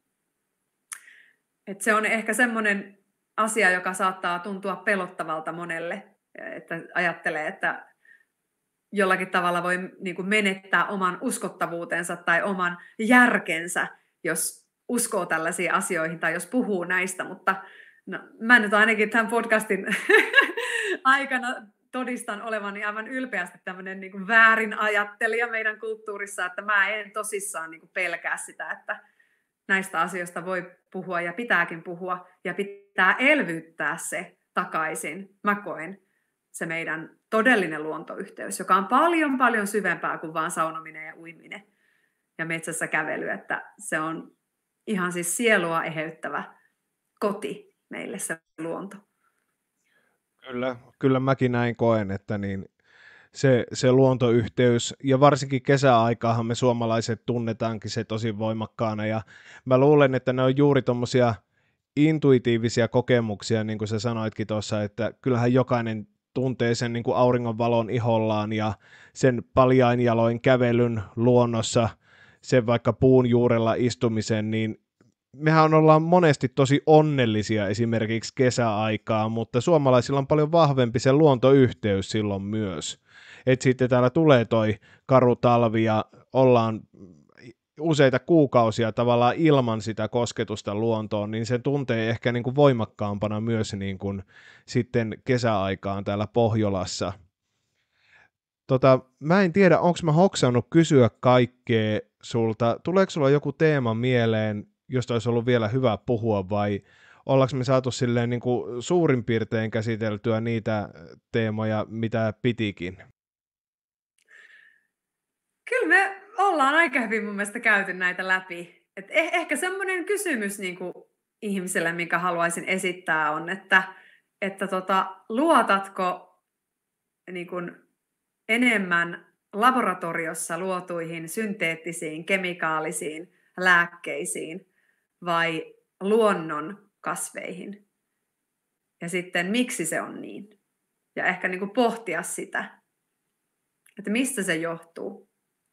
Et se on ehkä semmoinen asia, joka saattaa tuntua pelottavalta monelle, että ajattelee, että jollakin tavalla voi niin kuin menettää oman uskottavuutensa tai oman järkensä, jos uskoo tällaisiin asioihin tai jos puhuu näistä, mutta no, mä nyt ainakin tämän podcastin aikana todistan olevani aivan ylpeästi tämmöinen niin kuin väärin ajattelija meidän kulttuurissa, että mä en tosissaan niin kuin pelkää sitä, että näistä asioista voi puhua ja pitääkin puhua ja pitää elvyttää se takaisin. Mä koen se meidän todellinen luontoyhteys, joka on paljon, paljon syvempää kuin vaan saunominen ja uiminen ja metsässä kävely, että se on ihan siis sielua eheyttävä koti meille se luonto. Kyllä mäkin näin koen, että niin se luontoyhteys, ja varsinkin kesäaikaahan me suomalaiset tunnetaankin se tosi voimakkaana, ja mä luulen, että ne on juuri tommosia intuitiivisia kokemuksia, niin kuin sä sanoitkin tuossa, että kyllähän jokainen tuntee sen niin kuin auringonvalon ihollaan ja sen paljain jaloin kävelyn luonnossa, sen vaikka puun juurella istumisen, niin mehän ollaan monesti tosi onnellisia esimerkiksi kesäaikaa, mutta suomalaisilla on paljon vahvempi se luontoyhteys silloin myös. Että sitten täällä tulee toi karu talvi ja ollaan useita kuukausia tavallaan ilman sitä kosketusta luontoon, niin se tuntee ehkä niin kuin voimakkaampana myös niin kuin sitten kesäaikaan täällä Pohjolassa. Mä en tiedä, onko mä hoksannut kysyä kaikkea sulta. Tuleeko sulla joku teema mieleen, josta olisi ollut vielä hyvä puhua, vai ollaanko me saatu silleen niin kuin suurin piirtein käsiteltyä niitä teemoja, mitä pitikin? Kyllä me ollaan aika hyvin mun mielestä käyty näitä läpi. Et ehkä semmoinen kysymys niin kuin ihmiselle, minkä haluaisin esittää, on, että luotatko niin kuin enemmän laboratoriossa luotuihin synteettisiin, kemikaalisiin lääkkeisiin vai luonnon kasveihin? ja sitten miksi se on niin. Ja ehkä niin kuin pohtia sitä, että mistä se johtuu.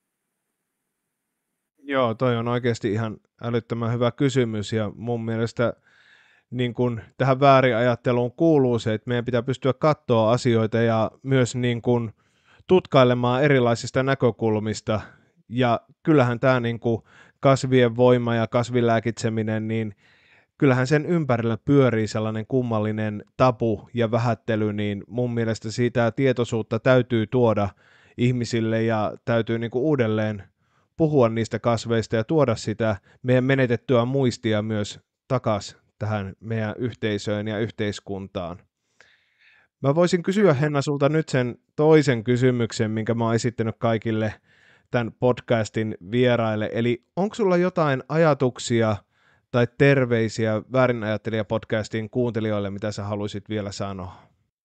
Joo, toi on oikeasti ihan älyttömän hyvä kysymys ja mun mielestä niin kun tähän väärinajatteluun kuuluu se, että meidän pitää pystyä katsoa asioita ja myös niin kun tutkailemaan erilaisista näkökulmista. Ja kyllähän tämä niin kun kasvien voima ja kasvilääkitseminen, niin kyllähän sen ympärillä pyörii sellainen kummallinen tabu ja vähättely, niin mun mielestä siitä tietoisuutta täytyy tuoda ihmisille ja täytyy niin kuin uudelleen puhua niistä kasveista ja tuoda sitä meidän menetettyä muistia myös takaisin tähän meidän yhteisöön ja yhteiskuntaan. Mä voisin kysyä, Henna, sulta nyt sen toisen kysymyksen, minkä mä oon esittänyt kaikille tämän podcastin vieraille. Eli onko sulla jotain ajatuksia tai terveisiä Väärinajattelija-podcastin kuuntelijoille, mitä sä haluaisit vielä sanoa?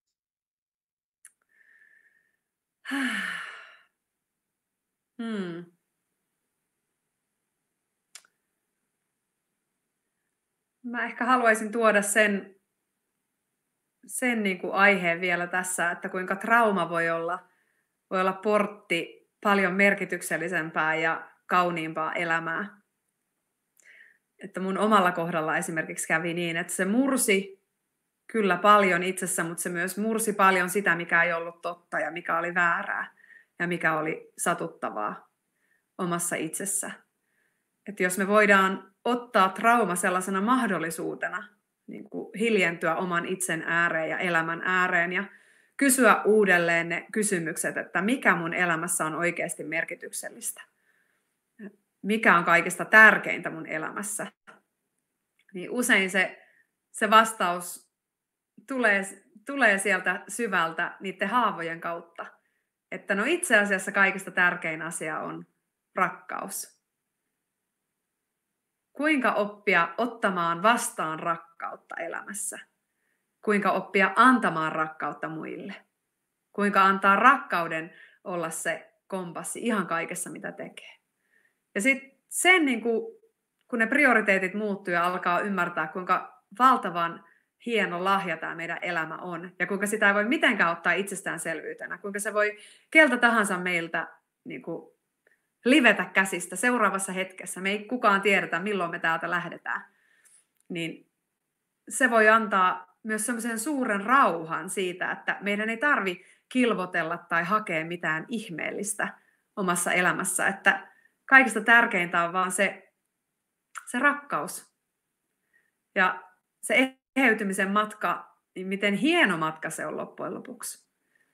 Mä ehkä haluaisin tuoda sen niin kuin aiheen vielä tässä, että kuinka trauma voi olla portti paljon merkityksellisempää ja kauniimpaa elämää. Että mun omalla kohdalla esimerkiksi kävi niin, että se mursi kyllä paljon itsessä, mutta se myös mursi paljon sitä, mikä ei ollut totta ja mikä oli väärää ja mikä oli satuttavaa omassa itsessä. Että jos me voidaan ottaa trauma sellaisena mahdollisuutena niin kuin hiljentyä oman itsen ääreen ja elämän ääreen ja kysyä uudelleen ne kysymykset, että mikä mun elämässä on oikeasti merkityksellistä. Mikä on kaikista tärkeintä mun elämässä. Niin usein se vastaus tulee sieltä syvältä niiden haavojen kautta. Että no itse asiassa kaikista tärkein asia on rakkaus. Kuinka oppia ottamaan vastaan rakkautta elämässä? Kuinka oppia antamaan rakkautta muille? Kuinka antaa rakkauden olla se kompassi ihan kaikessa, mitä tekee? Ja sitten sen, niin kun ne prioriteetit muuttuu ja alkaa ymmärtää, kuinka valtavan hieno lahja tämä meidän elämä on, ja kuinka sitä ei voi mitenkään ottaa itsestäänselvyytenä, kuinka se voi keltä tahansa meiltä niin kuin livetä käsistä seuraavassa hetkessä. Me ei kukaan tiedetä, milloin me täältä lähdetään. Niin se voi antaa myös semmoisen suuren rauhan siitä, että meidän ei tarvitse kilvotella tai hakea mitään ihmeellistä omassa elämässä. Että kaikista tärkeintä on vaan se rakkaus. Ja se eheytymisen matka, niin miten hieno matka se on loppujen lopuksi.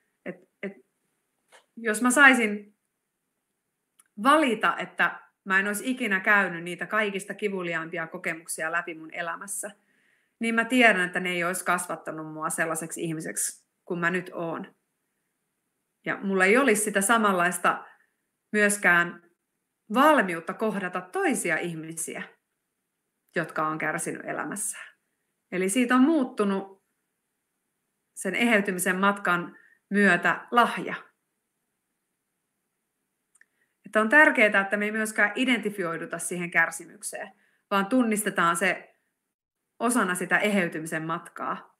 Jos mä saisin valita, että mä en olisi ikinä käynyt niitä kaikista kivuliaimpia kokemuksia läpi mun elämässä, niin mä tiedän, että ne ei olisi kasvattanut mua sellaiseksi ihmiseksi kuin mä nyt oon. Ja mulla ei olisi sitä samanlaista myöskään valmiutta kohdata toisia ihmisiä, jotka on kärsinyt elämässään. Eli siitä on muuttunut sen eheytymisen matkan myötä lahja. Että on tärkeää, että me ei myöskään identifioiduta siihen kärsimykseen, vaan tunnistetaan se osana sitä eheytymisen matkaa.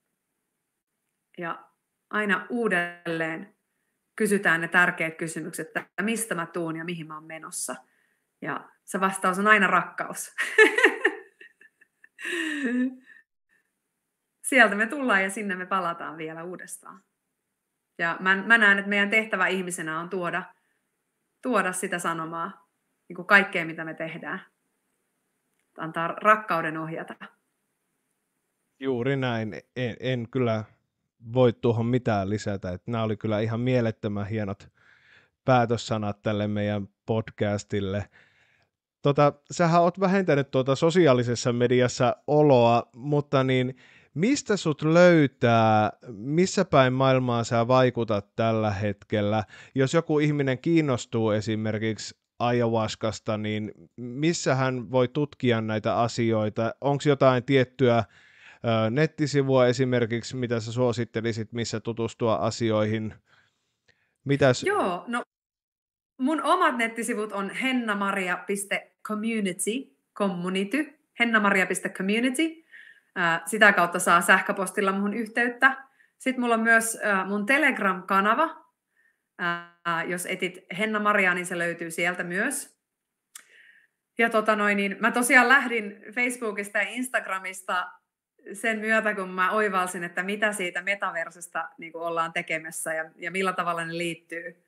Ja aina uudelleen kysytään ne tärkeät kysymykset, että mistä mä tuun ja mihin mä oon menossa. Ja se vastaus on aina rakkaus. Sieltä me tullaan ja sinne me palataan vielä uudestaan. Ja mä näen, että meidän tehtävä ihmisenä on tuoda sitä sanomaa niin kuin kaikkeen, mitä me tehdään. Antaa rakkauden ohjata. Juuri näin. En kyllä voi tuohon mitään lisätä. Että nämä oli kyllä ihan mielettömän hienot päätössanat tälle meidän podcastille. Sähän oot vähentänyt sosiaalisessa mediassa oloa, mutta niin mistä sut löytää, missä päin maailmaa sä vaikutat tällä hetkellä? Jos joku ihminen kiinnostuu esimerkiksi ayahuascasta, niin missä hän voi tutkia näitä asioita? Onko jotain tiettyä nettisivua esimerkiksi, mitä sä suosittelisit, missä tutustua asioihin? Joo, no mun omat nettisivut on hennamaria.community, hennamaria.community. Sitä kautta saa sähköpostilla muhun yhteyttä. Sitten mulla on myös mun Telegram-kanava. Jos etit Henna Maria, niin se löytyy sieltä myös. Ja mä tosiaan lähdin Facebookista ja Instagramista sen myötä, kun mä oivalsin, että mitä siitä metaversesta niin kuin ollaan tekemässä ja millä tavalla ne liittyy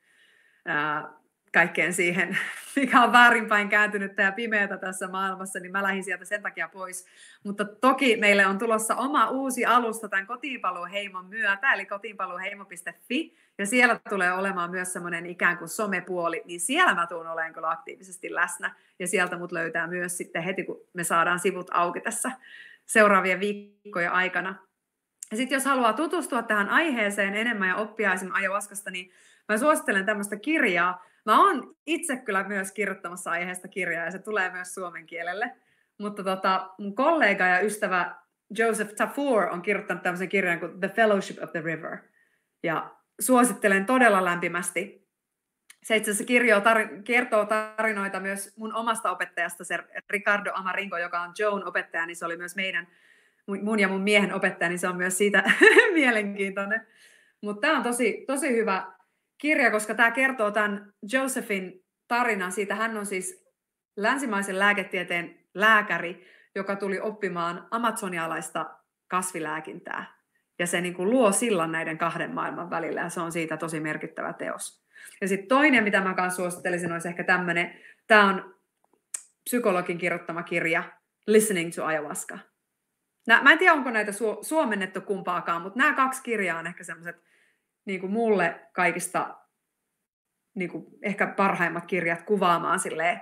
kaikkeen siihen, mikä on väärinpäin kääntynyttä ja pimeätä tässä maailmassa, niin mä lähdin sieltä sen takia pois. Mutta toki meille on tulossa oma uusi alusta tämän Kotiinpaluuheimon myötä, eli kotiinpaluuheimo.fi, ja siellä tulee olemaan myös semmoinen ikään kuin somepuoli, niin siellä mä tuun olemaan kyllä aktiivisesti läsnä, ja sieltä mut löytää myös sitten heti, kun me saadaan sivut auki tässä seuraavien viikkojen aikana. Ja sitten jos haluaa tutustua tähän aiheeseen enemmän ja oppia esimerkiksi ayahuascasta, niin mä suosittelen tämmöistä kirjaa. Mä oon itse kyllä myös kirjoittamassa aiheesta kirjaa, ja se tulee myös suomen kielelle. Mutta mun kollega ja ystävä Joseph Tafur on kirjoittanut tämmöisen kirjan kuin The Fellowship of the River. Ja suosittelen todella lämpimästi. Se itse asiassa kertoo tarinoita myös mun omasta opettajasta, se Ricardo Amaringo, joka on Joan opettaja, niin se oli myös mun ja mun miehen opettaja, niin se on myös siitä mielenkiintoinen. Mutta tämä on tosi hyvä kirja, koska tämä kertoo tämän Josephin tarinan siitä. Hän on siis länsimaisen lääketieteen lääkäri, joka tuli oppimaan amazonialaista kasvilääkintää. Ja se niin kuin luo sillan näiden kahden maailman välillä, ja se on siitä tosi merkittävä teos. Ja sitten toinen, mitä mä kanssa suosittelisin, olisi ehkä tämmöinen, tämä on psykologin kirjoittama kirja, Listening to Ayahuasca. Mä en tiedä, onko näitä suomennettu kumpaakaan, mutta nämä 2 kirjaa on ehkä semmoiset niin kuin mulle kaikista niin kuin ehkä parhaimmat kirjat kuvaamaan silleen,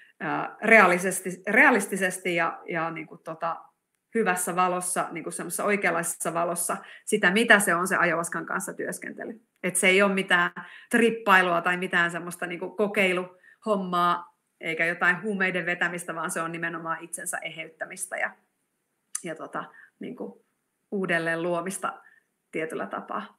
realistisesti ja niin kuin hyvässä valossa, niin kuin semmoisessa oikeanlaisessa valossa sitä, mitä se on se ayahuascan kanssa työskentely. Että se ei ole mitään trippailua tai mitään semmoista niin kuin kokeiluhommaa, eikä jotain huumeiden vetämistä, vaan se on nimenomaan itsensä eheyttämistä ja niin kuin uudelleen luomista tietyllä tapaa.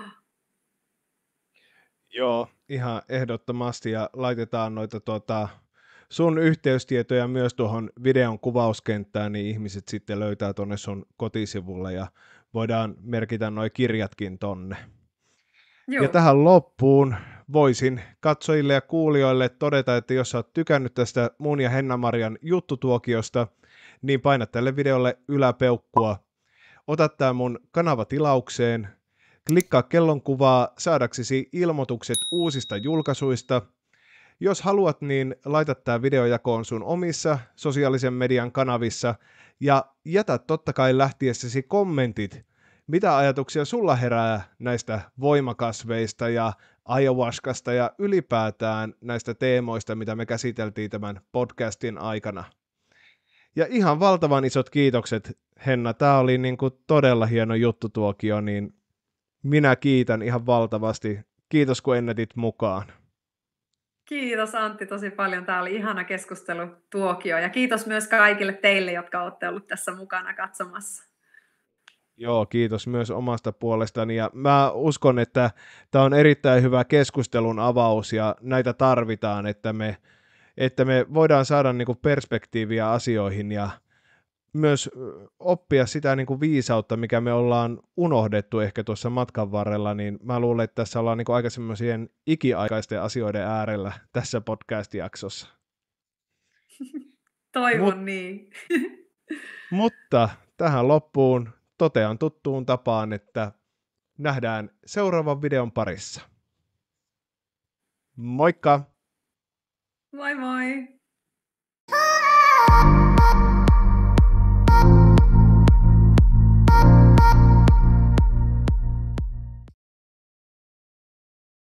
Joo, ihan ehdottomasti, ja laitetaan noita sun yhteystietoja myös tuohon videon kuvauskenttään, niin ihmiset sitten löytää tuonne sun kotisivulle, ja voidaan merkitä nuo kirjatkin tonne. Joo. Ja tähän loppuun voisin katsojille ja kuulijoille todeta, että jos sä oot tykännyt tästä mun ja Henna-Marian juttutuokiosta, niin paina tälle videolle yläpeukkua, ota tää mun kanava tilaukseen, klikkaa kellonkuvaa saadaksesi ilmoitukset uusista julkaisuista. Jos haluat, niin laita tämä video jakoon sun omissa sosiaalisen median kanavissa ja jätä totta kai lähtiessäsi kommentit, mitä ajatuksia sulla herää näistä voimakasveista ja ayahuascasta ja ylipäätään näistä teemoista, mitä me käsiteltiin tämän podcastin aikana. Ja ihan valtavan isot kiitokset, Henna. Tämä oli niin kuin todella hieno juttutuokio, niin minä kiitän ihan valtavasti. Kiitos, kun ennätit mukaan. Kiitos Antti tosi paljon. Tämä oli ihana keskustelutuokio. Ja kiitos myös kaikille teille, jotka olette olleet tässä mukana katsomassa. Joo, kiitos myös omasta puolestani. Ja mä uskon, että tämä on erittäin hyvä keskustelun avaus ja näitä tarvitaan, että me voidaan saada niinku perspektiiviä asioihin ja myös oppia sitä niin kuin viisautta, mikä me ollaan unohdettu ehkä tuossa matkan varrella, niin mä luulen, että tässä ollaan niin kuin aika semmoisien ikiaikaisten asioiden äärellä tässä podcast-jaksossa. Toivon niin. Mutta tähän loppuun totean tuttuun tapaan, että nähdään seuraavan videon parissa. Moikka! Moi moi!